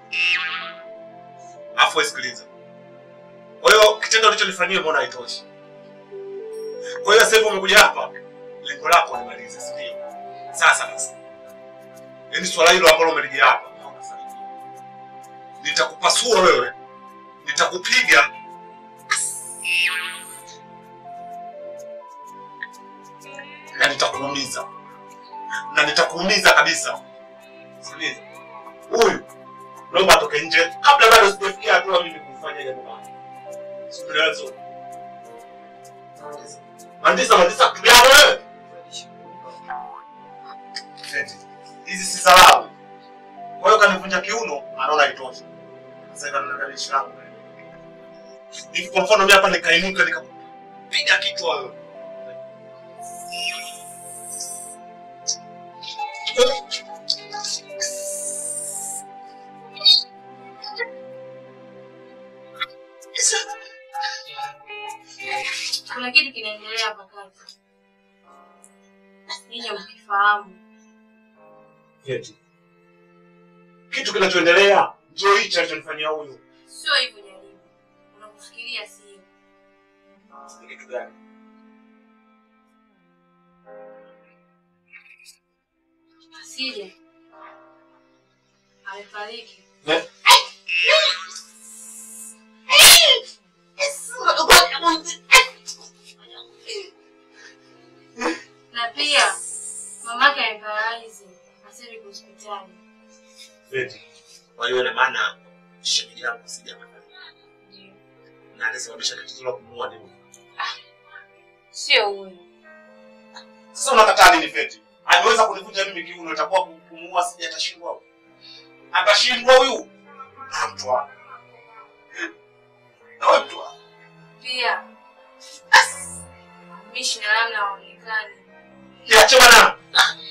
Afu sikiliza. Kwa hiyo kitendo ulichonifanyia mbona haitoshi? Kwa hiyo sasa hivi umekuja hapa, lengo lako ni malize, si ndio? Sasa basi. Yaani swala hilo ambalo umelija hapa, nitakupasua wewe. Nitakupiga. Na nitakuumiza. Na nitakuumiza kabisa. Sikiliza. Huyu naomba atoke nje kabla bado sijafikia hatua mimi kufanya jambo baya. Sikiliza. Mandisa mandisa kijana wewe. Hizi si salamu. Kwa hiyo kanivunja kiuno, anaona itosha. Sasa hivi ananiangalia langu. Hivi kwa mfano mimi hapa nikainuka nikapiga kichwa wewe. Kuna kitu kinaendelea hapa kazi. Ninyi mkifahamu. Eti. Kitu kinachoendelea ndio hicho alichonifanyia huyu. Sio hivyo jaribu. Unakufikiria sio. Ni kitu gani? Asije. Amefariki. Eh? Na pia mamake ameparalyze, asili hospitali. Eti. Kwa hiyo ina maana shemeji yangu sija amefariki. Na alisababisha tatizo la kumuua nini? Sio huyo. Sasa unakataa nini Feti? Ameweza kunivunja mimi kiuno, itakuwa kumuua sija atashindwa. Atashindwa huyu. Mtwa. Na wewe mtwa. Pia mishi na lamna haonekani. Kiache bwana.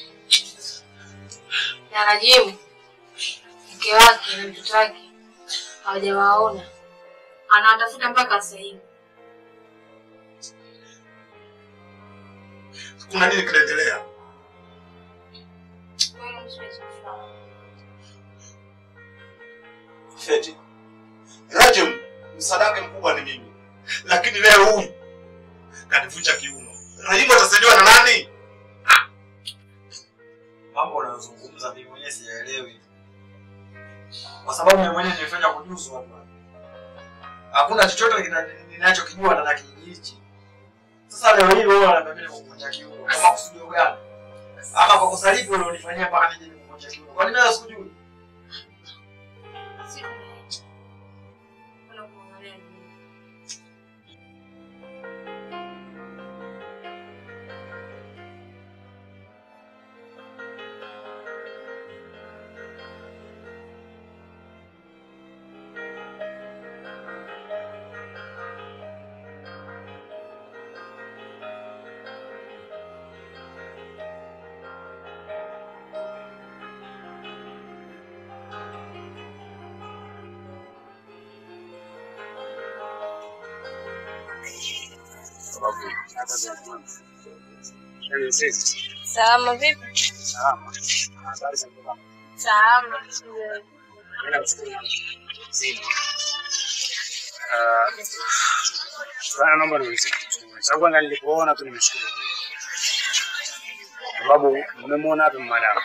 Na Rajimu mke wake na mtoto wake hawajawaona. Anawatafuta mpaka sasa hivi. Kuna nini kinaendelea? Feti. Rajim, msadaka mkubwa ni mimi. Lakini leo huyu kanivunja kiuno. Rajimu atasaidiwa na nani? Mambo unayozungumza mimi mwenyewe sielewi. Kwa sababu mimi mwenyewe nimefanya kujuzu hapa. Hakuna chochote ninachokijua na kijiji hichi. Sasa leo hii wewe unaniambia kuvunja kiuno. Kama kusudio gani? Ama kwa kosa lipi ulionifanyia mpaka nije kuvunja kiuno? Kwa nini wewe usikujui? Salama vipi? Salama. Habari za baba? Salama. Nenda kuchukua zima. Ah, bwana naomba niulize. Sababu kwanza nilipoona tu nimeshukuru. Sababu nimemwona hapa madam.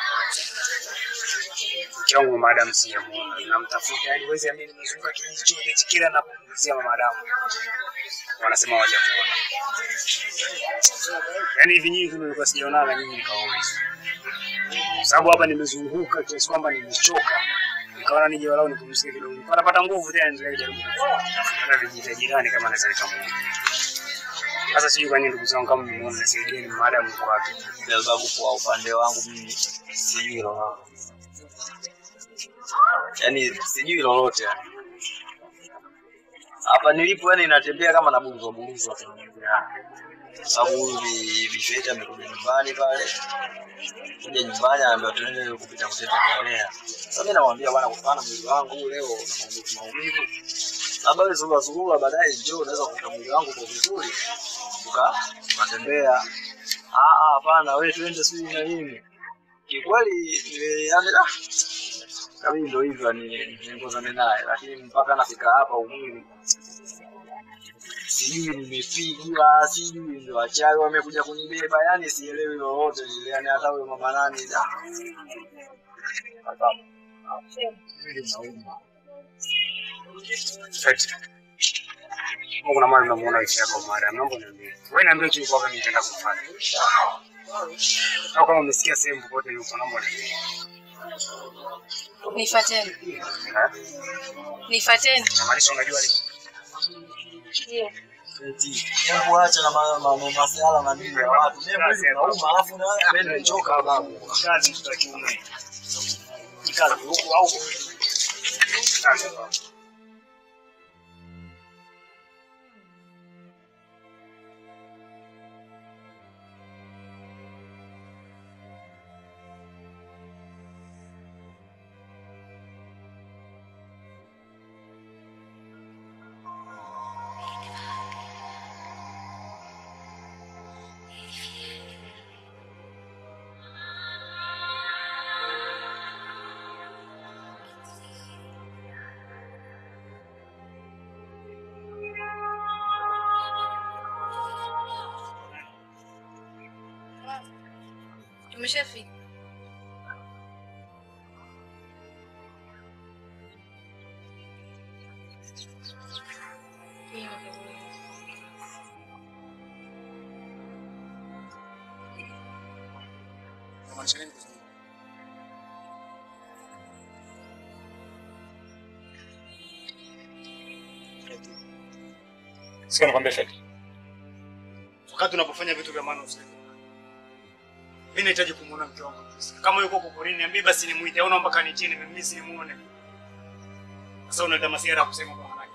Mkiangu madam sijamuona. Namtafuta yani wezi amini nimezunguka kijiji chote kila napozia madam. Wanasema waje kuona. Yaani hivi nyinyi nilikuwa sijaona na nyinyi nikauliza. Sababu hapa nimezunguka kiasi kwamba nimechoka. Nikaona nije walau nipumzike kidogo. Napata nguvu tena niendelee kujaribu. Hata vijiji jirani kama naweza nikamuona. Sasa sijui kwa nini ndugu zangu kama mmeona nasaidia ni madam kwa wapi. Kwa sababu kwa upande wangu mimi sijui lolote. Yaani sijui lolote yani. Hapa nilipo yani natembea kama nabuluzwa buluzwa tu. Sababu huyu bifeti amekuja nyumbani pale. Kuja nyumbani anambia tuende kupita kuteta kwa. Sasa mimi namwambia bwana kufana mwili wangu leo na maumivu. Labda wewe zurura zurura baadaye njoo unaweza kukuta mwili wangu kwa vizuri. Tuka tunatembea. Ah ah hapana wewe tuende sisi na nini. Kikweli eh, yani ah. Kama ndio hivyo ni ningozane naye, lakini mpaka nafika hapa umwili. Sijui nimepigwa, sijui ndio wachawi wamekuja kunibeba, yani sielewi lolote ile, yani hata huyo mama nani da. Kuna mali namuona hivi yako mara mambo niambie. Wewe niambie tu kwa nini nitaenda kufanya. Au kama umesikia sehemu popote yuko naomba niambie. Nifuateni. Nifuateni. Maanisha unajua nini? Ndio. Eti, hebu acha na mambo masuala na nini ya watu. Mimi nauma alafu na wewe nimechoka babu. Kazi tutakiume. Kazi huko au kazi babu. Tumeshafika. Sio nakwambia Fred. Wakati unapofanya vitu vya maana usiende. Mimi nahitaji kumuona mke wangu. Kama yuko huko porini niambie basi nimuite au naomba kanitie mimi simuone. Sasa unaenda masiara kusema kwa manake.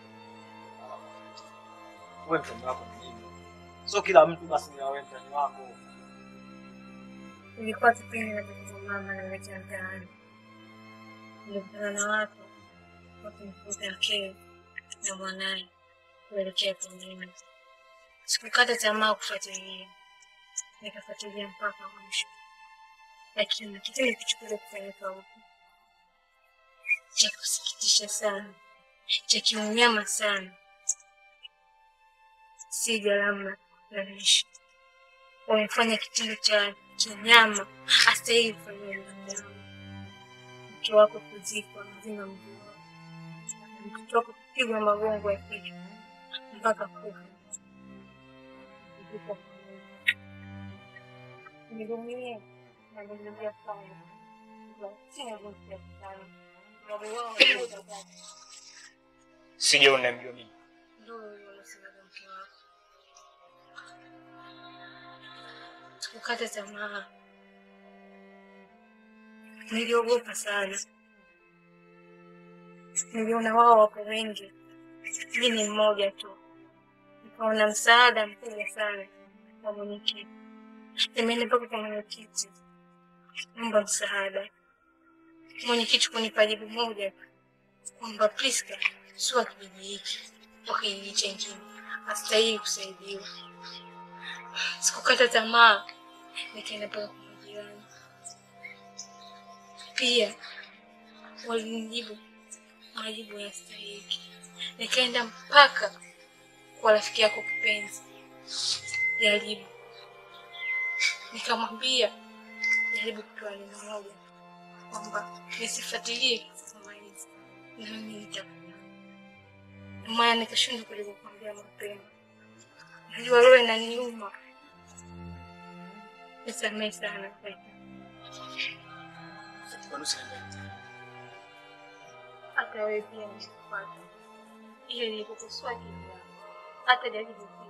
Wewe mtu wako mjini. Sio kila mtu basi ni wewe mtani wako. Nilikuwa kipindi na mama na mleta mtaani. Nilikutana na watu wakimkuta mkewe na mwanae kuelekea pembeni. Sikukata tamaa kufuatilia. Nikafuatilia mpaka mwisho. Lakini kitendo kichukua kufanyika huko. Cha kusikitisha sana. Cha kiunyama sana. Si gharama na nishi. Wamefanya kitendo cha kinyama astahili kufanyia mwanadamu. Mke wako kuzikwa mzima mzima. Mke wako kupigwa magongo ya kichwa mpaka kufa. Nilumie na nilumia sana. Sina nguvu ya kufanya. Sije unamjua mimi. Ndio unasema mke wako. Sikukata tamaa. Niliogopa sana. Niliona wao wako wengi. Mimi ni mmoja tu. Nikaona msaada mkubwa sana wa mwenyekiti. Nimeenda mpaka kwa mwenyekiti. Naomba msaada. Mwenyekiti kunipa jibu moja kwamba Priska sio wa kijiji hiki, wa kijiji chengine, hastahili kusaidiwa. Sikukata tamaa, nikaenda mpaka kwa majirani. Pia walinijibu majibu yanastahili. Nikaenda mpaka kwa rafiki yako kipenzi Jaribu. Nikamwambia jaribu kutoa neno moja kwamba nisifuatilie kama hizi na mimi nitakuwa. Maana nikashindwa kulikwambia mapema. Najua roho inaniuma. Nisamehe sana. Hata wewe pia nisipata. Ile nilipokosoa kidogo. Hata jaribu pia.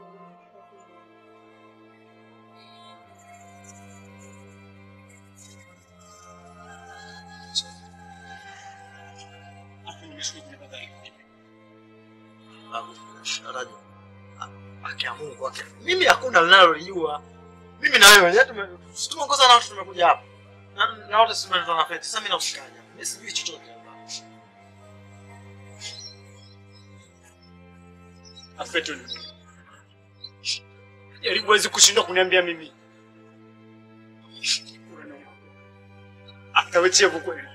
Sharajo. Akia Mungu wake. Mimi hakuna ninalojua. Mimi na wewe tumeongoza na watu tumekuja hapa. Na na wote sisi tunatoka feti. Sasa mimi nakushikaje? Mimi sijui chochote hapa. Afetu ni. Jaribu wezi kushindwa kuniambia mimi. Ewe chevu kweli.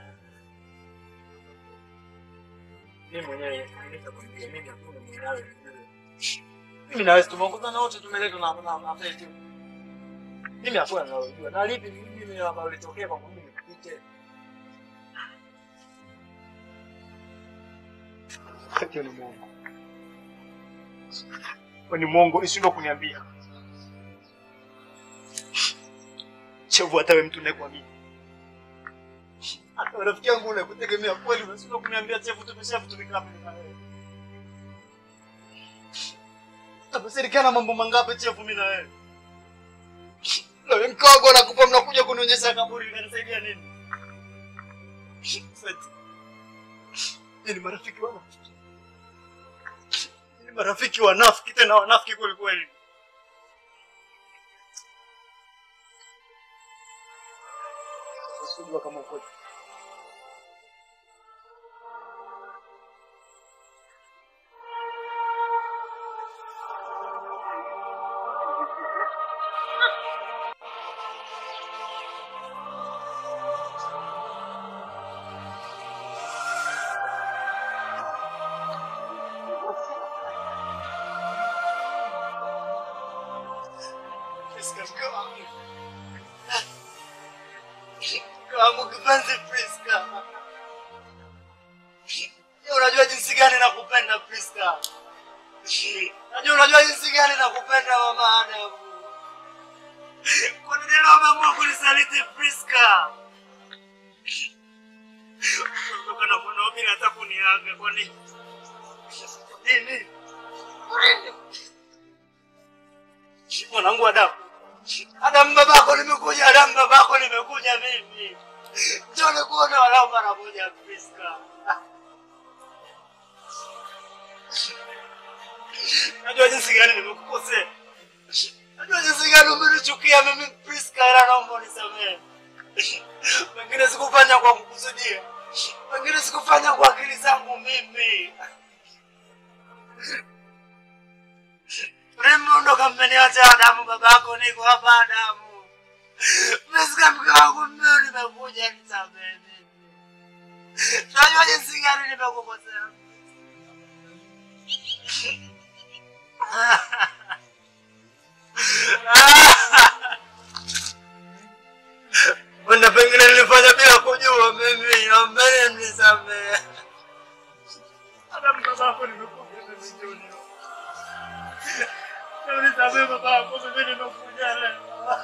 Mimi mwenyewe nitakwambia mimi hakuna mwenyewe. Mimi na wewe tumeongozana wote tumeletwa na na na pete. Mimi hakuna ninalojua. Na lipi mimi hapa ulitokea kwa mimi nikupite. Hiyo ni Mungu. Ni Mungu ishindo kuniambia. Chevu hata wewe mtu unayekuamini. Hata rafiki yangu ule kutegemea kweli unashinda kuniambia Chevu tumeshafutumika hapa na wewe. Tumeshirikiana mambo mangapi Chevu mimi na wewe? Leo mkago nakupa mnakuja kunionyesha kaburi linanisaidia nini? Feti. Ni marafiki wangu. Ni marafiki wanafiki tena wanafiki kweli kweli. Sio kama kweli. Kamu kipenzi Priska. Unajua jinsi gani nakupenda Priska. Unajua unajua jinsi gani nakupenda mama Adamu. Kwa nini leo umeamua kunisaliti Priska? Unataka na kuna mimi nataka kuniaga kwa nini? Nini? Mwanangu Adamu. Adamu babako nimekuja, Adamu babako nimekuja mimi. Njoo nikuone walau mara moja Priska. Najua jinsi gani nimekukosea. Najua jinsi gani umenichukia mimi Priska, ila naomba unisamehe. Pengine sikufanya kwa kukusudia. Pengine sikufanya kwa akili zangu mimi. Nimeondoka mmeniacha Adamu babako niko hapa Adamu. Priska mke wangu mimi nimekuja nisamehe mimi. Najua jinsi gani nimekukosea. Wenda pengine nilifanya bila kujua mimi, naomba nisamehe. Adamu babako nimekuja mimi jioni. Nisamehe babako mimi nimekuja leo.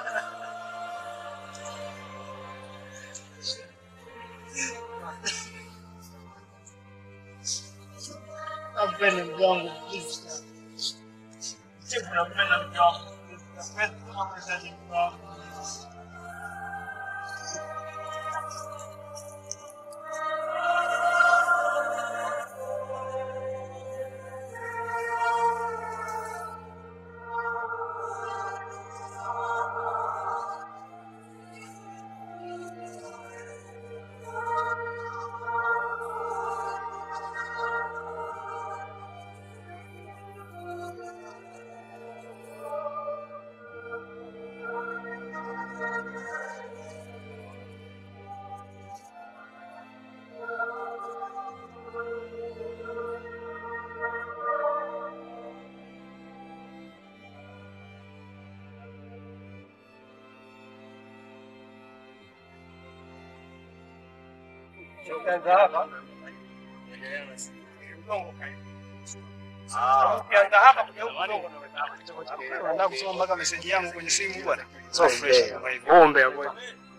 Napenda mjangu Priska. Chevu napenda mjangu Priska. Napenda mjangu. Ukianza hapa udongo kae. Ah, ukianza hapa kuja huko udongo unaweka hapa. Nataka kusoma mpaka message yangu kwenye simu bwana. So fresh kama hivi. Ombe ya kweli.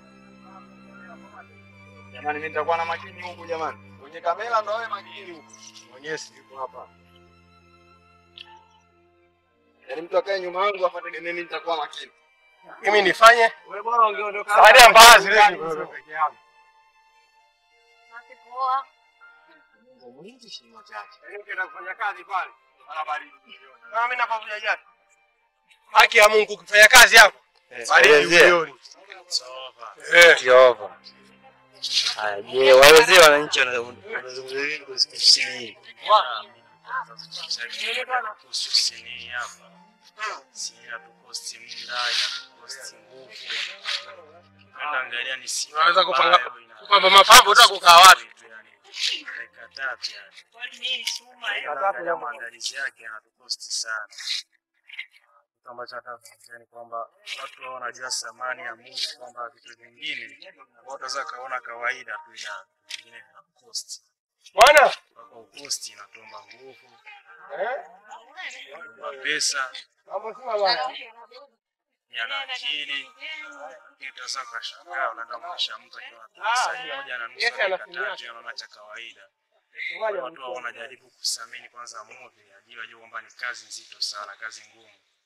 Jamani mimi nitakuwa na makini huko jamani. Kwenye kamera ndo wewe makini huko. Mwenyezi yuko hapa. Yaani mtu akae nyuma yangu hapa tegemea mimi nitakuwa makini. Mimi nifanye? Wewe bora ungeondoka. Baada ya mbaazi leo peke yangu. Poa. Mlinzi shimo chake. Leo ukienda kufanya kazi pale, barabara. Kama mimi nakwambia jana. Haki ya Mungu ukifanya kazi hapo. Bali jioni. Eh, Jehova. Ah, je, wazee wananchi wanazungumza nini kuhusu kusini? Kusini hapa. Sina tukosti muda, ina tukosti nguvu. Nenda angalia ni si. Unaweza kupanga Kwamba mapambo unataka kukaa wapi? Dakika tatu yani. Kwani nini chuma hiyo? Angalia maandalizi yake yanatukosti sana. Kitu ambacho nataka kuongea ni kwamba watu wao wanajua thamani ya Mungu, kwamba vitu vingine watu wanaweza kaona kawaida tu, ila vingine vina cost. Bwana, Kwa cost inatomba nguvu, eh? kwa pesa, Mambo sema bwana. yana akili. Kitu sasa kashangaa unaenda kumsha mtu akiwa na moja na nusu dakika tatu anaona cha kawaida. Watu wao wanajaribu kusamini kwanza movie, ajue ajue kwamba ni kazi nzito sana, kazi ngumu.